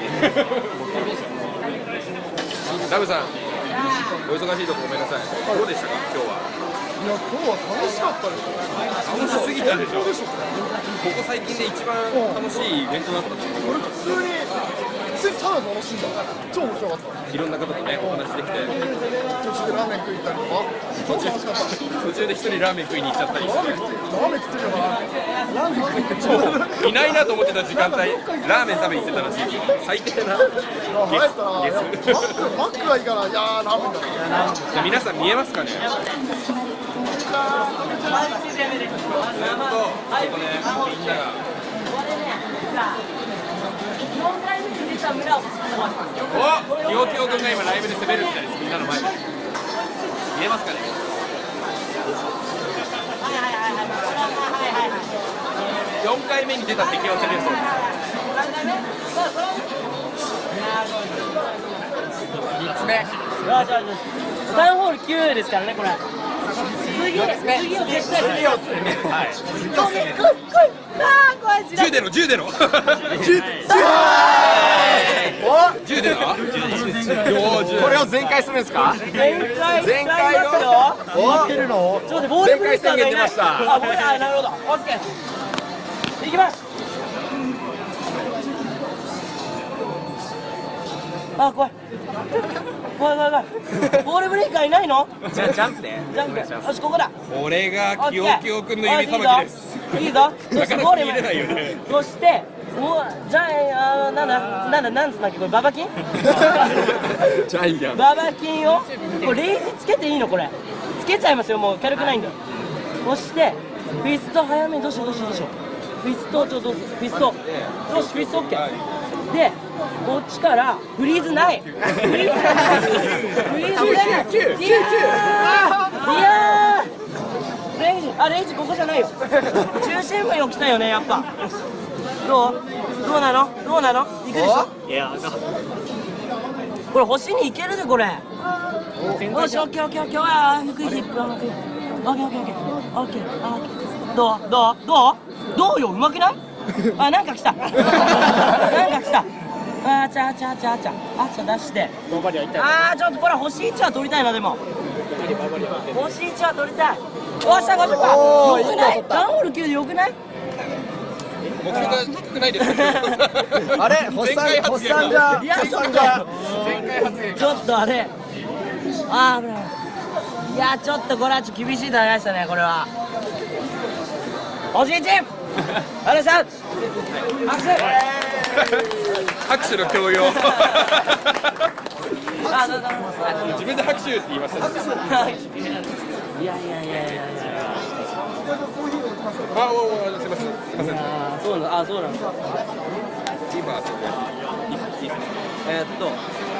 ラブさん、お忙しいとこごめんなさい。どうでしたか、今日は。 いや、今日は楽しかったですよ。 楽しすぎたでしょ。ここ最近で一番楽しいイベントだったんですよ。 俺普通に普通にただ楽しんだ。超面白かった。 いろんな方とね、お話できて、 途中でラーメン食い行ったりとか、超楽しかった。 途中で一人ラーメン食いに行っちゃったりして。 ラーメン食ってラーメン食ってるのかな。ラーメン食いって超いないなと思ってた時間帯、ラーメン食べに行ってたらしい。最低なゲス。ゲス。 マックがいいから、いやーラーメンだ。 皆さん見えますかね。ずっとここね、みんなが。お、きよきよくんが今ライブで攻めるみたいです。みんなの前で。見えますかね。よんかいめに出た敵を攻めるそうです。 みっつめ。スタンホールきゅうですからね、これ。次、次を絶対。次を攻める。 はい。 次を攻める。来い、来い。ああ、怖い。 銃出ろ、銃出ろ。銃出ろ。 これを全開するんですか。 全開。 全開よ。 終わってるの。ちょっとボールプレイスがいない。 全開宣言出ました。 あ、ごめんな、なるほど。オッケー。行きます。あ、怖い。怖い怖い怖い。ボールブレイカーいないの？ じゃあジャンプで。 ジャンプ。よし、ここだ。 これがきよきよくんの指さばきです。 いいぞ。 なかなか見れないよね。 そして、もう、じゃあ、あの、なんだ、なんだ、なんつうんだっけ、これババキン？ ジャイアン。 ババキンを、これレイジつけていいのこれ？つけちゃいますよ、もう軽くないんだ。そして、フィスト早めにどうしようどうしようどうしよう。フィストちょっとフィスト。よし、フィストオッケー。で、こっちからフリーズない。フリーズない。フリーズない。いやー、いやー、レイジ、あ、レイジここじゃないよ。中心部に置きたいよね、やっぱ。どう？どうなの？どうなの？行くでしょ？いや、これ星に行けるでこれ。よし、オッケーオッケーオッケー。あー、低い低い。オッケーオッケーオッケーオッケーオッケーオッケー。どう？どう？どう？どうよ、うまくない？あ、なんか来た。なんか来た。あーちゃーちゃーちゃーちゃー。あちゃ出して。あーちょっとこれ星いちは取りたいなでも。星いちは取りたい。おっしゃごじゅっパー。よくない？ダンホールきゅうでよくない？ 目標が低くないですか。 あれ、ホッサン、ホッサンじゃ、 いや、 ホッサンじゃ。 ちょっとあれ。あー危ない。いやちょっとこれはちょっと厳しい戦いでしたねこれは。星いち。あれさん。拍手。 拍手の強要。 あ、どうぞ。 自分で拍手って言いました。 いやいやいやいやいや。 あ、おお、すみません。すみません。 あ、そうなん、あ、そうなんだ。 今、そうね。いいですね。 えーっと。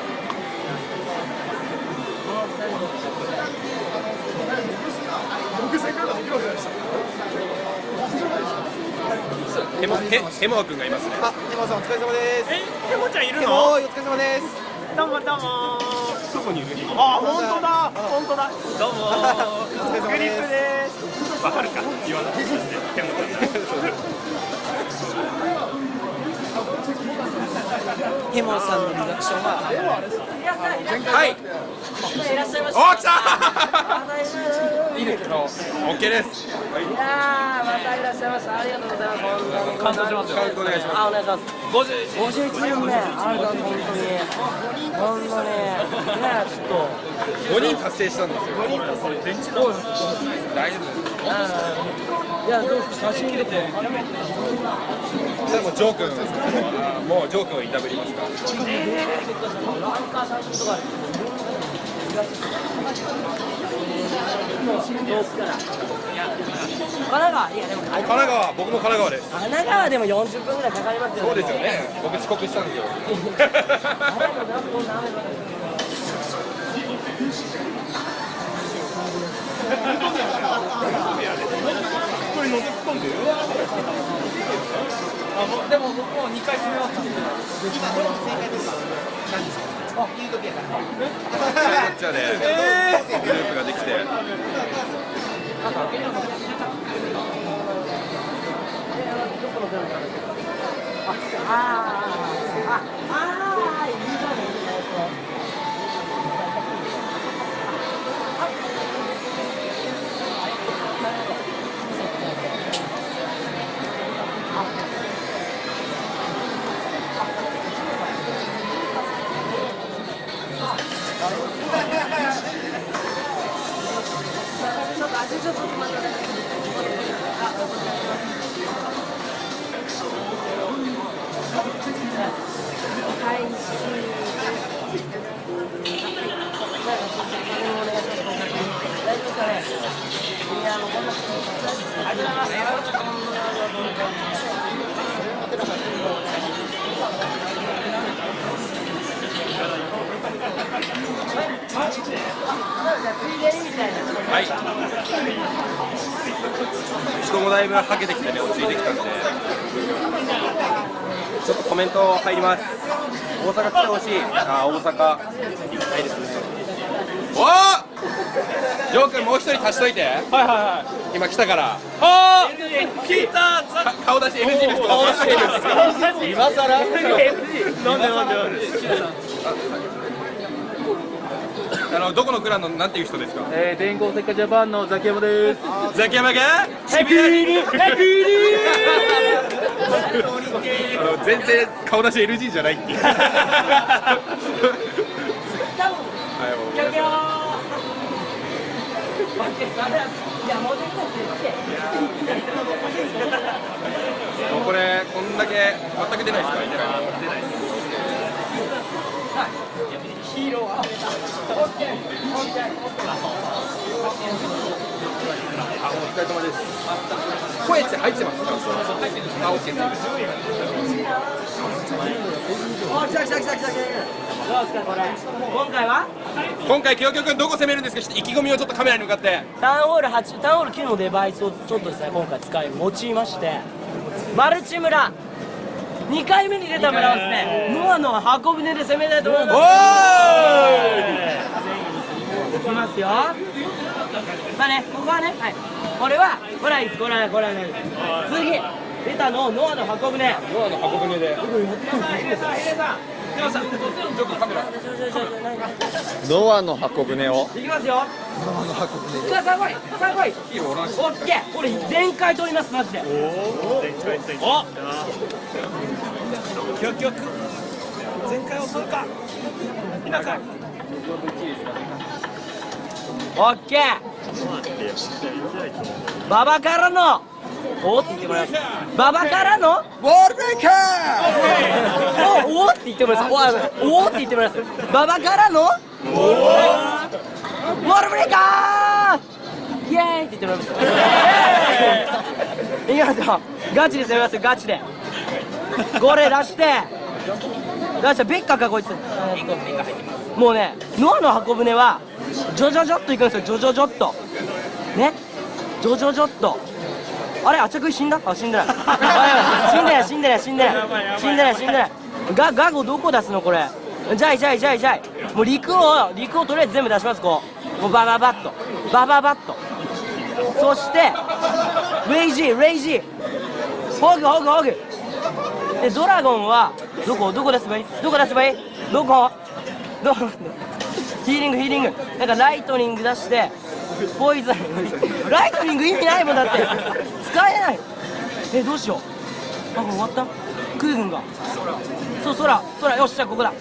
ヘモ、ヘ、ヘモ君がいますね。 あ、ヘモさんお疲れ様です。 え、ヘモちゃんいるヘモの？ お疲れ様です。 どうもどうも。 どこにいる？ あ、本当だ。本当だ。どうも。 お疲れ様です。 です。わかるか？言わなくて。ヘモちゃん。 ヘモさんのリアクションははい。 いらっしゃいませ。 お、来た。 いいですけど。 オッケーです。 いやー、またいらっしゃいました。ありがとうございます。 感動しますよ。 カウントお願いします。 あ、お願いします。 五十。 ごじゅういちねんめ。ありがとうございます。本当に。本当に。ねえ、ちょっと。 ごにん達成したんですよ。 ごにん達成。電池どうですか。 大丈夫です。 いや、どうですか。写真入れて。 じゃあもうジョー君、もうジョー君をいたぶりますか。 えー、ランカー写真とか。遠くから。神奈川、いやでも神奈川、僕も神奈川です。 神奈川でもよんじゅっぷんぐらいかかりますよね。 そうですよね。僕遅刻したんですよ。 これ覗き込んでる？ あ、もうでも僕もうにかい閉めました。 じゃあね、グループができて。 ああ、ああ、いいじゃないですか。 はい。人もだいぶはけてきてね、落ち着いてきたんで。ちょっとコメント入ります。大阪来てほしい。あ、大阪行きたいですね。おー、ジョー君もう一人足しといて。はいはいはい。今来たから。あー、 聞いた。 顔出し エヌジー の人。顔出し エヌジー ですか。今更。なんでなんでなんで。あのどこのクランのなんていう人ですか。 えー、電光石火ジャパンのザキヤマです。 ザキヤマが。 ヘビーリヘビーリあの全然顔出し エヌジー じゃないっていう。もうこれこんだけ全く出ないですからね。出ないです。ヒーローは。あ、お疲れ様です。声って入ってますか。あ、オッケーです。 お、来た来た来た来た来た。どうですかこれ。今回は？ 今回清京君どこ攻めるんですか。意気込みをちょっとカメラに向かって。 タウンホールはち、タウンホールきゅうのデバイスをちょっとですね今回使い用いまして、マルチ村にかいめに出た村をですね、ノアの箱舟で攻めたいと思います。おーい。いきますよ。まあね、ここはね、はい。これはこれはいいです。これはこれはね。次出たのノアの箱舟。 ノアの箱舟で。 ノアの箱舟を。 いきますよ。ノアの箱舟。さあ、さあ来い、さあ来い。オッケー。これ全開取りますマジで。おお。 結局全開を取るか。田舎。 オッケー。馬場からの。おーって言ってもらいます。馬場からの。ウォールブレイカー。お、おーって言ってもらいます。おーって言ってもらいます。馬場からの。ウォールブレイカー。イエーイって言ってもらいます。いきますよ。ガチで攻めますよ。ガチで。これ出して。出してベッカかこいつ。もうね、ノアの箱舟はジョジョジョっといくんですよ。ジョジョジョっと。ね。ジョジョジョっと。あれ、あちゃくい死んだ？あ、死んでない。死んでない、死んでない、死んでない。死んでない、死んでない。ガ、ガゴどこ出すのこれ。じゃいじゃいじゃいじゃい。もう陸を、陸をとりあえず全部出します、こう。もうバババッと。バババッと。そして、レイジー、レイジー。ホグ、ホグ、ホグ。で、ドラゴンは、どこ、どこ出せばいい？どこ出せばいい？どこ？どこ？ヒーリング、ヒーリング。なんかライトニング出して、 ポイズンライトニング意味ないもんだって使えない。えどうしよう。あこれ終わった。空軍がそう空空よしじゃあここだ。よ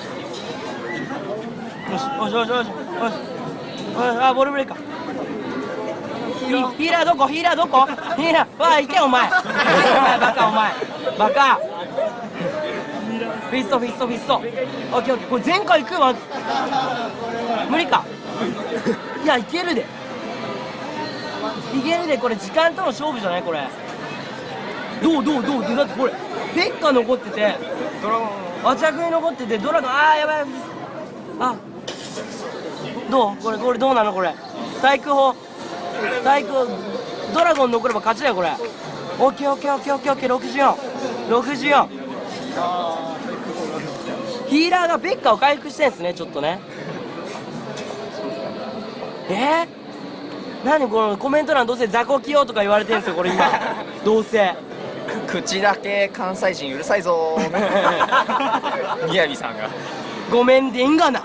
しよしよしよしよしあボールブレイカーヒーラーどこヒーラーどこヒーラーわあ行けお前お前バカお前バカフィストフィストフィストオッケーオッケーこれ前回行くわ無理かいやいけるでいけるでこれ時間との勝負じゃないこれどうどうどうどうだってこれペッカ残っててドラゴンアチャクに残っててドラゴンあーやばいあどうこれこれどうなのこれ対空砲対空ドラゴン残れば勝ちだよこれオッケーオッケーオッケーオッケーオッケーろくじゅうよんろくじゅうよんヒーラーがペッカを回復してんすねちょっとねえー、何このコメント欄どうせ雑魚起用とか言われてんすよこれ今どうせ口だけ関西人うるさいぞーみやびさんがごめんでんがな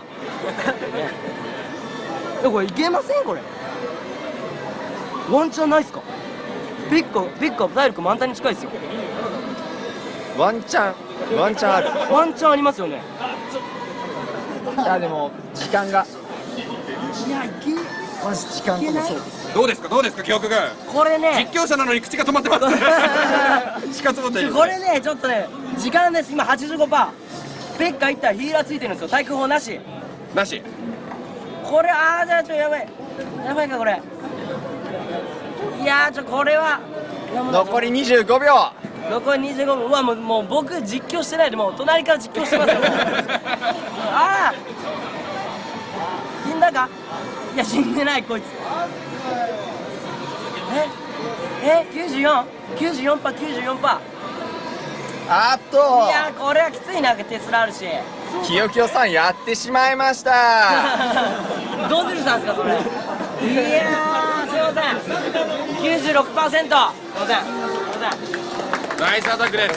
えこれいけませんこれワンチャンないっすかペッカペッカ体力満タンに近いっすよワンチャンワンチャンあるワンチャンありますよねいやでも時間がいやいけマジ時間との勝負どうですかどうですか記憶君これね実況者なのに口が止まってます死活問題ですこれねちょっとね時間です今 はちじゅうごパーセント ペッカいったらヒーラーついてるんですよ対空砲なしなしこれあーじゃあちょやばいやばいかこれいやーちょこれは残りにじゅうごびょう残りにじゅうごびょううわもうもう僕実況してないでもう隣から実況してますよああ死んだかいや死んでないこいつええ きゅうじゅうよん?きゅうじゅうよんパーセント きゅうじゅうよんパーセントあといやこれはきついなテスラあるしきよきよさんやってしまいましたどうするさんですかそれいやーすいません きゅうじゅうろくパーセント すいませんすいませんナイスアタックです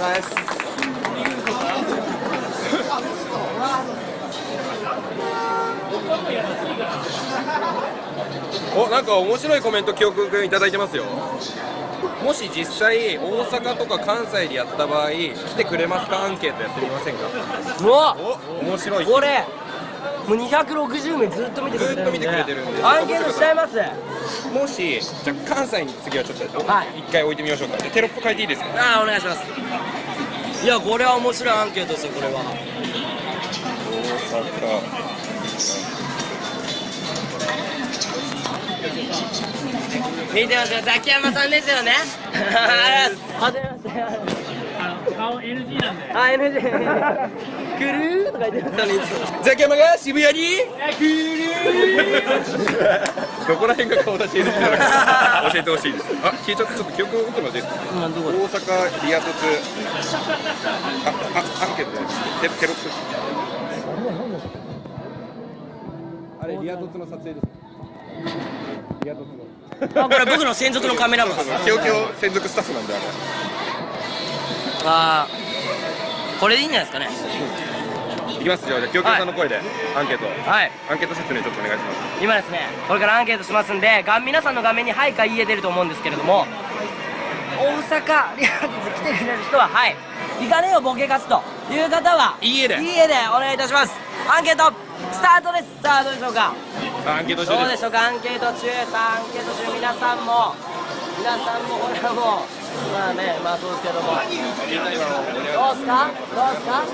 おなんか面白いコメント記憶くんいただいてますよもし実際大阪とか関西でやった場合来てくれますかアンケートやってみませんかうわお面白い俺もうにひゃくろくじゅうめいずっと見てくれてるんでずっと見てくれてるんでアンケートしちゃいますもしじゃあ関西に次はちょっとはい一回置いてみましょうかでテロップ書いていいですかああお願いしますいやこれは面白いアンケートですよこれは大阪見てますよザキヤマさんですよねはじめまして顔 エヌジー なんであ エヌジー くるーとか言ってましたねザキヤマが渋谷にどこら辺が顔出し エヌジー なのか教えてほしいですあ聞いちゃってちょっと記憶残ってもらっていいですか大阪リア凸ああアンケートじゃないテテロップあれリア凸の撮影ですリア凸のあこれ僕の専属のカメラマンキヨキヨ専属スタッフなんであれあーこれでいいんじゃないですかねいきますじゃあキヨキヨさんの声でアンケートはいアンケート説明ちょっとお願いします今ですねこれからアンケートしますんでが皆さんの画面に「はい」か「いいえ」出ると思うんですけれども大阪リアル来てくれる人は「はい」行かねえよボケカスという方はいいえでいいえでお願いいたしますアンケートスタートですさあどうでしょうかアンケート中でどうですしょうかアンケート中さあアンケート中皆さんも皆さんもこれはもうまあねまあそうですけどもどうすかどうすか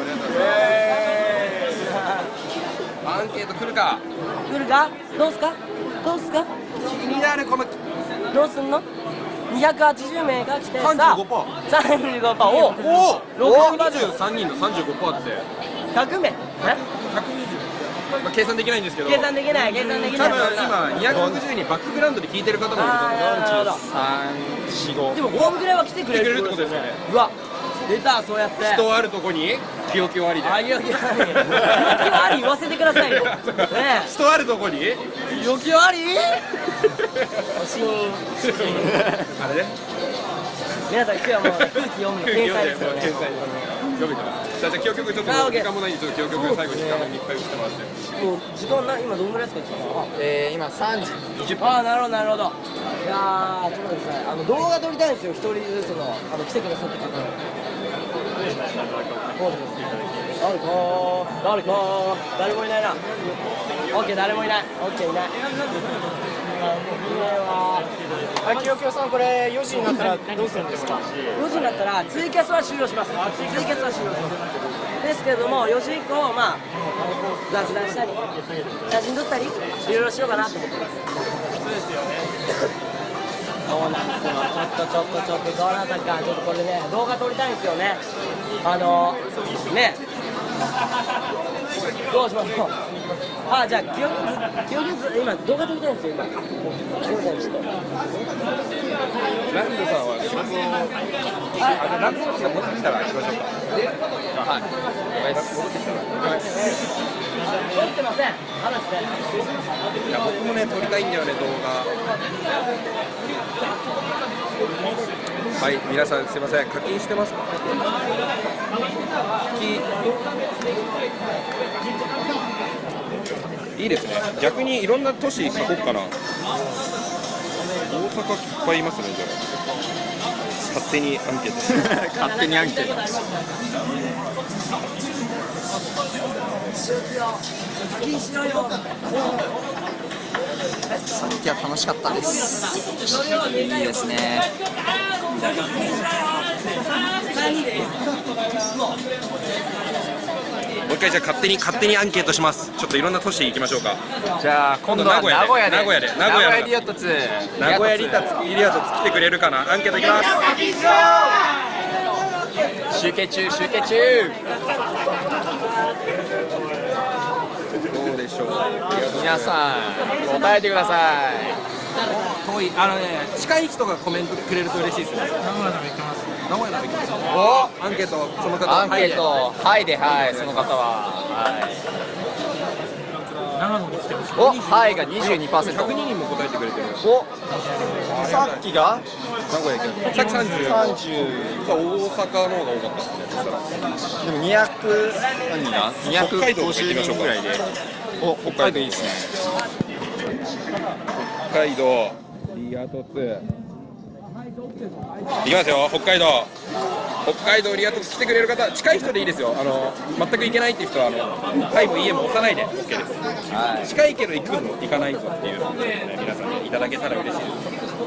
アンケート来るか来るかどうすかどうすか気になるこのどうすんのにひゃくはちじゅうめいが来てささんじゅうごパーさんじゅうごパーおおおろくじゅうにじゅうさんにんの さんじゅうごパーセント ってひゃくめいまあ計算できないんですけど計算できない計算できない多分今にひゃくろくじゅうにんバックグラウンドで聞いてる方もいると思あーなるほどさん、よん、ごでもこんぐらいは来てくれるってことですよねうわ出たそうやって人あるとこに記憶ありであいやいやいや記憶あり言わせてくださいよね人あるとこに記憶ありシーンあれね皆さん今日はもう空気読むの天才ですよね。 天才読めてます。じゃあ今日曲ちょっと時間もないんでちょっと今日曲最後に時間にいっぱい打ってもらって。 もう時間な今どんぐらいですか時間は？ えー、今さんじにじゅっぷん。 ああなるほどなるほど。いやーちょっとですねあの動画撮りたいんですよ一人ずつのあの来てくださって方の。誰か誰か誰もいないな。オッケー誰もいない。オッケーいない。 あ、きよきよさんこれよじになったらどうするんですか？ よじになったらツイキャスは終了します。ツイキャスは終了します。ですけれどもよじ以降まあ雑談したり写真撮ったりいろいろしようかなと思ってます。そうですよね。そうなんですよ。ちょっとちょっとちょっとどなたかちょっとこれね動画撮りたいんですよね。あのね。どうしましょう。あ、じゃあ記憶記憶今動画撮りたいんですよ今。すみませんちょっと。 ランドさんは仕事をあのランドさんが戻ってきたら行きましょうか。はい。戻ってきたら。 撮ってません。話して。 いや僕もね撮りたいんだよね動画。はい皆さんすみません課金してますか？いいですね。逆にいろんな都市書こうかな。大阪いっぱいいますねじゃあ。勝手にアンケートして。 勝手にアンケート。さっきは楽しかったです。いいですね。 もう一回じゃあ勝手に勝手にアンケートします。ちょっといろんな都市行きましょうか。 じゃあ今度は名古屋で名古屋で名古屋リアトツ名古屋リタツリアトツ来てくれるかな。アンケートいきます。 集計中集計中。 どうでしょう。 皆さん答えてください。 遠いあのね近い人がコメントくれると嬉しいですね。名古屋なら行きます。名古屋なら行きます。おアンケートその方アンケートはいではいその方ははい長野に来てほしい。 おはいが にじゅうにパーセント。 ひゃくにんも答えてくれてる。 おさっきが名古屋行きます。さっきさんじゅう。 さんじゅう。 大阪の方が多かったですね。そしたらでもにひゃく何がにひゃくごじゅうにんぐらいで。お北海道いいですね。 北海道リアトツいきますよ。北海道北海道リアトツ来てくれる方近い人でいいですよ。あの全く行けないっていう人はあのはいも家も押さないで OK です、はい、近いけど行くの行かないぞっていうのを、ね、皆さんにいただけたら嬉しいです。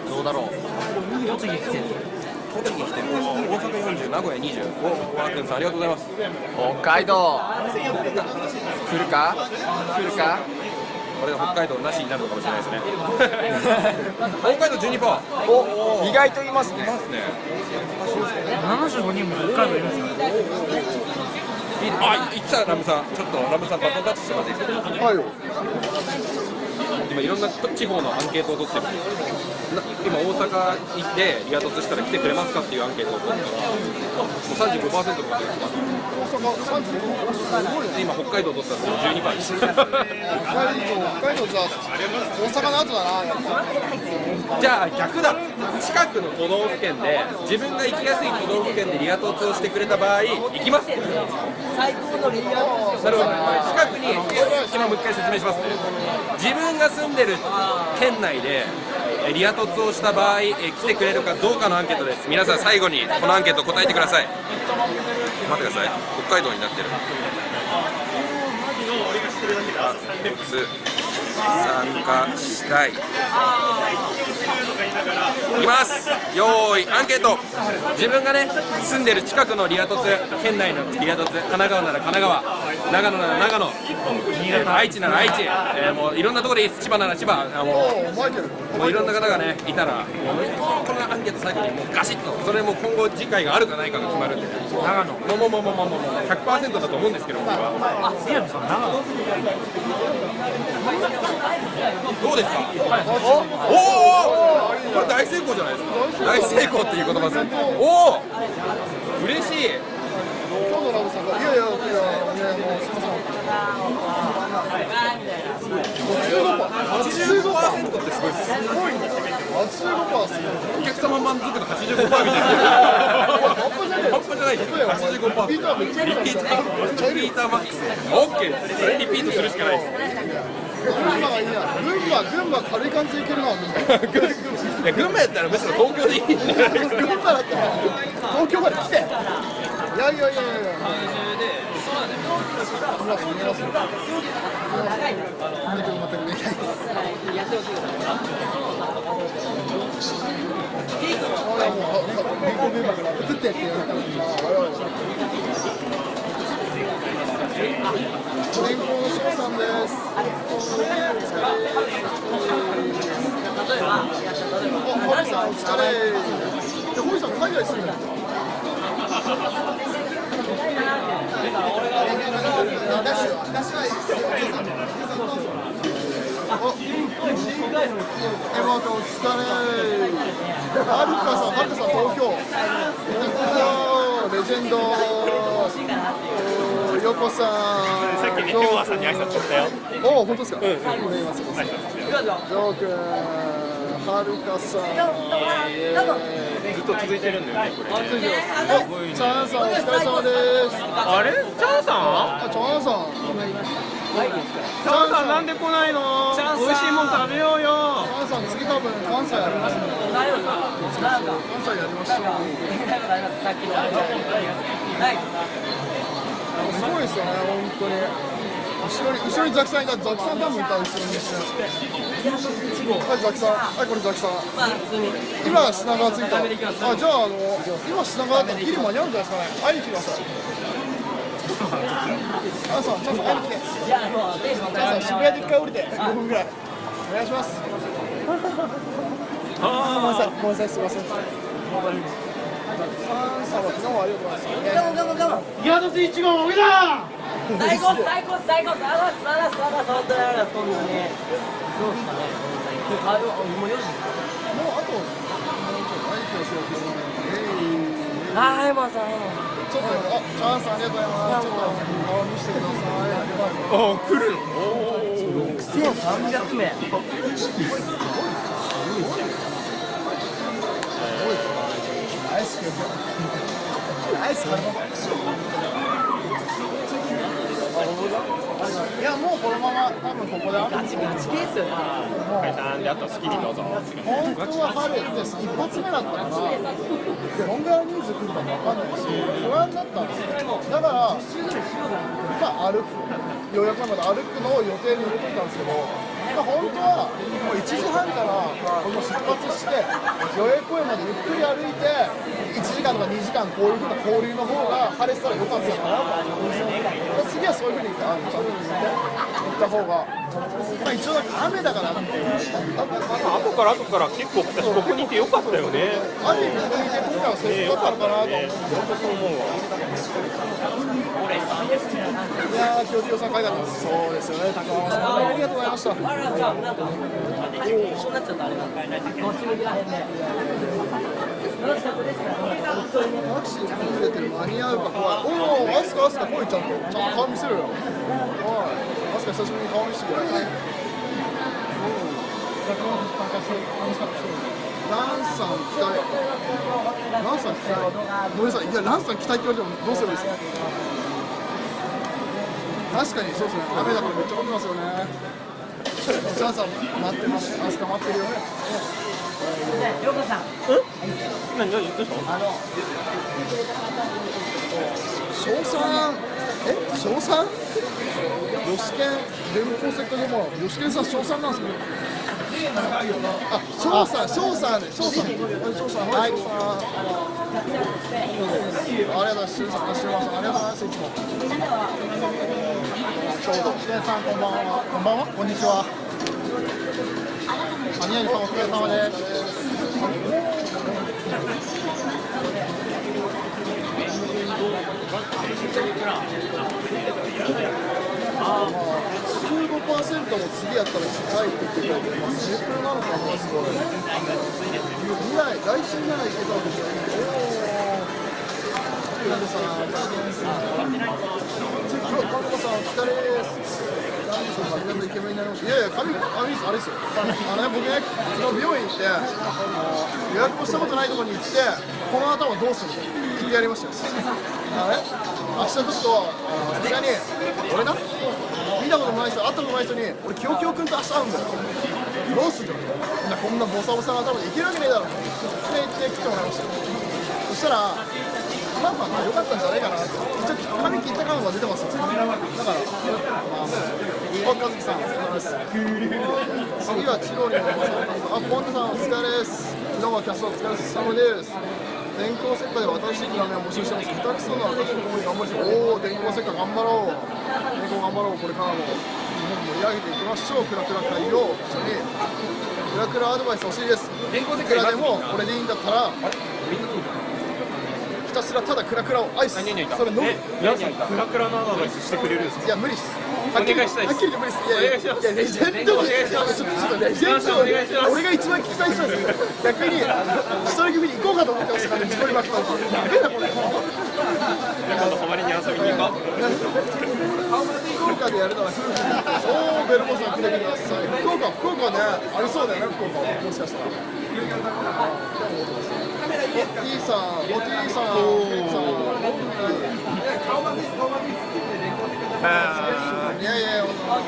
どうだろう。 栃木来てる。 栃木来てる。大阪よんじゅう名古屋にじゅう。おワークンさんありがとうございます。 北海道来るか来るか。 これが北海道なしになるのかもしれないですね。北海道 じゅうにパーセント。 お意外といますね。 いますね。 ななじゅうごにんも北海道いるんですよ。 あ、いったラムさん。ちょっとラムさんバトンタッチしてもらっていいですか。はい。今いろんな地方のアンケートを取ってる。今大阪行ってリアトツしたら来てくれますかっていうアンケートを取ってるから、もう さんじゅうごパーセント とかで大阪さんじゅうご。今北海道取ったらじゅうにパーセントです。 北海道じゃ大阪の後だな。 じゃあ逆だ。近くの都道府県で自分が行きやすい都道府県でリアトツをしてくれた場合行きます。 最高のリアトツ。 なるほど。近くに今もう一回説明します。自分が住んでる県内でリアトツをした場合え来てくれるかどうかのアンケートです。皆さん最後にこのアンケート答えてください。待ってください。北海道になってる。リアトツ参加したい。いきます。よーいアンケート。自分がね住んでる近くのリアトツ県内のリアトツ、神奈川なら神奈川、長野なら長野、愛知なら愛知、えー、もういろんなところでいいです。千葉なら千葉、あもうもういろんな方がねいたらもうこのアンケート最後にもうガシッとそれも今後次回があるかないかが決まるんで、長野もうもうもうもうもう ひゃくパーセント だと思うんですけど僕は。 あ、リアルさん長野。 どうですか。おおこれ大成功じゃないですか。大成功っていう言葉です。おお嬉しい。 今日のラブさんがいやいやいやいやもうすみません。はちじゅうごパーセント。はちじゅうごパーセントってすごいです。すごいね。 はちじゅうごパーセントお客様満足度 はちじゅうごパーセント みたいな。半端じゃないですよ。はちじゅうごパーセント。リピーター、リピーターマックス。オッケー。それリピートするしかないです。 群馬がいいな。群馬、群馬軽い感じでいけるな。 いや群馬やったらむしろ東京でいい。 群馬だったら東京まで来て。いやいやいやいや。見ます見ます。見ても全く見えないです。俺はもうビートメンバーから映ってって言われたら今我々天候の翔さんです。お、堀さんお疲れ。で、堀さん海外住んでる。エマトお疲れ。はるかさん、はるかさん東京。レジェンド。ヨコさん。 さっきね、エマさんに挨拶したよ。 おお、本当ですか。うん。ジョー君、はるかさん。 ずっと続いてるんだよね、これ。 あ、チャンさんお疲れ様です。 あれ？チャンさん？ あ、チャンさん。 チャンさんなんで来ないの？美味しいもん食べようよ。 チャンさん次多分関西やりますね。関西やりましょう。すごいですよね、本当に。後ろに後ろにザキさんいた。ザキさん多分いた後ろに一瞬。はいザキさん。はいこれザキさん。今品川着いた。あ、じゃああの今品川だったらギリ間に合うんじゃないですかね。会いに来てください。チャンさん、チャンさん会いに来て。チャンさん渋谷で一回降りてごふんぐらい。お願いします。ごめんなさい、ごめんなさい、すみません。チャンさんは昨日はありがとうございます。 ガモガモガモ。 ギアドスいち号も上だ。 最高最高最高。あらすあらすあらす本当にあらす本当に。そうですかね。あ、もうよじですか。 もうあと。 はい、まさん。 ちょっと、あ、チャンさんありがとうございます。ちょっと顔見せてください。 おお、来る。 ろくせんさんびゃくめい。 ナイスキュー。ナイス。いやもうこのまま多分ここでガチガチケースよね。 階段であと好きにどうぞ。 本当は春です。一発目だったからどんぐらい人数来るかも分かんないし不安だったんですよ。だからまあ歩く予約まで歩くのを予定に入れてたんですけど、まあ、本当はもういちじはんからこの出発して予約公園までゆっくり歩いていちじかんとかにじかんこういうふうな交流の方が晴れてたらよかったかなと思うんですよ。次はそういうふうにあのちゃんと言った方が、まあ、一応雨だからっていう。 後から後から結構私ここにいてよかったよね。 ある意味ここにいて今回は成功だったのかなと思うんですよ。 本当そう思うわ。 いやー、清清さん、かいかったです。そうですよね、高浜さん、ありがとうございました。 そうなっちゃったあれなんか。こっち向きらへんね。楽しかったですか。 タクシーに出てる間に合うか怖い。おお、アスカアスカ来いちゃんと。ちゃんと顔見せろよ。おい、アスカ久しぶりに顔見せてくれ。ランさん期待。ランさん期待。ごめんなさい。いやランさん期待って言われてもどうすればいいですか。確かにそうですね。雨だからめっちゃ待ってますよね。ランさん待ってます。アスカ待ってるよね。 ヨコさん。 何何どうしたの？ あの。 翔さん。え、翔さん？吉健電光石火でも吉健さん翔さんなんですけど。あ、翔さん、翔さんね、翔さん、翔さん、はい、翔さん。ありがとうございます。翔さん、翔さん、ありがとうございます。いつも。ちょうど。吉健さん、こんばんは。こんばんは。こんにちは。アニヤニさん、お疲れ様です。じゅうごパーセントも次やったら近いって言ってくれてます。成功なのかな、すごい。未来、来週ならいけたんですよ。おー。さん、お疲れです。 なんでその髪型イケメンになりました。いやいや、髪、髪あれですよ。あのね、僕ね、その美容院行って、あの予約もしたことないところに行って、この頭どうするの言ってやりましたよ。あのね、明日ちょっと、さすがに、俺な、見たこともない人、会ったことない人に、俺、キヨキヨ君と明日会うんだよ。どうするみんなこんなボサボサの頭でいけるわけねえだろって言って来てもらいました。そしたら、まあまあ良かったんじゃないかなって。一応髪切った感が出てますよ。だから、まあ、おかずきさん、お疲れ様です。次は千鳥のおばさん。あ、ポンタさん、お疲れです。どうも、キャストお疲れ様です。電光石火で新しいラーメンを募集してます。下手くそな私の方に頑張りましょう。おお、電光石火頑張ろう。電光頑張ろう。これからも日本盛り上げていきましょう。クラクラ会を一緒に。クラクラアドバイス欲しいです。いくらでも俺でいいんだったら。ひたすらただクラクラをアイス、それ飲む。 皆さんクラクラのアドバイスしてくれるんですか？ いや無理っす。 お願いしたいです。 はっきり言って無理っす。いやいやいやレジェンドにちょっとちょっとレジェンド俺が一番聞きたい人ですよ。逆に一人組に行こうかと思ってましたから一人ばっかり。ダメだこれ。 今度泊まりに遊びに行こう。 福岡でやるのは夫婦にそうベルモさん来てください。福岡福岡ねありそうだよね福岡もしかしたら。ボッティさん、ボッティさん、ボッティさん。いやいや、あ、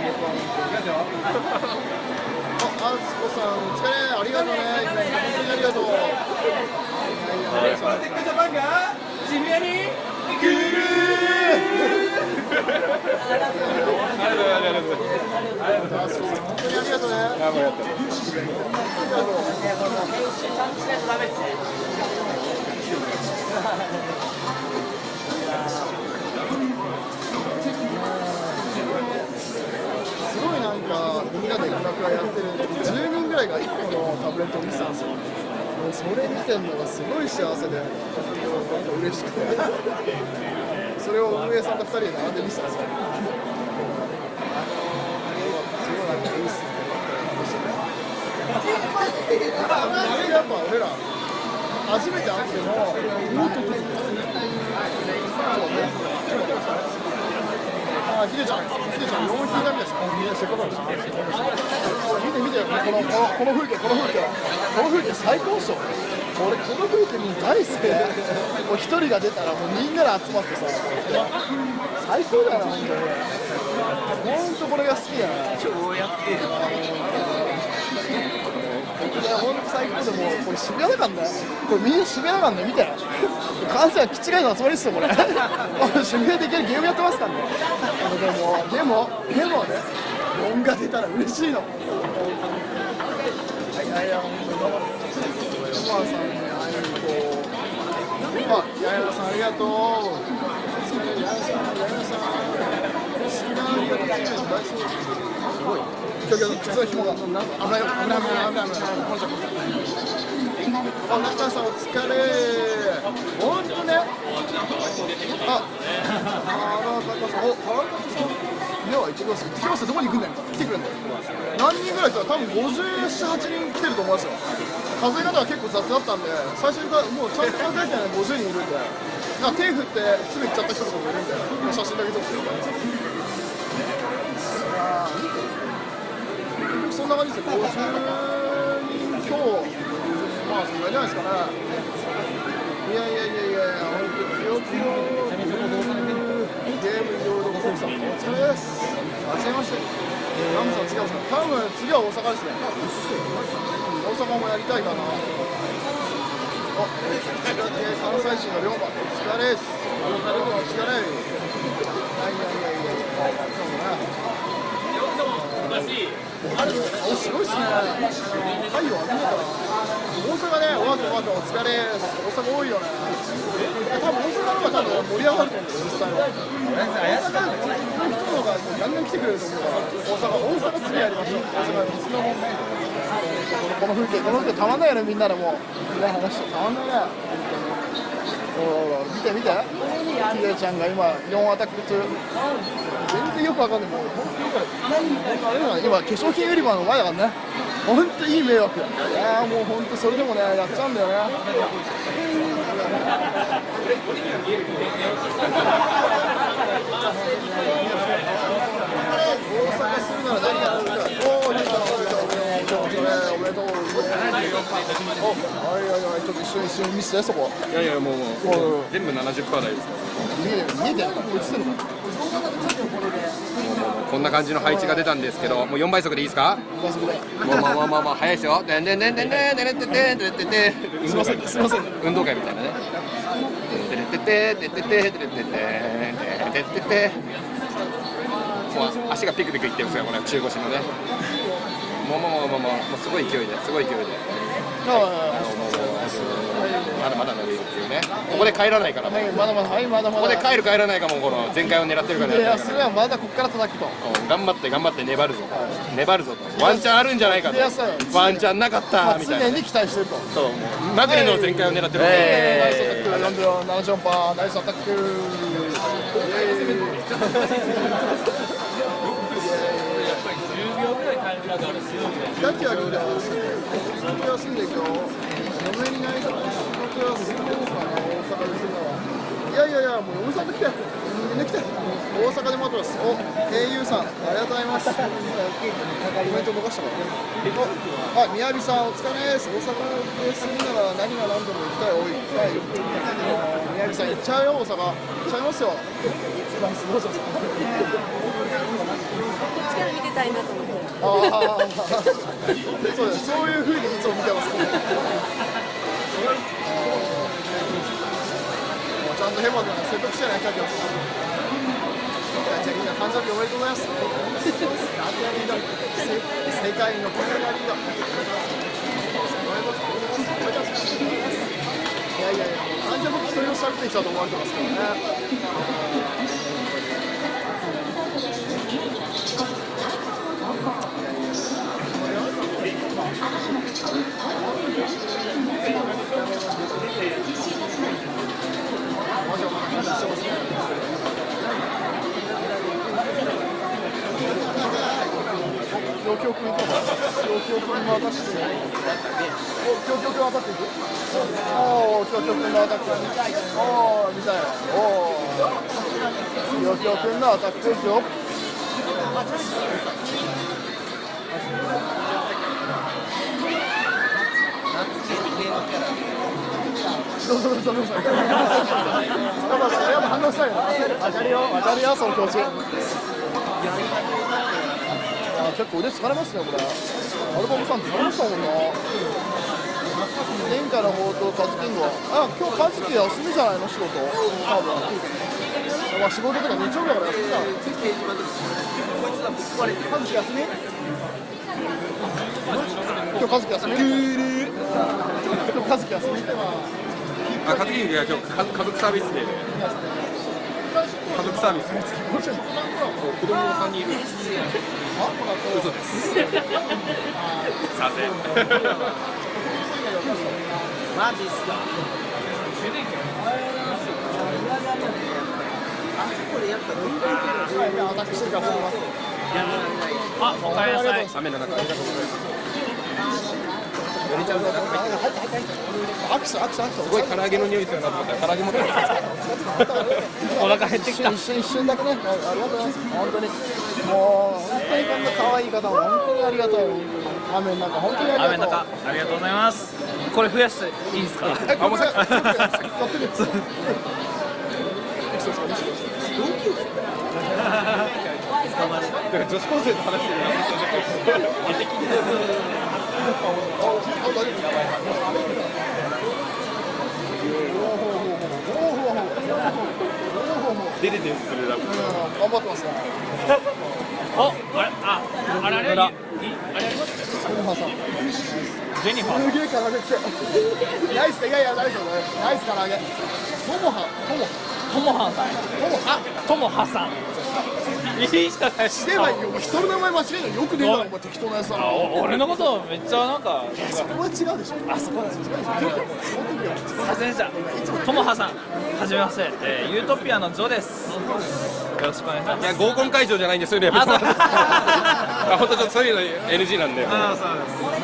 あつこさん、お疲れ、ありがとうね、本当にありがとう。渋谷に来る。ありがとうありがとう。本当にありがとうね。ありがとう。ありがとう。すごいなんかみんなでクラクラやってるじゅうにんぐらいがいっこのタブレットを見てたんですよ。もうそれ見てるのがすごい幸せで、なんか嬉しくてそれを運営さんとふたりで並んで見てたんですよ。すごいなんかいいっすね。やっぱ俺ら初めて会ってももっと出てくる。あ、ヒデちゃん、ヒデちゃん、よんひだみですか。せっかくなんです。見て見て、このこのこの風景、この風景、この風景最高っしょ。俺この風景もう大好きで、もう一人が出たらもうみんなで集まってさ、最高だよな本当に。本当これが好きだな。超やってる。いや本当最高でもうこれ渋谷だからね。これみんな渋谷だからね見て。関西は気違いの集まりっすよこれ。渋谷でいきなりゲームやってますからね。でもでもでもね、音が出たら嬉しいの。はいはいはい、本当に。おばあさんね、あいこ。あ、ややさんありがとう。お疲れ、ややさん、ややさん。好きなありがとう。大好き。すごい。普通の紐が危ないよ、危ない危ない危ない危ない。あ、中さんお疲れ。本当ね。あ、あらかたさん、お、原方さん。では行ってください。行ってきますよ。どこに行くんだよ。来てくれんだよ。何人ぐらい来たら多分ごじゅうなな、はちにん来てると思いますよ。数え方は結構雑だったんで、最初からもうちゃんと数えてないごじゅうにんいるんで、なんか手振ってすぐ行っちゃった人とかもいるんで、写真だけ撮ってるから。そんな感じですよ。ごじゅうにん強、まあそんなじゃないですかね。いやいやいやいやいや、本当に気をつけよう。ゲームいろいろごさん、お疲れです。はじめまして。ラムさん、次は多分次は大阪ですね。大阪もやりたいかな。あ、口だけ関西人の龍馬、お疲れです。お疲れ。いやいやいやいや。あるおすごいっすね。太陽浴びてたら。大阪ね、おわけおわけお疲れです。大阪多いよね。多分大阪の方が多分盛り上がると思う実際は。大阪の人の方がガンガン来てくれると思うから。大阪、大阪次やりましょう。大阪のこの風景、この風景たまんないよね、みんなでも。みんな話してたまんないね。見て見て。ヒデちゃんが今よんアタック中。全然よくわかんない。もう本当によくわかんない。今化粧品売り場の前だからね。本当にいい迷惑。いやーもう本当それでもねやっちゃうんだよね。 阪するなら何がおお、優勝おめでとう、おめでとう、おいおいおい、ちょっと一瞬一瞬見せて、そこ。 いやいや、もう、もう全部 ななじゅっパーセント 台ですから。 見え見えてるのか、映ってるのか。 こんな感じの配置が出たんですけど、もうよんばい速でいいですか？もうまあまあまあまあ早いですよ。でんでんでんでんでんでんでんでんでんでんでんでん。 すみません、すみません。 運動会みたいなね。でんでんでんでんでんでんでんでんでんでんでんでんでん。もう足がピクピクいってるんですよ、これ中腰のね。もうもうもうもうもうすごい勢いですごい勢いで。まだまだ伸びるっていうね。ここで帰らないからもう。 まだまだ、はい、まだまだ。 ここで帰る帰らないかもこの全開を狙ってるから。 いや、それはまだここから叩くと。 頑張って頑張って粘るぞ。粘るぞと。ワンチャンあるんじゃないかと。ワンチャンなかったみたいな。 常に期待してると。 そう。まぐれの全開を狙ってる。 ナイスアタック、よんじゅうななジャンパー、ナイスアタック。キャッチャーリーダーですね。仕事休んで今日、嫁にないから仕事休んでるかな、大阪でするのは。いやいやいや、もう嫁さんと来て、みんな来て、大阪で待ってます。お、英雄さん、ありがとうございます。コメント逃したからね。あ、宮城さん、お疲れです。大阪でするなら何が何でも行きたい、おい、行きたい。宮城さん、行っちゃうよ、大阪。行っちゃいますよ。どうぞ。 力見てたいなと思って。 ああ、そうです。そういう風にいつも見てます。もうちゃんとヘマで説得してないキャッチャー。じゃあみんな誕生日おめでとうございます。世界のポケモンリーダー。いやいやいや、誕生日一人のしゃべってきたと思われてますからね。強強君いかが？強強君のアタック。お、強強君アタックいく？おお、強強君のアタック。おお、見たい。おお、強強君のアタックいくよ。どうぞどうぞどうぞ。やっぱ反応したいよ。わかるよ、わかるよ、その気持ち。結構腕疲れますね、これ。アルバムさん疲れましたもんな。天下の方とカズキングは、あ、今日カズキ休みじゃないの、仕事。多分。まあ仕事とか日曜日だから休みだ。カズキ休み？今日カズキ休み？今日カズキ休み？ あ、カズキングが今日家族サービスで。家族サービス。子供がさんにんいる。嘘です。させ。 マジっすか。あそこでやっぱどんぐらいアタックしてるからます。 あ、おかえりなさい。 雨の中ありがとうございます。 握手握手握手。 すごい唐揚げの匂いするなと思ったら唐揚げ持ってる。 お腹減ってきた。 一瞬一瞬だけね。ありがとうございます。本当に。もう本当にこんな可愛い方も本当にありがたい。雨の中本当にありがとう。 雨の中ありがとうございます。これ増やしていいんですか？ あ、もうさっき買ってる。 女子高生と話してるデレデレするラブ。 頑張ってますね。 お、あれ、あ、あれあれ、あれあります。 ジェニファーさん。 ジェニファー。 すげえ唐揚げ来て。ナイスか、いやいや大丈夫ね。ナイス唐揚げ。トモハ、トモ、 トモハンさん。 トモハ、 トモハさん。いいじゃないですか。 では人の名前間違えない。よく出るな、お前適当なやつだな。 俺のことめっちゃなんか。 そこは違うでしょ。 あそこは違う。させんじゃ。トモハさん、はじめまして、えー、ユートピアのジョです。よろしくお願いします。 いや合コン会場じゃないんでそういうのやめてもらって。あ、本当ちょっとそういうの エヌジー なんで。 ああ、そうです。 女子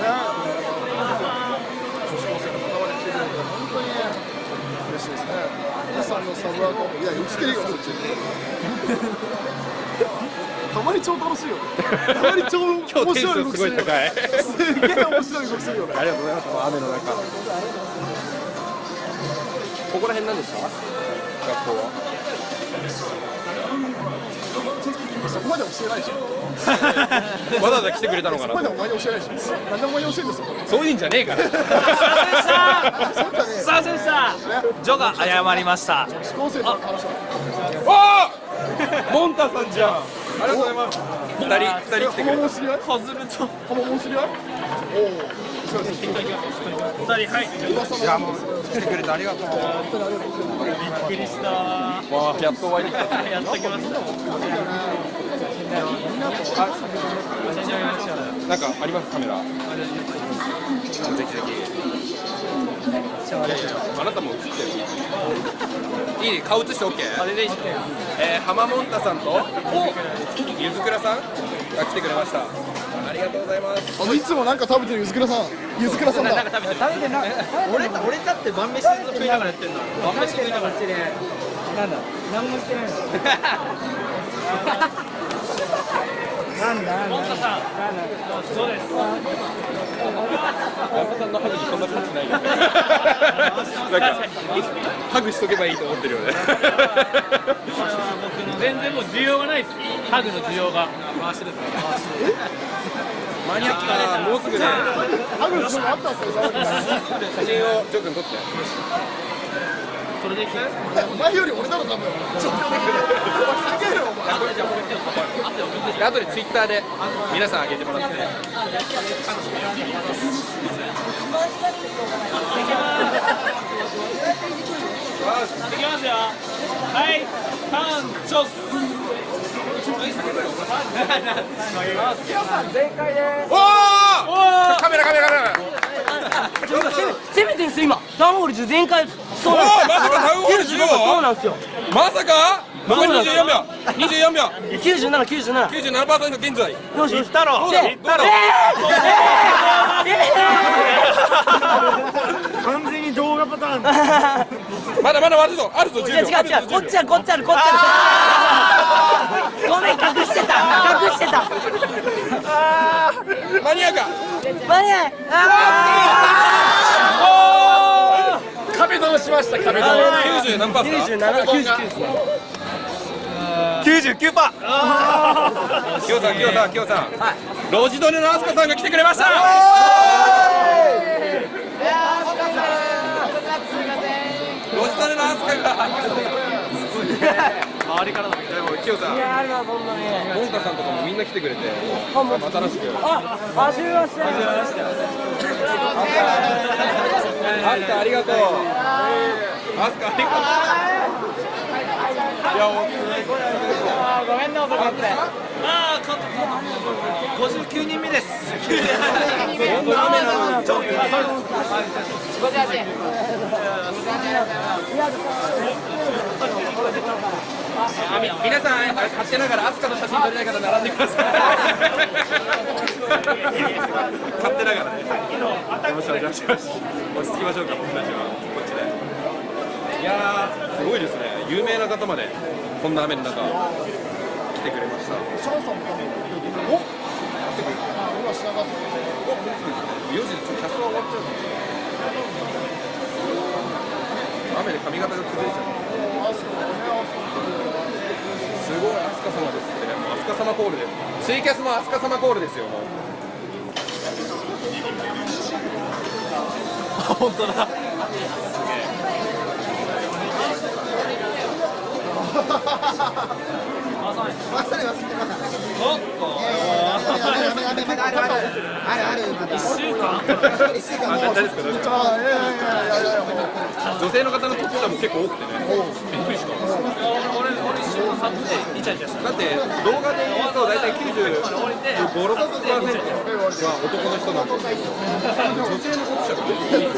高生の方まで来てくれるの本当に嬉しいですね。皆さんのサブアカウント、いや、映ってるよ、そっち。 たまに超楽しいよ。たまに超面白い動きするよ。すげえ面白い動きするよね。 ありがとうございます。雨の中。ここら辺なんですか？学校は。 そこまで教えないでしょ。 わざわざ来てくれたのかな。 そこまでお前に教えないでしょ。なんでお前に教えるんですか。 そういうんじゃねえから。 さあ先生、ジョが謝りました。 試行生と話した。 おお、モンタさんじゃん。ありがとうございます。二人二人来てくれた。 知り合い？ ハズルと。 ハモモン知り合い？おお。 二人はい。 いやもう来てくれてありがとう。びっくりした。 わあやっとお会いできた。 やっと来ました。 なんかありますカメラ。ぜひぜひ。あなたも映ってる。いい顔映してオッケー。えー、浜モンタさんとゆずくらさんが来てくれました。ありがとうございます。 あのいつもなんか食べてるゆずくらさん、ゆずくらさんだ。 なんか食べてる。食べてない。俺俺だって晩飯食いながらやってんの。晩飯食いながら。なんだ。何も言ってないの。なんだ。モンタさん。そうです。 山さんのハグにそんな価値ないよね。なんかハグしとけばいいと思ってるよね。 全然もう需要がないです。ハグの需要が。回してる。 マニアックだね。もうすぐね。 ハグの需要あったんですよ。 写真をジョー君撮って。 それでいく？ お前より俺なら多分。ちょっと考えろお前。 あとでツイッターで皆さん上げてもらって。 できますよ。はい、パンチョス。 皆さん全開です。 おお。カメラカメラカメラ。 攻めてんすよ今。ダンボールじゅう全開。そうなんです。 まさかダンボールじゅう？ そうなんですよ。 まさか？残りにじゅうよんびょう。にじゅうよんびょう。 きゅうじゅうなな、きゅうじゅうなな。 きゅうじゅうななパーセント 現在。 よしよし。 太郎。 どうだろう？どうだろう？ 完全に動画パターン。 まだまだあるぞ。あるぞ。 いや違う違う。こっちはこっちあるこっちある。ごめん隠してた隠してた。 間に合うか。 間に合い。 壁ドンしました。壁ドン。きゅうじゅう何パーセント？ きゅうじゅうなな、きゅうじゅうきゅうですね。 きゅうじゅうきゅうパー。きよさん、きよさん、きよさん。ロジドネのアスカさんが来てくれました。ロジドネのアスカが。周りからの。でもきよさん。 いやあるわそんなに。 モンタさんとかもみんな来てくれて。新しく。 あ、はじめまして。 アスカありがとう。アスカありがとう。いやもうすごい。 ごめんね遅かった。 ああ、ごじゅうきゅうにんめです。 あみ皆さん勝手ながらアスカの写真撮りたい方並んでください。勝手ながらね。よしよしよし。落ち着きましょうか僕たちはこっちで。いやーすごいですね。有名な方までこんな雨の中来てくれました。 シャンさんのために。お。今品川。 よじでちょっとキャストは終わっちゃうかもしれない。雨で髪型が崩れちゃう。すごいアスカ様ですってね。もうアスカ様コールで。ツイキャスもアスカ様コールですよ。もう。 本当だ。 まさに忘れてました。 おっと。 あるある。 一週間。 一週間もう。 大丈夫ですか？大丈夫ですか？女性の方の特徴も結構多くてね。びっくりした。 俺俺一週間サブでイチャイチャした。 だって動画で言うと大体きゅうじゅうご、ろくパーセントは男の人なんですよ。女性の特徴が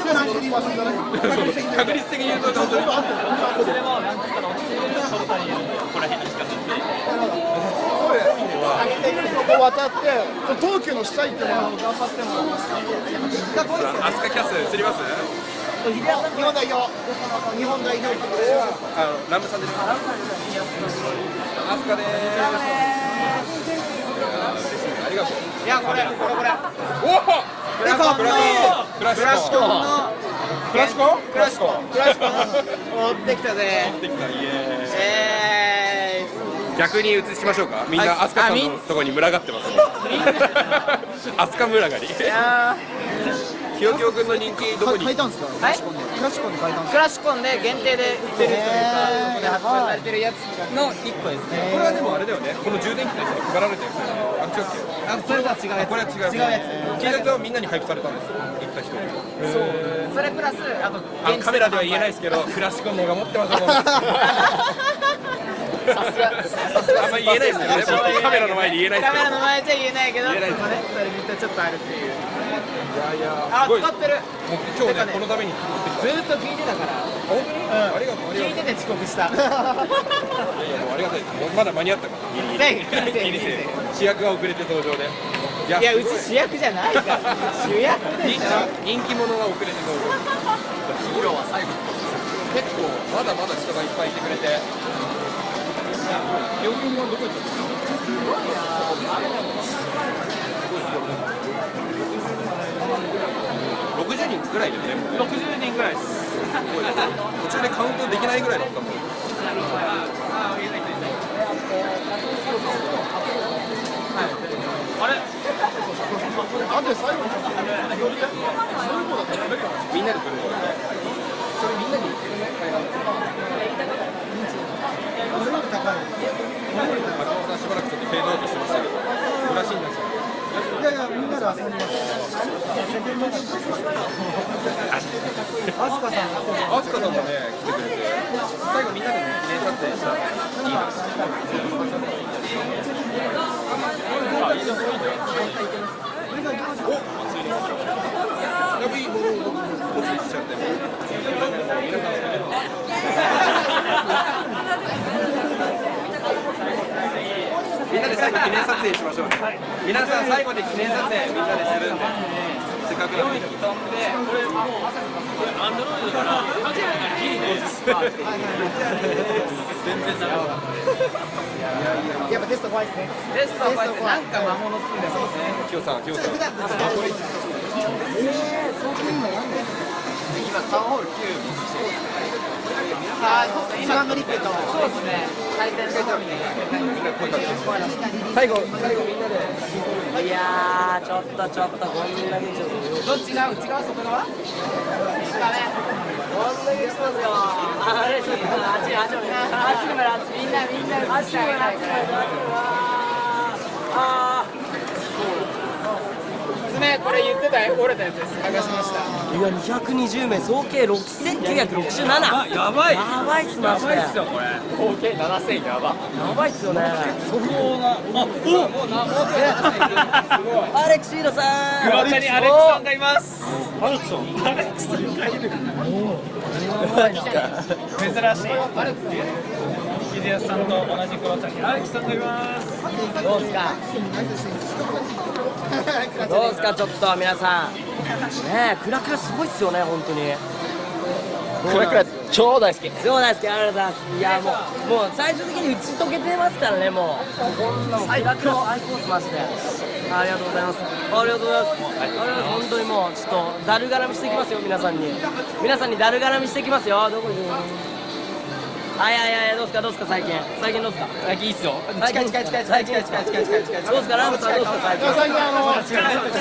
確率的に言うと本当に。 それもなんかのここら辺に近くて。 ここ渡って東急の下行っても頑張ってもアスカキャス映ります？ 日本代表日本代表あのラムさんです。アスカです。 ありがとう。 いやこれこれこれおおクラシコクラシコクラシコクラシコクラシコ持ってきたぜ。 持ってきた。イエえーイ。逆に移しましょうか。みんなアスカさんのところに群がってます。アスカ群がり。 いやきよきよくんの人気どこに？ 変えたんですか？ はい。 クラシコンで変えたんですクラシコンで限定で売ってるというか、そこで発売されてるやつのいっこですね。 これはでもあれだよね。この充電器として配られてるんですよね。あ、違うっけ？ あ、それとは違うやつ。 これは違うやつ。違うやつはみんなに配布されたんですよ。行った人に。 そう。それプラスあとあ、カメラでは言えないですけど、クラシコンの方が持ってますよ。 さすが。 あんまり言えないですけどね。カメラの前で言えないですけど。 カメラの前じゃ言えないけど、それ言えないですそれ見たちょっとあるっていう。 いやいや。 あ、 すごい使ってる。 もう今日ねこのためにずーっと聞いてたから。 本当に？ありがとうありがとう。 聞いてて遅刻した。 いやいやもうありがたいです。もうまだ間に合ったから。 セーフギリセーフ。主役が遅れて登場で。いいやうち主役じゃないから主役でしょ。 人気者が遅れて登場。ヒーローは最後。結構まだまだ人がいっぱいいてくれて。病院はどこ行っちゃったろくじゅうにんぐらいでね。 ろくじゅうにんぐらいです。 途中でカウントできないぐらいだったもん。 あれなんで最後みんなで来るのそれみんなに言ってるね。松本さんしばらくちょっとフェードアウトしてましたけど、らしいんですよ。 いやいや、みんなで遊びました。アスカさんがアスカさんもね、来てくれて、最後みんなでね、記念撮影したらいいな。あ、いいじゃん、いいじゃん。お、やべえ、もう、こっちに来ちゃって。みんなで最後記念撮影しましょうね。皆さん最後で記念撮影みんなでするんで、せっかくなんで。 飛んで、これもうアンドロイドだからカメラがギリです。全然ダメだ。 やっぱテスト怖いですね。 テストはこうやってなんか魔物住んでますね。 キヨさん、キヨさん。 今タウンホールきゅう。ああ、今グリップと。そうですね。回転するために。 最後、最後みんなで。 いやー、ちょっとちょっとこんだけちょっとどっちが内側外側？ダメ。 こんだけしてますよ。あれちょっとあっちあっちあっちからあっちみんなみんなあっちからあっちからあー。 爪これ言ってたよ、折れたやつです。剥がしました。 いやにひゃくにじゅうめい総計ろくせんきゅうひゃくろくじゅうなな。 やばい。 やばいっすマジで。 やばいっすよこれ。 合計ななせんやば。 やばいっすよね。 そこが、あ、お、もうな、もうアレクシーノさん。 フワちゃんにアレックさんがいます。アレックさん。アレックさんがいる。珍しい。アレックさん。秀康さんと同じフワちゃんにアレックさんがいます。 どうすか。どうすかちょっと皆さん。ねえクラクラすごいっすよね本当に。 クラクラ超大好き。 超大好きありがとうございます。いやもうもう最終的に打ち解けてますからねもう。こんなもんクラクラ最高っすマジで。ありがとうございます。ありがとうございます。ありがとうございます。本当にもうちょっとだるがらみしていきますよ皆さんに。皆さんにだるがらみしていきますよ。どこに。はいはいはいどうすかどうすか最近最近どうすか最近いいっすよ。 最近近い近い近い近い近い近い近い近い。 どうすかラムさんどうすか最近最近あの昨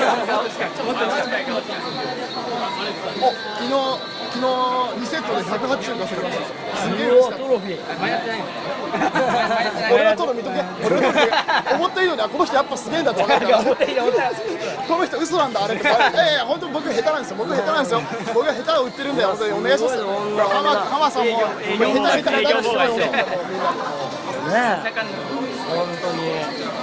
日昨日にセットでひゃくはちじゅう稼ぎました。すげえ嬉しかった。 トロフィー迷ってないん俺はトロ見とけ。俺はトロ思った以上にこの人やっぱすげえんだと分かるから。この人嘘なんだあれとか。ええ本当に僕下手なんですよ。僕下手なんですよ。僕が下手を売ってるんで本当にお願いします。浜浜さんも下手下手下手してますよ。 ねえ本当に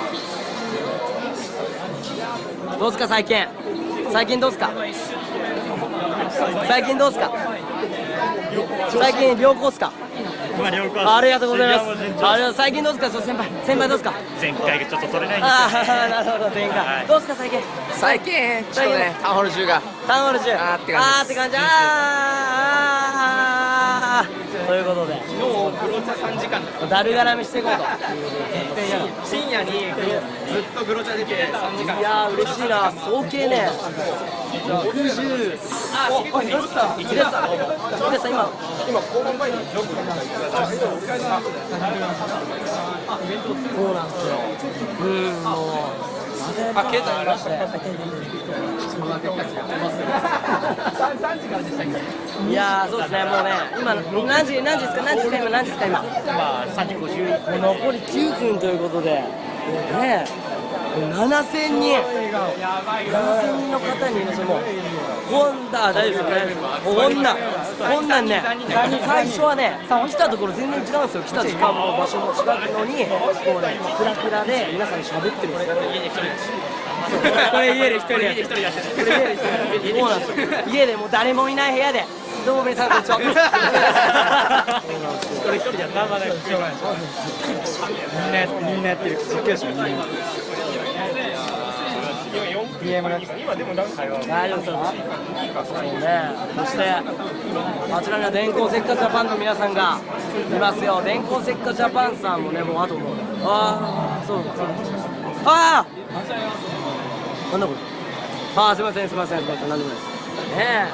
どうすか最近最近どうすか最近どうすか最近良好っすかありがとうございます。ありがとう最近どうすか先輩先輩どうすか前回がちょっと取れないんですよ。 ああなるほど前回どうすか最近最近ちょっとねタウンホール中がタウンホール中あーって感じです。 あーって感じあーということで昨日プロ茶さんじかんだからだるがらみしていこうと。 深夜にずっとグロチャできてさんじかん。 いやー嬉しいな。総計ねろくじゅう。あ、お、ヒデさん、ヒデさん、ヒデさん今今交番前にジョグ。そうなんですよ。うん、もう。あ、携帯ありました。いやー、そうですね、もうね、今何時何時ですか、何時ですか、今何時ですか、今。今さんじごじゅういち。残りきゅうふんということで、ね、ななせんにん、ななせんにんの方にいますもう。こんな、大丈夫ですか、こんな、こんなんね、最初はね、来たところ全然違うんですよ、来た時間も場所も違うのに、こうね、クラクラで皆さん喋ってるんですよ。これ家で一人で一人やってる。これ家で一人やってる。そうなんですよ。家でもう誰もいない部屋で、どうも皆さんこんにちは。これ一人でやったまだしょうがない。みんなみんなやってる。実況者みんな。今でもなんか大丈夫ですか？そうね。そしてあちらには電光石火ジャパンの皆さんがいますよ。電光石火ジャパンさんもね、もうあともうああそうそうああなんだこれ。ああすみませんすみませんすみません何でもないです。ねえ。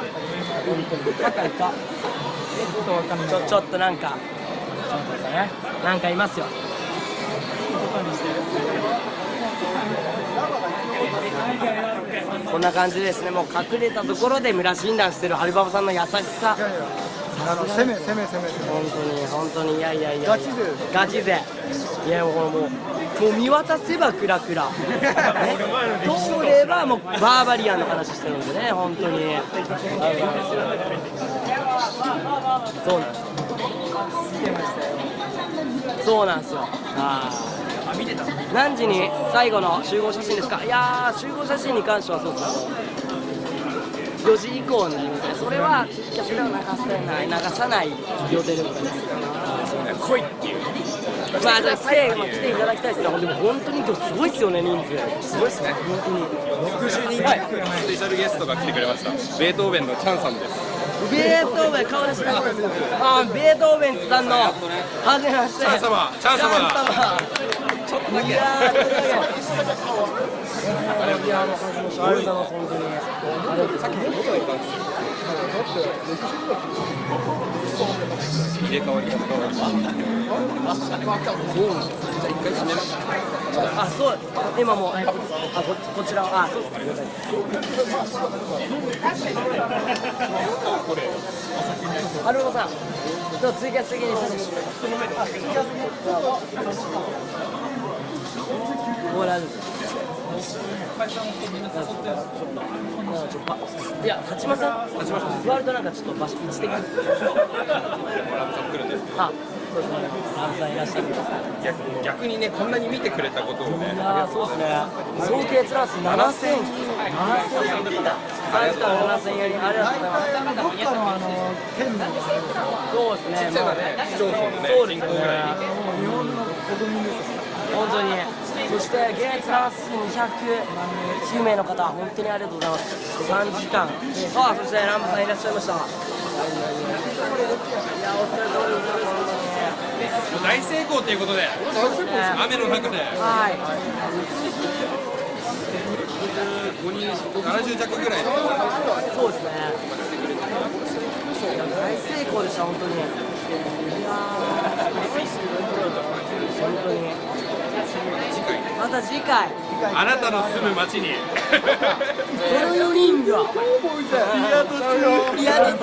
ちょちょっとなんかなんかいますよ。こんな感じですね。もう隠れたところで村診断してるハリババさんの優しさ。 あの攻め攻め攻め本当に本当にいやいやいやガチ勢ガチ勢。いやもうもうもう見渡せばクラクラ。通ればもうバーバリアンの話してるんでね本当に。そうなんですよ。そうなんですよ。ああ。何時に最後の集合写真ですか。いやー集合写真に関してはそうです。よじ以降になりますね。それはツイキャスでは流さない流さない予定でございます。来いっていう。まあじゃあ来て、まあ、来ていただきたいですね。でも本当に今日すごいですよね人数。すごいですね。本当にろくじゅうにん。はい。 スペシャルゲストが来てくれました。ベートーベンのチャンさんです。 ベートーベン顔出しない。あーベートーベンさんのはじめまして。 チャン様チャン様。 ちょっとだけ。いやーちょっとだけ。いやーもうありがとうございます本当に。さっきどこ行ったんですか。 入れ替わりが変わる。 そうなんです。じゃあ一回閉めます。あ、そう。今もうあここちらをあそうですか。ハルモさん、ちょっとツイキャス的にそうです。これあるんですよ。いや、立ちません。立ちません。座るとなんかちょっと場所位置的に。あ、そうですね。ラブさんいらっしゃるんです。 逆逆にねこんなに見てくれたことをね。 いやそうですね。総計プラスななせん。ななせん。さんじかんななせんよりありがとうございます。 どっかのあの県のそうですね。 ちっちゃなね市町村のね人口ぐらいに。 日本の国民ですよ。 本当に。そして現プラスにひゃくきゅうめいの方本当にありがとうございます。さんじかん。あ、そして南部さんいらっしゃいました。いやお疲れ様です。 大成功ということで、雨の中で、 はい、 ななじゅう弱ぐらいの、 そうですね、大成功でした、本当に。いや本当にまた次回、 あなたの住む町に、 このよにんが、いや、だって、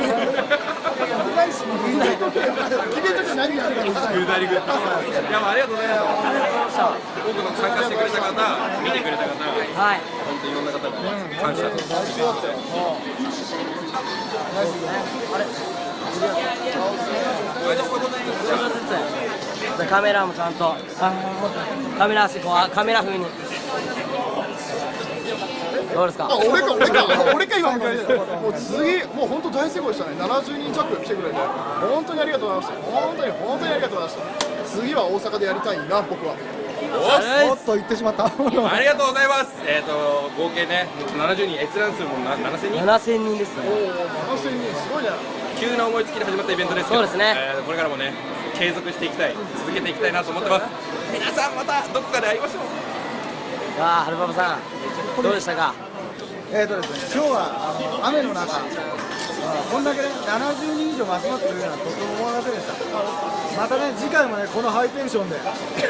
グーダリグッド。いや、もうありがとうございます。多くの参加してくれた方、見てくれた方、 はい、 本当にいろんな方が感謝です。 カメラもちゃんと、カメラ足こうカメラ風に。どうですか。 あ、俺か俺か俺か今もう次もう本当大成功でしたね。ななじゅうにん弱来てくれて本当にありがとうございました。本当に本当にありがとうございました。次は大阪でやりたいな僕は。 おっと言ってしまった。 ありがとうございます。えっと合計ねななじゅうにん、閲覧数もななせんにん。 ななせんにんですね。 ななせんにんすごいね。 急な思いつきで始まったイベントですけど、 そうですね。 えー、これからもね継続していきたい、続けていきたいなと思ってます。皆さんまたどこかで会いましょう。 ああ、はるばばさんどうでしたか？ えーとですね、今日はあの雨の中、こんだけね、ななじゅうにん以上集まってくれるのはとても思いませんでした。またね、次回もね、このハイテンションで、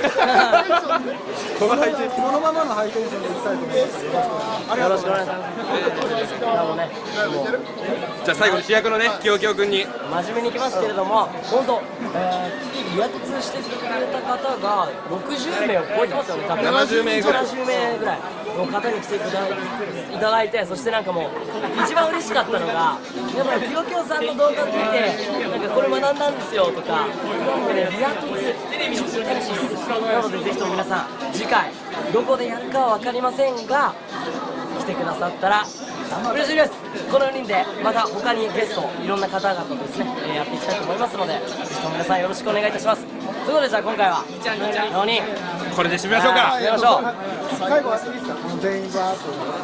このハイテンションこのままのハイテンションでいきたいと思います。よろしくお願いします。ありがとうございます。もうね、 じゃあ最後に主役のね、きよきよくんに真面目にいきますけれども、本当、えー、リア突してくれた方がろくじゅうめいを超えてますよね、多分ななじゅうめいぐらいななじゅうめいぐらいの方に来ていただいて、いただいて、そしてなんかもう、一番嬉しかったのが、やっぱりきよきよさんの動画を見て、なんかこれ学んだんですよとか、なんかね、リア突、テレビのテネシスなので、ぜひとも皆さん、次回、どこでやるかは分かりませんが、来てくださったら嬉しいです。このよにんでまた他にゲストいろんな方々とですね、えー、やっていきたいと思いますので、ぜひとも皆さんよろしくお願いいたします。ということで、じゃあ今回はよにんこれで締めましょうか。 締めましょう。 最後はスリーさん全員バーッと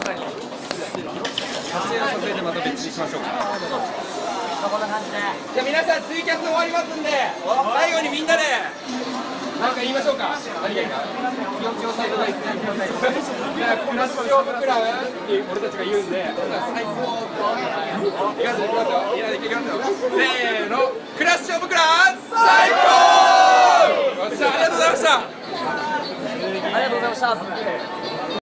撮影は撮影でまた別にしましょうか。 こんな感じで、 じゃあ皆さんツイキャス終わりますんで、最後にみんなでなんか言いましょうか。何がいいか。きよきよサイドがいいですね。クラッシュオブクラブって俺たちが言うんで、最高。いきますよ、いきますよ。みんなでいきますよ。せーの、クラッシュオブクラブ最高。よっしゃ、ありがとうございました。 ありがとうございました。